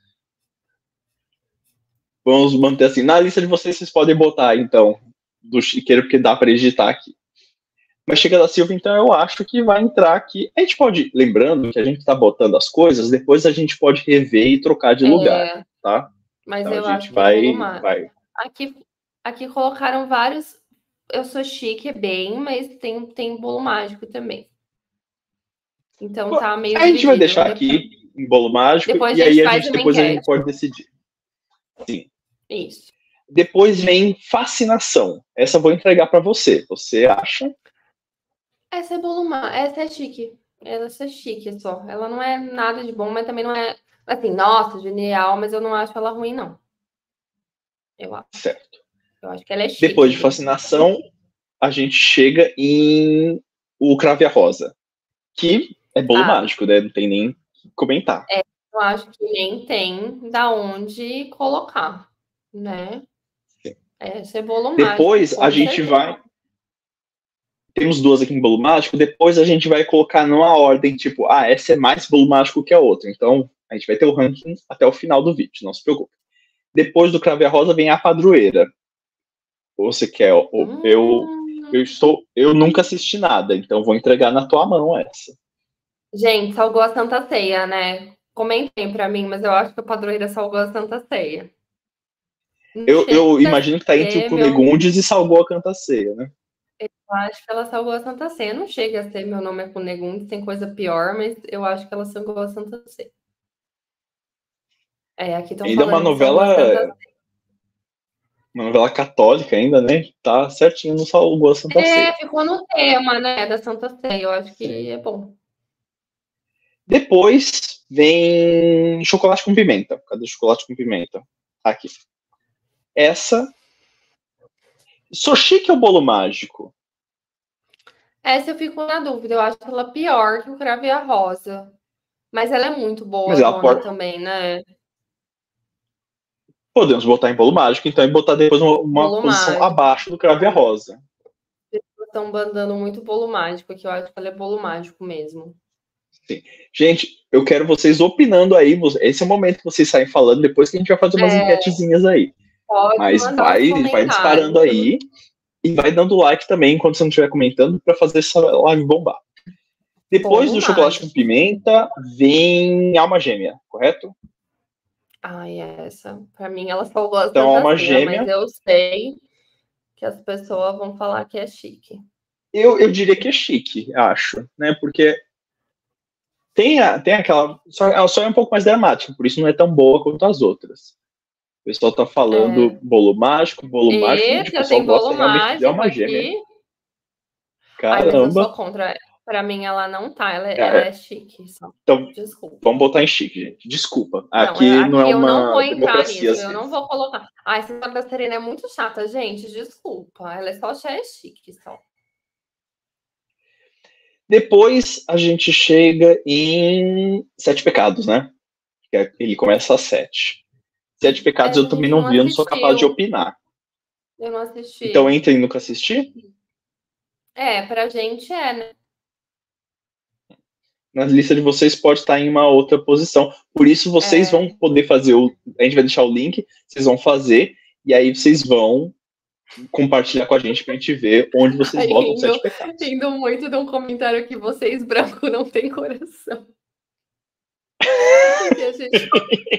Vamos manter assim. Na lista de vocês, vocês podem botar, então, do chiqueiro, porque dá para editar aqui. Mas Chica da Silva, então, eu acho que vai entrar aqui. A gente pode, lembrando que a gente está botando as coisas, depois a gente pode rever e trocar de lugar, é, tá? Mas então, eu a gente acho vai, que vai... Aqui, aqui colocaram vários. Eu Sou Chique Bem, mas tem, tem Bolo Mágico também. Então tá meio A gente dividido. vai deixar aqui em Bolo Mágico depois e aí a faz gente, depois a gente pode decidir. Sim. Isso. Depois vem Fascinação. Essa eu vou entregar para você. Você acha? Essa é Bolo Mágico. Essa é chique. Essa é chique só. Ela não é nada de bom, mas também não é assim, nossa, genial, mas eu não acho ela ruim, não. Eu acho. Certo. Eu acho que ela é chique. Depois de Fascinação, a gente chega em O Cravo e a Rosa, que é Bolo ah. Mágico, né? Não tem nem que comentar. É, eu acho que nem tem da onde colocar, né? Sim. Essa é Bolo Mágico. Depois a gente certeza. vai... Temos duas aqui em Bolo Mágico, depois a gente vai colocar numa ordem, tipo, ah, essa é mais Bolo Mágico que a outra. Então, a gente vai ter o ranking até o final do vídeo, não se preocupe. Depois do Cravo e a Rosa vem A Padroeira. Você quer, hum. eu, eu estou, eu nunca assisti nada, então vou entregar na tua mão essa. Gente, salgou a Santa Ceia, né? Comentem pra mim, mas eu acho que a padroeira salgou a Santa Ceia. Eu, eu imagino que tá entre o Ser meu... Cunegundes e salgou a Cantaceia, né? Eu acho que ela salgou a Santa Ceia. Não chega a ser meu nome é Cunegundes, tem coisa pior, mas eu acho que ela salgou a Santa Ceia. É, aqui estão Ainda é uma falando que salgou a Santa novela, Ceia. uma novela católica ainda, né? Tá certinho no salgou a Santa Ceia. É, ficou no tema, né, da Santa Ceia. Eu acho que Sim. é bom. Depois vem chocolate com pimenta. Cadê o chocolate com pimenta? Aqui. Essa. Sou chique ou bolo mágico? Essa eu fico na dúvida. Eu acho ela pior que o Cravo e a Rosa. Mas ela é muito Mas boa, ela dona, pode. também, né? Podemos botar em bolo mágico, então, e botar depois uma, uma Bolo posição mágico. abaixo do cravo e a rosa. Estão bandando muito bolo mágico aqui. Eu acho que ela é bolo mágico mesmo. Sim. Gente, eu quero vocês opinando aí. Esse é o momento que vocês saem falando, depois que a gente vai fazer umas É, enquetezinhas aí. pode Mas mandar os vai, vai disparando comentários. aí. E vai dando like também enquanto você não estiver comentando para fazer essa live bombar. Depois Bolo do chocolate mágico. com pimenta, vem alma gêmea, correto? Ai, essa. Pra mim, ela só gosta Então, da alma ceia, gêmea. mas eu sei que as pessoas vão falar que é chique. Eu, eu diria que é chique, acho, né? Porque tem, a, tem aquela. Só, ela só é um pouco mais dramática, por isso não é tão boa quanto as outras. O pessoal tá falando É. bolo mágico, bolo mágico, E gente, o eu pessoal tenho bolo gosta realmente de mágico alma gêmea. aqui. Ai, mas eu Caramba. sou contra. Pra mim, ela não tá. Ela, É, ela é chique. Só. então, Desculpa. vamos botar em chique, gente. Desculpa. Não, eu, Aqui não é aqui eu não vou uma entrar democracia, nisso. às Eu não vezes. vou colocar. Ai, essa história da Serena é muito chata, gente. Desculpa. Ela é só é chique, só. Depois a gente chega em Sete Pecados, né? Ele começa às sete. Sete Pecados Essa eu a também gente não não vi, eu não sou capaz de assistiu. opinar. Eu não assisti. Então entra e nunca assisti? É, pra gente é, né? Na lista de vocês pode estar em uma outra posição. Por isso vocês É. vão poder fazer o. A gente vai deixar o link, vocês vão fazer, e aí vocês vão compartilhar com a gente pra gente ver onde vocês Ai, botam rindo, Sete Pecados. rindo muito de um comentário que vocês brancos não têm coração. Porque a gente.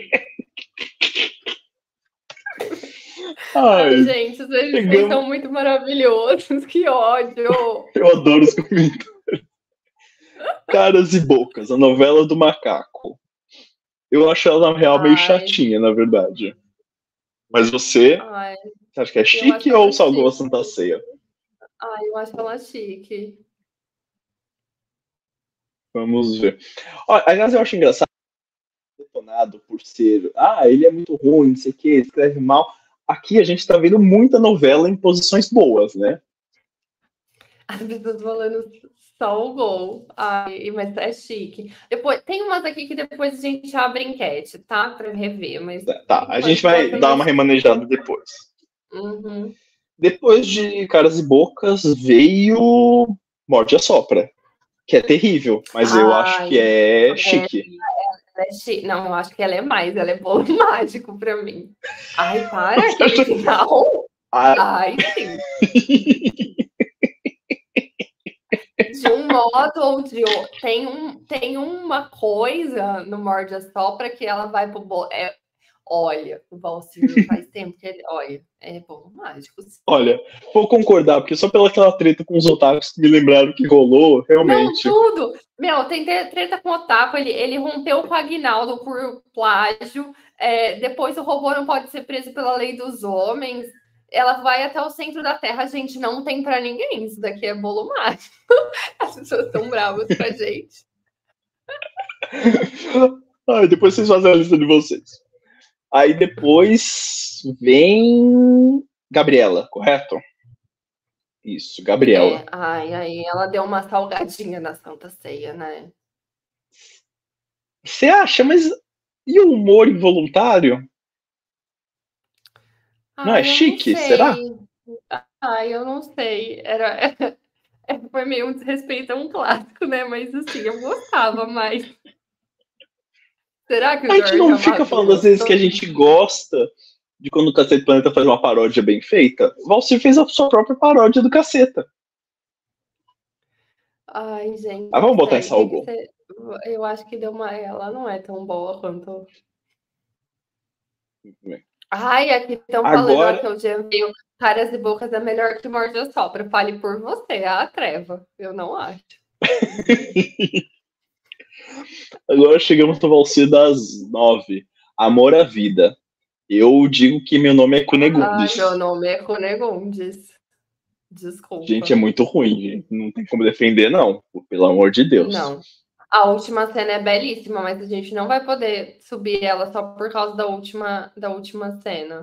Ai, Ai gente, vocês chegamos... são muito maravilhosos. Que ódio! Eu adoro os comentários. Caras e Bocas, a novela do macaco. Eu acho ela, na real, meio Ai. chatinha, na verdade. Mas você, Ai, você acha que é chique ou salgou a Santa Ceia? Ai, eu acho ela chique. Vamos ver. Olha, aliás, eu acho engraçado detonado por ser, ah, ele é muito ruim, não sei o que, escreve mal. Aqui a gente tá vendo muita novela em posições boas, né? As pessoas falando só o gol. Ai, mas é chique. Depois, tem umas aqui que depois a gente abre enquete, tá? Pra rever, mas... Tá, a gente vai dar uma remanejada depois. Uhum. Depois de Caras e Bocas veio Morde a Sopra, que é terrível, mas Ai, eu acho que é, é chique. É, é chique. Não, eu acho que ela é mais, ela é bolo mágico pra mim. Ai, para, aquele final. Ai, Ai sim. De um modo ou de outro. Tem, um, tem uma coisa no Morde a Sopra que ela vai pro bolo. É, olha, o Valcir faz tempo que ele. Olha, é bolo mágico. Sim. Olha, vou concordar, porque só pela aquela treta com os otakus que me lembraram que rolou, realmente. Não, tudo! Meu, tem treta com o otaku, ele, ele rompeu com o Aguinaldo por plágio. É, depois o robô não pode ser preso pela lei dos homens. Ela vai até o centro da Terra, gente, não tem pra ninguém. Isso daqui é bolo mágico. As pessoas estão bravas com a gente. Ai, depois vocês fazem a lista de vocês. Aí depois vem Gabriela, correto? Isso, Gabriela. É, ai, aí ela deu uma salgadinha na Santa Ceia, né? Você acha? Mas e o humor involuntário? Não Ai, é chique, não será? Ai, eu não sei. Era, foi meio um desrespeito a um clássico, né? Mas assim, eu gostava mais. Será que o A gente não fica falando às vezes que a gente gosta de quando o Cacete Planeta faz uma paródia bem feita? O Valcir fez a sua própria paródia do Caceta. Ai, gente. Ah, vamos botar em sério, tem que Salgou. ser- Eu acho que deu uma. Ela não é tão boa quanto. Ai, aqui estão falando ó, Agora, que o Jean veio Caras e Bocas é melhor que Morde a Sopra. Fale por você, a Treva. Eu não acho. agora chegamos no Valsir das nove. Amor à vida. Eu digo que meu nome é Ai, Cunegundes. meu nome é Cunegondes. Desculpa. Gente, é muito ruim, gente. Não tem como defender, não. Pelo amor de Deus. Não. A última cena é belíssima, mas a gente não vai poder subir ela só por causa da última, da última cena.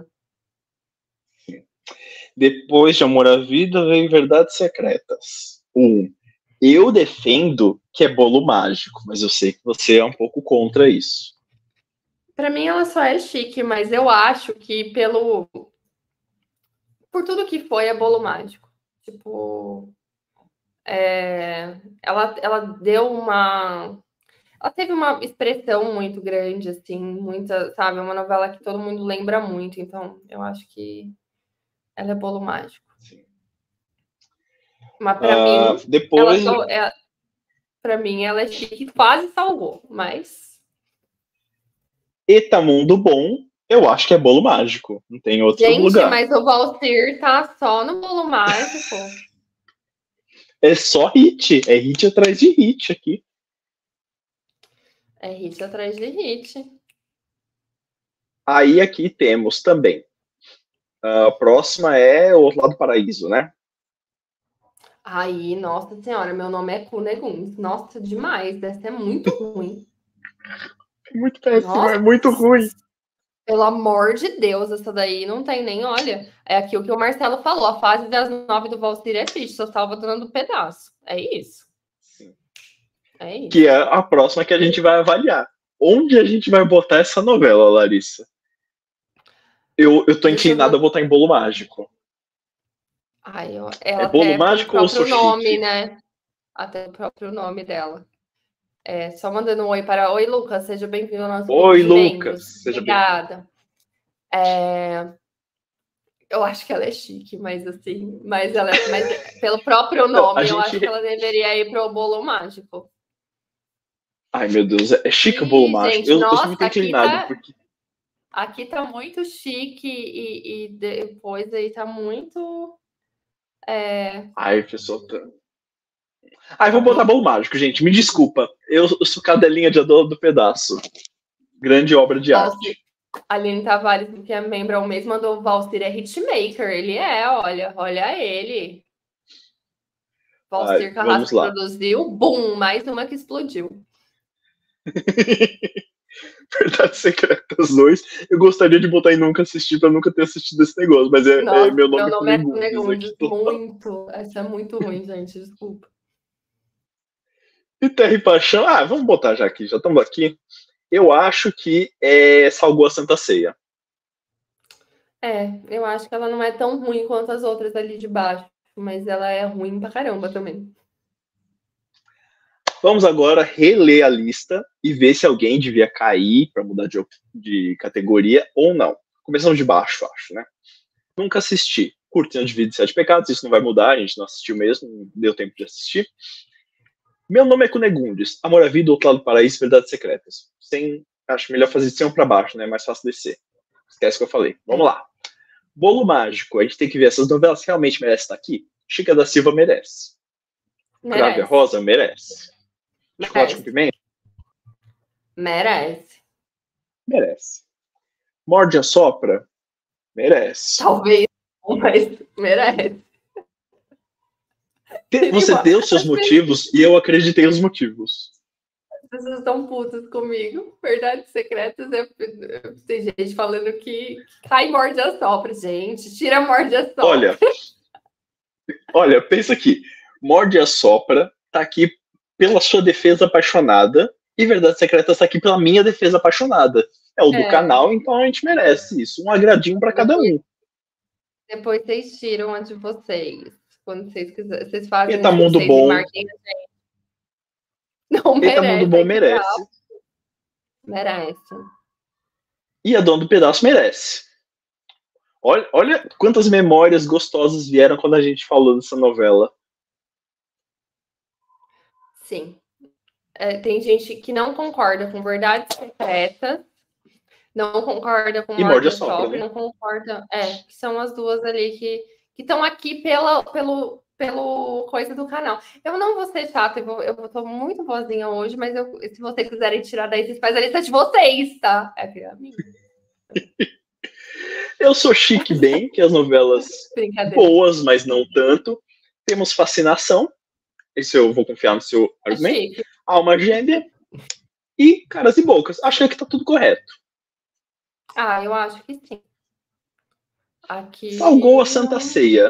Depois de Amor à Vida, vem Verdades Secretas. Um. Eu defendo que é bolo mágico, mas eu sei que você é um pouco contra isso. Pra mim, ela só é chique, mas eu acho que pelo... Por tudo que foi, é bolo mágico. Tipo... É... Ela, ela deu uma... Ela teve uma expressão muito grande, assim, muita, sabe? Uma novela que todo mundo lembra muito, então eu acho que ela é bolo mágico. Sim. Mas pra uh, mim, depois... ela só, é, pra mim ela é chique, quase salvou, mas... Eta Mundo Bom, eu acho que é bolo mágico. Não tem outro Gente, lugar. mas o Valsir tá só no bolo mágico. É só hit. É hit atrás de hit aqui. É hit atrás de hit. Aí aqui temos também. A próxima é O Outro Lado do Paraíso, né? Aí, nossa senhora, meu nome é Cunegundes. Nossa, demais. Essa é muito ruim. É muito péssimo, nossa. É muito ruim. Pelo amor de Deus, essa daí não tem nem, olha. É aquilo que o Marcelo falou. A fase das nove do Valsir é triste, só salva dando pedaço. É isso. Sim. É isso. Que é a próxima que a gente vai avaliar. Onde a gente vai botar essa novela, Larissa? Eu, eu tô inclinado a botar em bolo mágico. Ai, eu, ela é bolo até mágico tem o ou próprio sou nome, chique? né? Até o próprio nome dela. É, só mandando um oi para... Oi, Lucas, seja bem-vindo ao nosso Oi, grupo de Lucas. membros. Seja Obrigada. É... Eu acho que ela é chique, mas assim... Mas ela é... mas, pelo próprio nome, eu gente... acho que ela deveria ir para o bolo mágico. Ai, meu Deus. É chique o bolo mágico. Gente, eu, nossa, eu sou muito inclinado, aqui tá... porque... Aqui tá muito chique e, e depois aí tá muito... É... Ai, pessoal... Tá... Ai, vou botar bolo mágico, gente. Me desculpa. Eu, eu sou cadelinha de Adoro do Pedaço. Grande obra de Valsir. arte. Aline Tavares, que é membro ao mês, mandou o Valsir é hitmaker. Ele é, olha. Olha ele. Valsir Carrasco produziu. Bum! Mais uma que explodiu. Verdades Secretas dois. Eu gostaria de botar em Nunca Assisti pra nunca ter assistido esse negócio, mas é, Nossa, é meu nome, meu nome é Cunegundes. Cunegundes. Muito. Essa é muito ruim, gente. Desculpa. E Terra e Paixão, ah, vamos botar já aqui, já estamos aqui. Eu acho que é Salgou a Santa Ceia. É, eu acho que ela não é tão ruim quanto as outras ali de baixo, mas ela é ruim pra caramba também. Vamos agora reler a lista e ver se alguém devia cair para mudar de, de categoria ou não. Começamos de baixo, acho, né? Nunca assisti. Cortina de Vida e Sete Pecados, isso não vai mudar, a gente não assistiu mesmo, não deu tempo de assistir. Meu nome é Cunegundes. Amor à Vida, Outro Lado do Paraíso, Verdades Secretas. Sem, acho melhor fazer de cima para baixo, né? É mais fácil descer. Esquece o que eu falei. Vamos lá. Bolo Mágico. A gente tem que ver essas novelas realmente merecem estar aqui. Chica da Silva merece. merece. Crave Rosa merece. Chocolate com Pimenta? Merece. Merece. Morde a Sopra? Merece. Talvez, mas merece. Você deu seus motivos e eu acreditei nos motivos. As pessoas estão putas comigo. Verdades Secretas é... Tem gente falando que cai morde a sopra, gente. Tira morde a sopra. Olha, olha, pensa aqui. Morde a Sopra tá aqui pela sua defesa apaixonada e Verdades Secretas tá aqui pela minha defesa apaixonada. É o do é. canal, então a gente merece isso. Um agradinho para cada um. Depois vocês tiram a de vocês. Quando vocês quiserem. Vocês fazem Eta Mundo Bom. Não merece. Eta Mundo Bom merece. Merece. E a Dona do Pedaço merece. Olha, olha quantas memórias gostosas vieram quando a gente falou dessa novela. Sim. É, tem gente que não concorda com Verdades Secretas, não concorda com E Morde a Sopra, Shopping, né? não concorda. É, que são as duas ali que estão aqui pela, pelo, pelo coisa do canal. Eu não vou ser chata, eu, vou, eu tô muito boazinha hoje, mas eu, se vocês quiserem tirar daí, vocês fazem a lista de vocês, tá? É a minha. Eu sou Chique Bem, que as novelas boas, mas não tanto. Temos Fascinação, esse eu vou confiar no seu argumento. É Alma Gêmea e Caras e Bocas. Acho que tá tudo correto. Ah, eu acho que sim. Aqui... Salgou a Santa Ceia.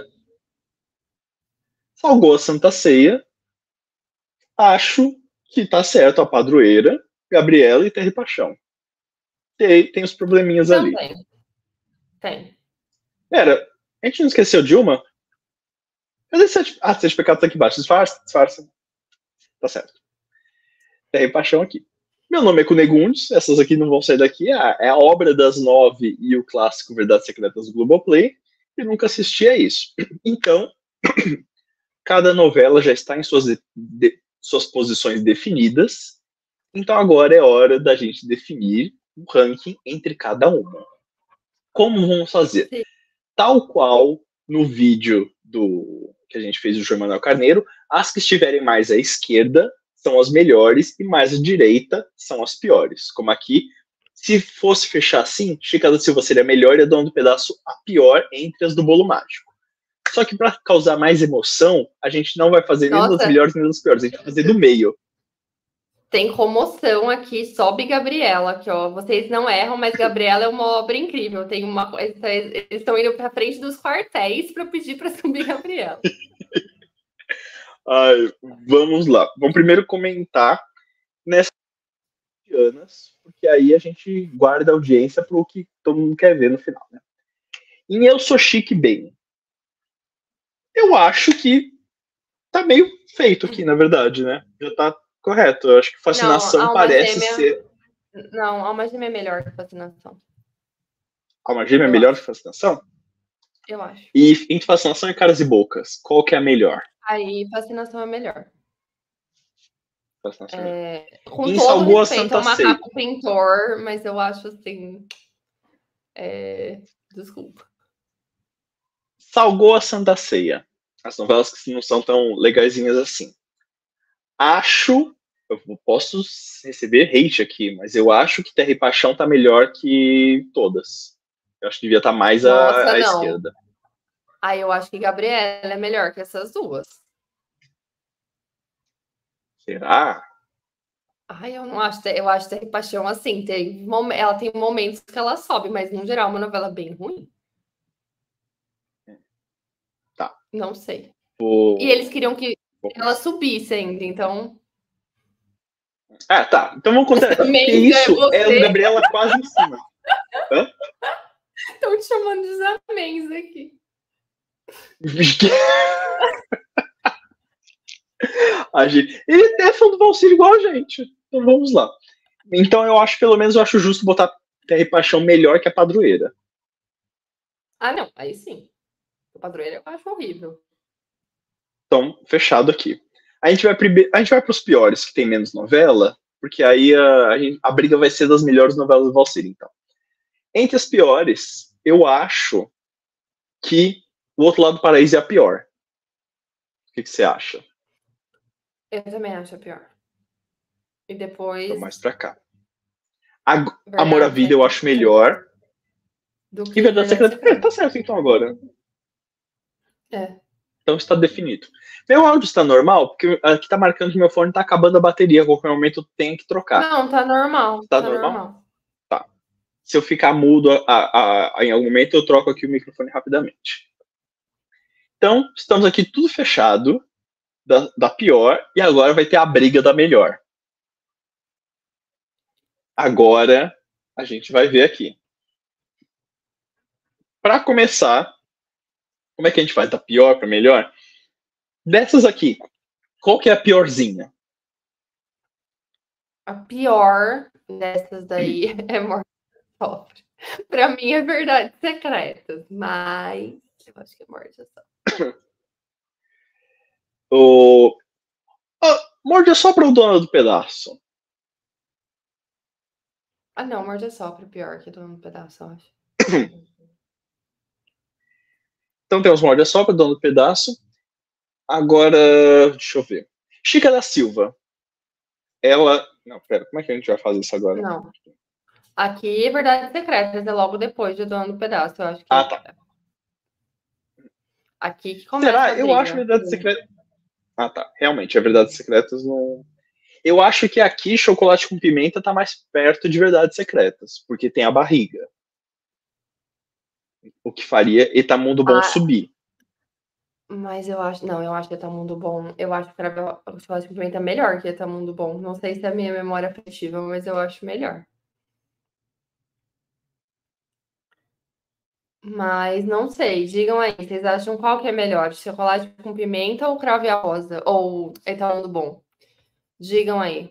Salgou a Santa Ceia. Acho que tá certo a Padroeira, Gabriela e Terra e Paixão. Tem, tem os probleminhas Também. ali. Tem. Pera, a gente não esqueceu de uma? Cadê sete... Ah, Sete Pecados tá aqui embaixo. Disfarça, disfarça. Tá certo. Terra e Paixão aqui. Meu nome é Cunegundes, essas aqui não vão sair daqui. É a Obra das Nove e o clássico Verdades Secretas do Globoplay. Eu nunca assisti a isso. Então, cada novela já está em suas, de, suas posições definidas. Então agora é hora da gente definir o ranking entre cada uma. Como vamos fazer? Sim. Tal qual no vídeo do que a gente fez do João Manuel Carneiro, as que estiverem mais à esquerda são as melhores e mais à direita são as piores. Como aqui, se fosse fechar assim, Chica da Silva seria a melhor e a Dona do Pedaço a pior entre as do Bolo Mágico. Só que para causar mais emoção, a gente não vai fazer Nossa. nem das melhores nem das piores, a gente vai fazer do meio. Tem comoção aqui, sobe Gabriela, aqui, ó. Vocês não erram, mas Gabriela é uma obra incrível. Tem uma, eles estão indo para frente dos quartéis para pedir para subir Gabriela. Ai, vamos lá. Vamos primeiro comentar nessas anos, porque aí a gente guarda a audiência para o que todo mundo quer ver no final, né? Em Eu Sou Chique Bem, eu acho que tá meio feito aqui, na verdade, né? Já tá correto. Eu acho que Fascinação não, parece gêmea... ser... Não, Alma Gêmea é melhor que Fascinação. Alma Gêmea é melhor que Fascinação? Eu acho. E entre Fascinação e Caras e Bocas, qual que é a melhor? Aí, Fascinação é melhor. Fascinação é... Com em todo Salgou respeito a ao Santa Macaco Pintor, mas eu acho assim... É... Desculpa. Salgou a Santa Ceia. As novelas que não são tão legaisinhas assim. Acho, eu posso receber hate aqui, mas eu acho que Terra e Paixão tá melhor que todas. Eu acho que devia estar tá mais Nossa, à, à esquerda. Aí eu acho que Gabriela é melhor que essas duas. Será? Ai, eu não acho. Eu acho Terra e Paixão assim. Tem, ela tem momentos que ela sobe, mas no geral é uma novela bem ruim. Tá. Não sei. Vou... E eles queriam que ela subisse ainda, então. Ah, tá. Então vamos contar. Isso é, é o Gabriela quase em cima. Hã? Estão te chamando de Zamens aqui. A gente... Ele é fã do Valsir igual a gente. Então vamos lá. Então eu acho, pelo menos, eu acho justo botar Terra e Paixão melhor que a Padroeira. Ah, não. Aí sim. A Padroeira eu acho horrível. Então, fechado aqui. A gente vai primeiro, a gente vai para os piores, que tem menos novela, porque aí a, a, gente, a briga vai ser das melhores novelas do Valsir, então. Entre as piores, eu acho que O Outro Lado do Paraíso é a pior. O que, que você acha? Eu também acho a pior. E depois... Então, mais pra cá. A, Amor à Vida eu acho melhor. Do que e Verdade Secreta... É, tá certo então agora. É. Então está definido. Meu áudio está normal, porque aqui tá marcando que meu fone tá acabando a bateria. A qualquer momento eu tenho que trocar. Não, tá normal. Tá, tá normal? normal? Tá. Se eu ficar mudo a, a, a, em algum momento, eu troco aqui o microfone rapidamente. Então, estamos aqui tudo fechado. Da, da pior. E agora vai ter a briga da melhor. Agora, a gente vai ver aqui. Para começar, como é que a gente faz da pior para melhor? Dessas aqui, qual que é a piorzinha? A pior dessas daí é Morte Sofre. Para mim é Verdades Secretas, mas eu acho que é Morte Sofre. o... Morde só para o dono do pedaço. Ah, não, morde a sopra, pior que dono do pedaço, eu acho. Então temos morde a sopra, dono do pedaço. Agora, deixa eu ver. Chica da Silva. Ela. Não, pera, como é que a gente vai fazer isso agora? Não. Aqui é Verdades Secretas, é logo depois de Dono do Pedaço, eu acho que. Ah, tá. Aqui que começa Será? a briga. Eu acho Verdades Secretas. Ah, tá. Realmente, a Verdades Secretas não. Eu acho que aqui Chocolate com Pimenta tá mais perto de Verdades Secretas, porque tem a barriga. O que faria Etamundo Bom Ah, subir. mas eu acho. Não, eu acho que Etamundo Bom. Eu acho que o Chocolate com Pimenta é melhor que Etamundo Bom. Não sei se é a minha memória afetiva, mas eu acho melhor. Mas não sei, digam aí, vocês acham qual que é melhor? Chocolate com pimenta ou cravo e a rosa? Ou Etamundo Bom? Digam aí.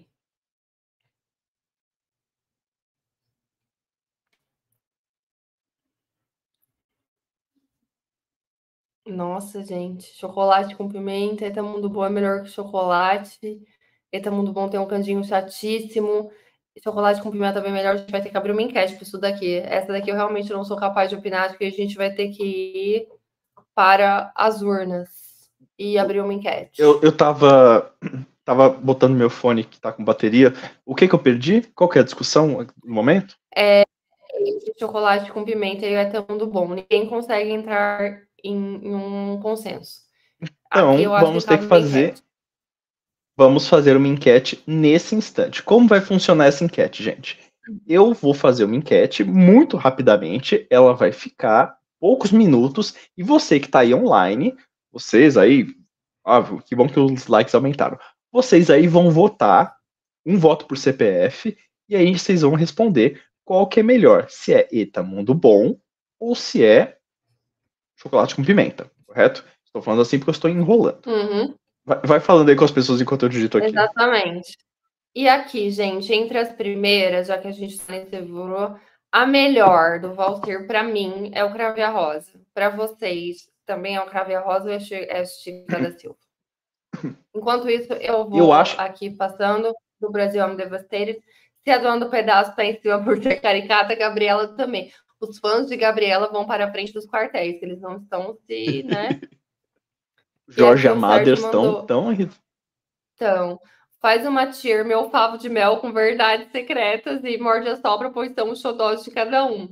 Nossa, gente, chocolate com pimenta, Etamundo Bom é melhor que chocolate. Etamundo Bom tem um canjinho chatíssimo. Chocolate com pimenta também é melhor. A gente vai ter que abrir uma enquete para isso daqui. Essa daqui eu realmente não sou capaz de opinar, porque a gente vai ter que ir para as urnas e abrir uma enquete. Eu, eu tava, tava botando meu fone que tá com bateria. O que que eu perdi? Qual que é a discussão no momento? É entre chocolate com pimenta e Etamundo Bom. Ninguém consegue entrar em, em um consenso. Aqui Então, eu acho que vamos ter cabe que uma fazer. enquete. Vamos fazer uma enquete nesse instante. Como vai funcionar essa enquete, gente? Eu vou fazer uma enquete muito rapidamente. Ela vai ficar poucos minutos. E você que está aí online, vocês aí, óbvio, que bom que os likes aumentaram. Vocês aí vão votar, um voto por C P F, e aí vocês vão responder qual que é melhor, se é Etamundo Bom ou se é chocolate com pimenta, correto? Estou falando assim porque eu estou enrolando. Uhum. Vai, vai falando aí com as pessoas enquanto eu digito aqui. Exatamente. E aqui, gente, entre as primeiras, já que a gente está nesse furor, a melhor do Valtir, para mim, é o Crave a Rosa. Para vocês, também é o Crave a Rosa ou é a Chica da Silva? Enquanto isso, eu vou Eu acho. aqui passando do Brasil I'm Devastated. Se a dona do pedaço está em cima por ser caricata, Gabriela também. Os fãs de Gabriela vão para a frente dos quartéis, que eles não estão se, né? Jorge Amado estão mandou... tão. Então, faz uma tier, meu favo de mel com verdades secretas e morde a sopra, pois são os xodós de cada um.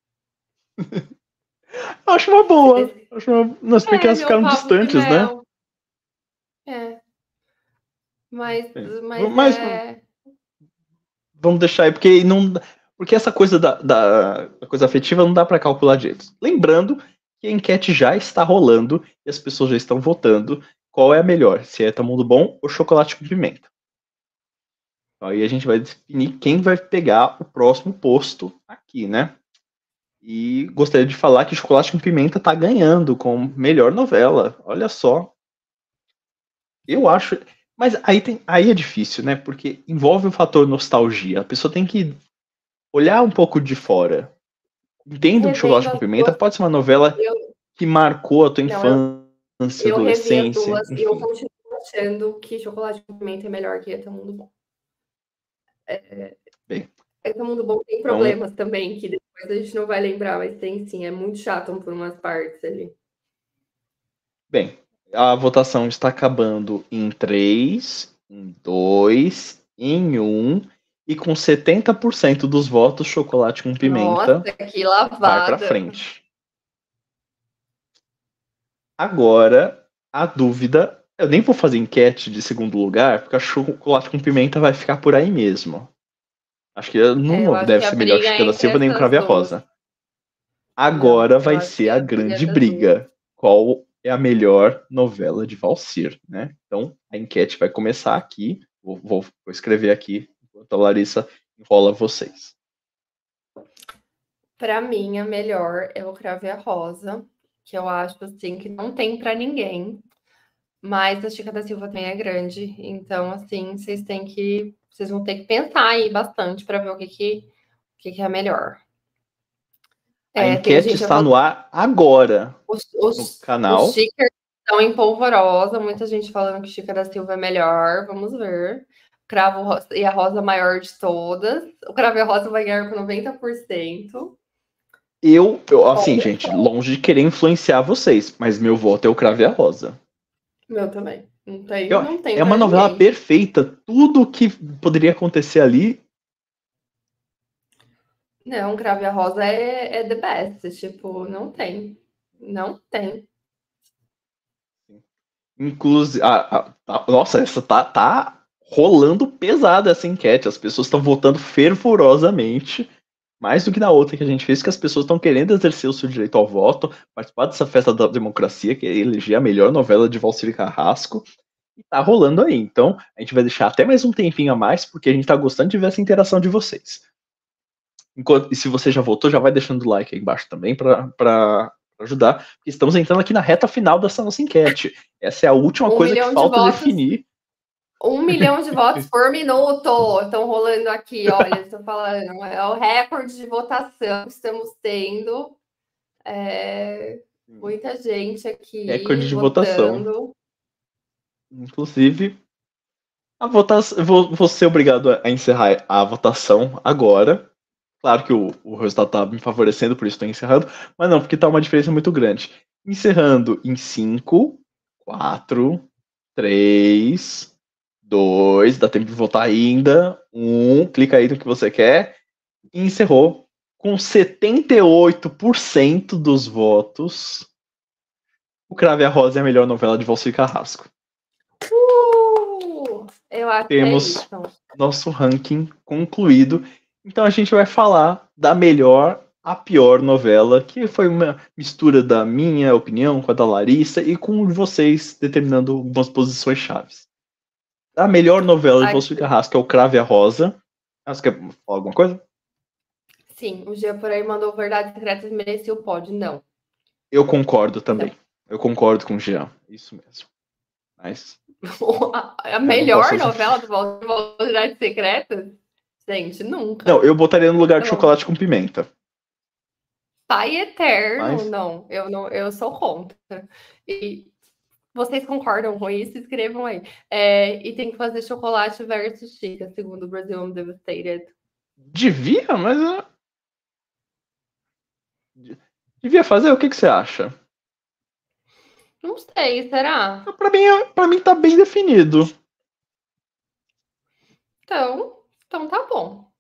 Acho uma boa. Esse... Acho uma... Nós é, que elas ficaram distantes, né? É. Mas, é. mas, mas é... Vamos deixar aí, porque não. Porque essa coisa da, da, da coisa afetiva não dá para calcular direito. Lembrando que a enquete já está rolando e as pessoas já estão votando qual é a melhor, se é Etamundo Bom ou chocolate com pimenta. Aí a gente vai definir quem vai pegar o próximo posto aqui, né? E gostaria de falar que Chocolate com Pimenta tá ganhando com melhor novela. Olha só. Eu acho. Mas aí, tem, aí é difícil, né? Porque envolve o fator nostalgia. A pessoa tem que olhar um pouco de fora. Entendo que Chocolate com Pimenta pode ser uma novela eu... que marcou a tua infância, eu, eu adolescência. Eu revi as duas e eu continuo achando que Chocolate com Pimenta é melhor que Etamundo Bom. É, Bem, Etamundo Bom tem problemas então... também, que depois a gente não vai lembrar, mas tem sim, é muito chato por umas partes ali. Bem, a votação está acabando em três, em dois, em um, e com setenta por cento dos votos, Chocolate com Pimenta. Nossa, que lavada. Vai para frente. Agora, a dúvida... Eu nem vou fazer enquete de segundo lugar, porque a Chocolate com Pimenta vai ficar por aí mesmo. Acho que não é, deve ser melhor que Chica da Silva nem o Crave a Rosa. Agora não, vai ser a grande briga. Duas. Qual é a melhor novela de Valcir, né? Então, a enquete vai começar aqui. Vou, vou, vou escrever aqui, enquanto a Larissa enrola vocês. Para mim, a melhor é o Crave a Rosa, que eu acho assim que não tem para ninguém. Mas a Chica da Silva também é grande, então assim, vocês têm que, vocês vão ter que pensar aí bastante para ver o que que, o que que é melhor. A é, enquete está no ar agora os, os, no canal. Os stickers Estão em polvorosa, muita gente falando que Chica da Silva é melhor, vamos ver. Cravo rosa, e a rosa maior de todas. O cravo e a rosa vai ganhar com noventa por cento. Eu, eu assim, Olha gente, só. longe de querer influenciar vocês, mas meu voto é o cravo e a rosa. Meu também. Não tem, eu, não tem é uma novela ninguém. perfeita. Tudo que poderia acontecer ali. Não, cravo e a rosa é, é the best. Tipo, não tem. Não tem. Inclusive, ah, ah, nossa, essa tá, tá rolando pesada essa enquete. As pessoas estão votando fervorosamente, mais do que na outra que a gente fez, que as pessoas estão querendo exercer o seu direito ao voto, participar dessa festa da democracia, que é eleger a melhor novela de Valcir Carrasco. E tá rolando aí. Então, a gente vai deixar até mais um tempinho a mais, porque a gente tá gostando de ver essa interação de vocês. Enquanto, e se você já votou, já vai deixando o like aí embaixo também para ajudar. Porque estamos entrando aqui na reta final dessa nossa enquete. Essa é a última um coisa que falta de votos, definir. Um milhão de votos por minuto estão rolando aqui, olha, estou falando. É o recorde de votação que estamos tendo. É, muita gente aqui. Recorde de votando. votação. Inclusive, a votação. Vou, vou ser obrigado a encerrar a votação agora. Claro que o, o resultado está me favorecendo, por isso estou encerrando. Mas não, porque está uma diferença muito grande. Encerrando em cinco, quatro, três, dois, dá tempo de votar ainda. um, clica aí no que você quer. E encerrou com setenta e oito por cento dos votos. O Cravo e a Rosa é a melhor novela de Valcir Carrasco. Uh, eu acho Temos que é isso. Nosso ranking concluído. Então a gente vai falar da melhor a pior novela, que foi uma mistura da minha opinião com a da Larissa e com vocês determinando algumas posições chaves. A melhor novela de Valcir Carrasco é o Cravo e a Rosa. Você quer falar alguma coisa? Sim, o Gia por aí mandou Verdades Secretas merecia o pódio, não. Eu concordo também. Não. Eu concordo com o Jean. Isso mesmo. Mas... a melhor novela do Valcir, Verdades Secretas? Gente, nunca. Não, eu botaria no lugar de Chocolate com Pimenta. Pai Eterno, Mas... não, eu não, eu sou contra. E vocês concordam com isso? Escrevam aí. É, e tem que fazer Chocolate versus Chica, segundo o Brasil Undevastated. Devia, mas... Devia fazer? O que, que você acha? Não sei, será? Pra mim, pra mim tá bem definido. Então, então tá bom.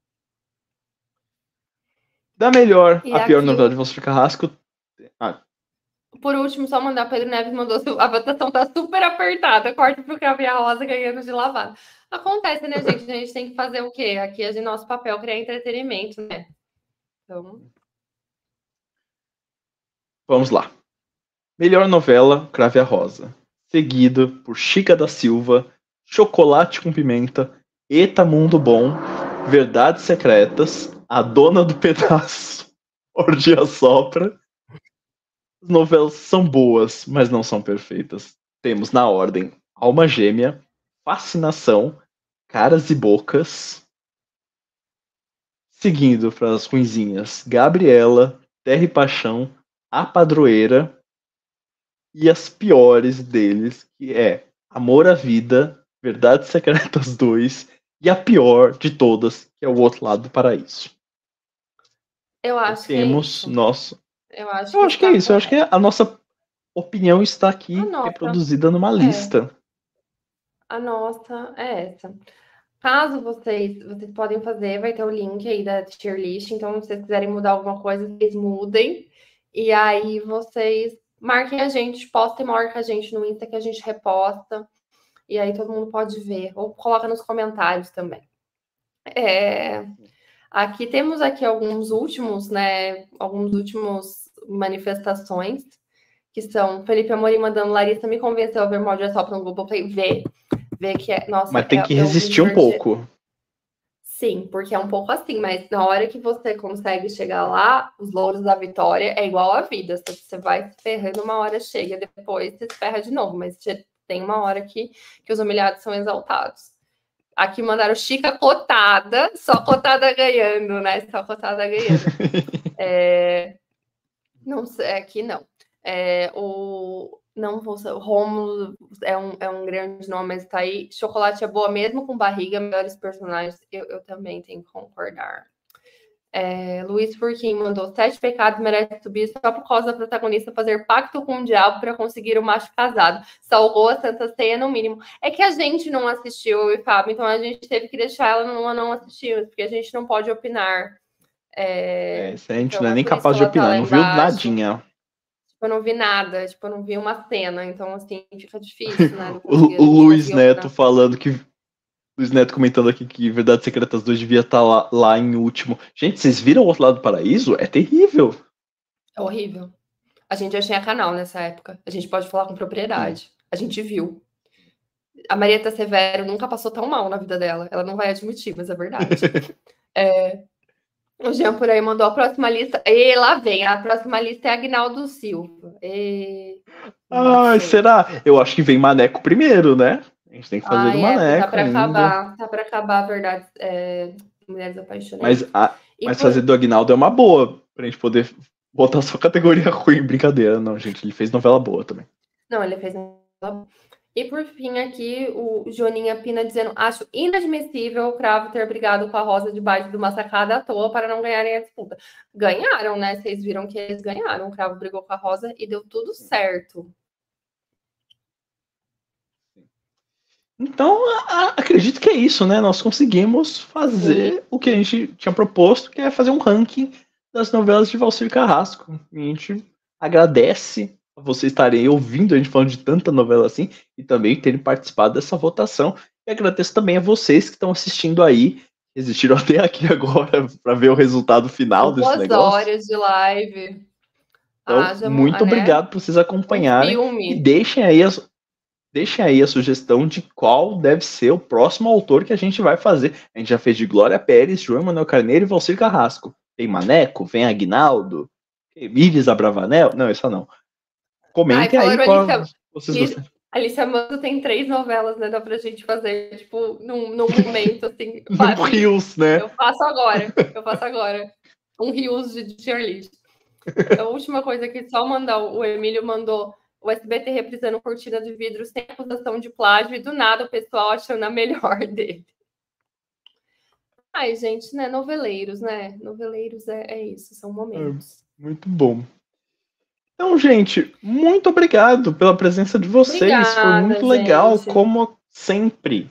Da melhor e a pior aqui, novela de Valcir Carrasco. Ah. Por último, só mandar Pedro Neves mandou. A votação tá super apertada. Corte pro Cravo e a Rosa ganhando de lavada. Acontece, né, gente? A gente tem que fazer o quê? Aqui é de nosso papel criar entretenimento, né? Então. Vamos lá. Melhor novela, Cravo e a Rosa. Seguido por Chica da Silva, Chocolate com Pimenta, Eta Mundo Bom, Verdades Secretas, A Dona do Pedaço, Orgia Sopra. As novelas são boas, mas não são perfeitas. Temos na ordem Alma Gêmea, Fascinação, Caras e Bocas. Seguindo para as ruinzinhas, Gabriela, Terra e Paixão, A Padroeira. E as piores deles, que é Amor à Vida, Verdades Secretas dois e a pior de todas, que é O Outro Lado do Paraíso. Eu acho Temos que é isso. nosso... Eu acho, eu que, acho que é isso. Eu acho que a nossa opinião está aqui reproduzida numa lista. É. A nossa é essa. Caso vocês, vocês podem fazer, vai ter o link aí da tier list. Então, se vocês quiserem mudar alguma coisa, vocês mudem. E aí vocês marquem a gente, postem, marca a gente no Insta que a gente reposta. E aí todo mundo pode ver. Ou coloca nos comentários também. É... Aqui temos aqui alguns últimos, né? Alguns últimos manifestações, que são Felipe Amorim mandando Larissa me convenceu a ver Morde Só para um Globo Play. Ver, ver que é. Nossa, mas tem é, que resistir um pouco. Sim, porque é um pouco assim, mas na hora que você consegue chegar lá, os louros da vitória é igual à vida. Você vai se ferrando, uma hora chega, depois você se ferra de novo, mas tem uma hora que, que os humilhados são exaltados. Aqui mandaram Chica cotada, só cotada ganhando, né? Só cotada ganhando. é... Não sei, aqui não. É, o... Não vou ser. Rômulo é um, é um grande nome, mas tá aí. Chocolate é boa mesmo com barriga, melhores personagens. Eu, eu também tenho que concordar. É, Luiz Furquim mandou: Sete pecados merece subir só por causa da protagonista fazer pacto com o diabo para conseguir o macho casado. Salvou a Santa Ceia no mínimo. É que a gente não assistiu, e Fábio, então a gente teve que deixar ela não, não assistir, porque a gente não pode opinar. É, É, isso a gente então não é é nem por isso que capaz de ela tá opinar, lá não viu embaixo. nadinha. Eu não vi nada, tipo, eu não vi uma cena, então assim, fica difícil, né? o, o Luiz Neto falando que. Luiz Neto comentando aqui que Verdades Secretas dois devia estar lá, lá em último. Gente, vocês viram o Outro Lado do Paraíso? É terrível. É horrível. A gente já tinha canal nessa época. A gente pode falar com propriedade. Sim. A gente viu. A Marieta Severo nunca passou tão mal na vida dela. Ela não vai admitir, mas é verdade. é... O Jean por aí mandou a próxima lista. E lá vem, a próxima lista é Agnaldo Silva. E... Ai, será? Eu acho que vem Maneco primeiro, né? A gente tem que fazer ah, do é, Maneco. Tá pra ainda. acabar. Tá pra acabar a verdade. É... Mulheres Apaixonadas. Mas, a, mas por... fazer do Agnaldo é uma boa, pra gente poder botar só categoria ruim. Brincadeira, não, gente. Ele fez novela boa também. Não, ele fez novela boa. E por fim aqui, o Joninha Pina dizendo: acho inadmissível o Cravo ter brigado com a Rosa debaixo de uma sacada à toa para não ganharem a disputa. Ganharam, né? Vocês viram que eles ganharam. O Cravo brigou com a Rosa e deu tudo certo. Então, a, acredito que é isso, né? Nós conseguimos fazer Sim. o que a gente tinha proposto, que é fazer um ranking das novelas de Valcir Carrasco. A gente agradece a vocês estarem ouvindo a gente falando de tanta novela assim e também terem participado dessa votação. E agradeço também a vocês que estão assistindo aí, existiram até aqui agora para ver o resultado final Duas desse negócio. Duas horas de live. Então, ah, já, muito né? obrigado por vocês acompanharem. Um e deixem aí as, Deixem aí a sugestão de qual deve ser o próximo autor que a gente vai fazer. A gente já fez de Glória Pérez, João Manuel Carneiro e Valcir Carrasco. Tem Maneco, vem Aguinaldo, Emílias Abravanel. Não, essa não. Comentem Ai, aí qual Alicia, vocês gostam. Alicia Mando tem três novelas, né? Dá pra gente fazer, tipo, num, num momento, assim. Um rios, né? Eu faço agora. Eu faço agora. Um rios de tier list. A última coisa que só mandar, o Emílio mandou o S B T reprisando Cortina de Vidro sem acusação de plágio e do nada o pessoal achando a melhor dele. Ai, gente, né? Noveleiros, né? Noveleiros é, é isso, são momentos. É, muito bom. Então, gente, muito obrigado pela presença de vocês. Obrigada, foi muito legal, gente. Como sempre.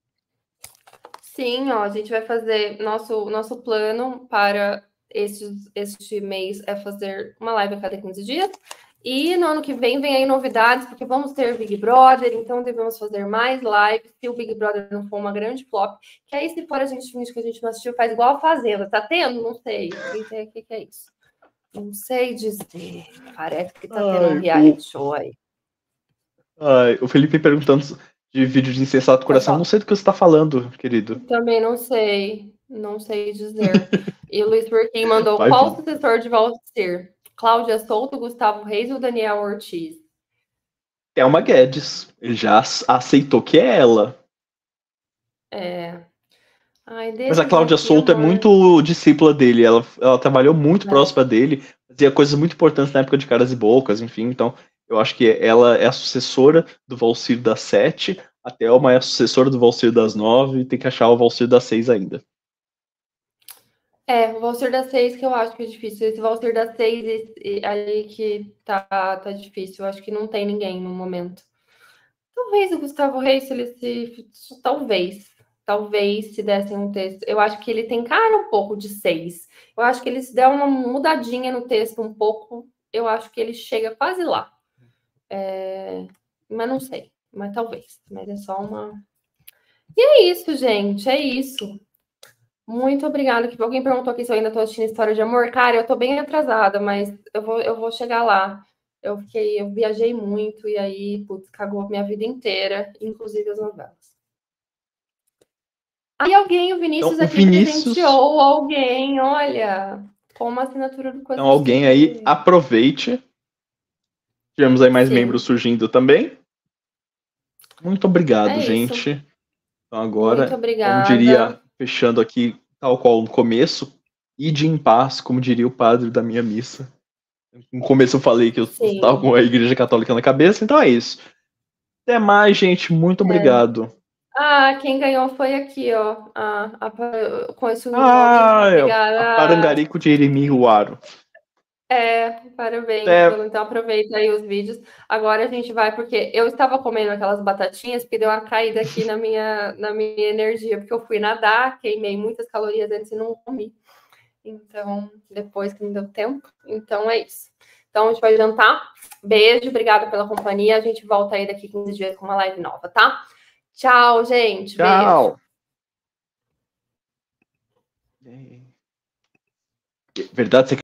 Sim, ó, a gente vai fazer nosso, nosso plano para este, este mês é fazer uma live a cada quinze dias. E no ano que vem, vem aí novidades, porque vamos ter Big Brother, então devemos fazer mais lives, se o Big Brother não for uma grande flop, que aí se for a gente finge que a gente não assistiu, faz igual a Fazenda, tá tendo? Não sei. O que, que, que é isso? Não sei dizer. Parece que tá Ai, tendo um reality o... show aí. Ai, o Felipe perguntando de vídeo de Insensato Coração, não sei do que você tá falando, querido. Também não sei, não sei dizer. E o Luiz Burquim mandou, Vai qual vir. sucessor de Valcir? Cláudia Souto, Gustavo Reis ou Daniel Ortiz? Thelma Guedes. Ele já aceitou que é ela. É. Ai, Mas a Cláudia Souto amor. é muito discípula dele. Ela, ela trabalhou muito é. próxima dele. Fazia coisas muito importantes na época de Caras e Bocas, enfim. Então, eu acho que ela é a sucessora do Valcir das sete. A Thelma é a sucessora do Valcir das nove. E tem que achar o Valcir das seis ainda. É, o Valcir das seis que eu acho que é difícil. Esse Valcir das seis esse, ali que tá, tá difícil. Eu acho que não tem ninguém no momento. Talvez o Gustavo Reis, se ele se... Talvez. Talvez se dessem um texto. Eu acho que ele tem cara um pouco de seis. Eu acho que ele se der uma mudadinha no texto um pouco, eu acho que ele chega quase lá. É... Mas não sei. Mas talvez. Mas é só uma... E é isso, gente. É isso. Muito obrigada. Que alguém perguntou aqui se eu ainda estou assistindo História de Amor. Cara, eu estou bem atrasada, mas eu vou, eu vou chegar lá. Eu fiquei, eu viajei muito e aí, putz, cagou a minha vida inteira, inclusive as novelas. Aí alguém, o Vinícius então, o aqui Vinícius... presenteou alguém, olha, com uma assinatura do Coisa Então alguém aí, aproveite. Tivemos aí mais Sim. membros surgindo também. Muito obrigado, é gente. Isso. Então agora, Muito obrigada. como diria, fechando aqui, tal qual no começo, ide em paz, como diria o padre da minha missa. No começo eu falei que eu Sim. estava com a Igreja Católica na cabeça, então é isso. Até mais, gente. Muito obrigado. É. Ah, quem ganhou foi aqui, ó. Ah, a, com esse nome. Ah, Obrigada. a Parangarico de Jeremi Ruaro. É, parabéns. É. Então aproveita aí os vídeos. Agora a gente vai, porque eu estava comendo aquelas batatinhas, porque deu uma caída aqui na minha, na minha energia, porque eu fui nadar, queimei muitas calorias antes e não comi. Então, depois que não deu tempo. Então é isso. Então a gente vai jantar. Beijo, obrigada pela companhia. A gente volta aí daqui quinze dias com uma live nova, tá? Tchau, gente. Tchau. Beijo. Verdade, você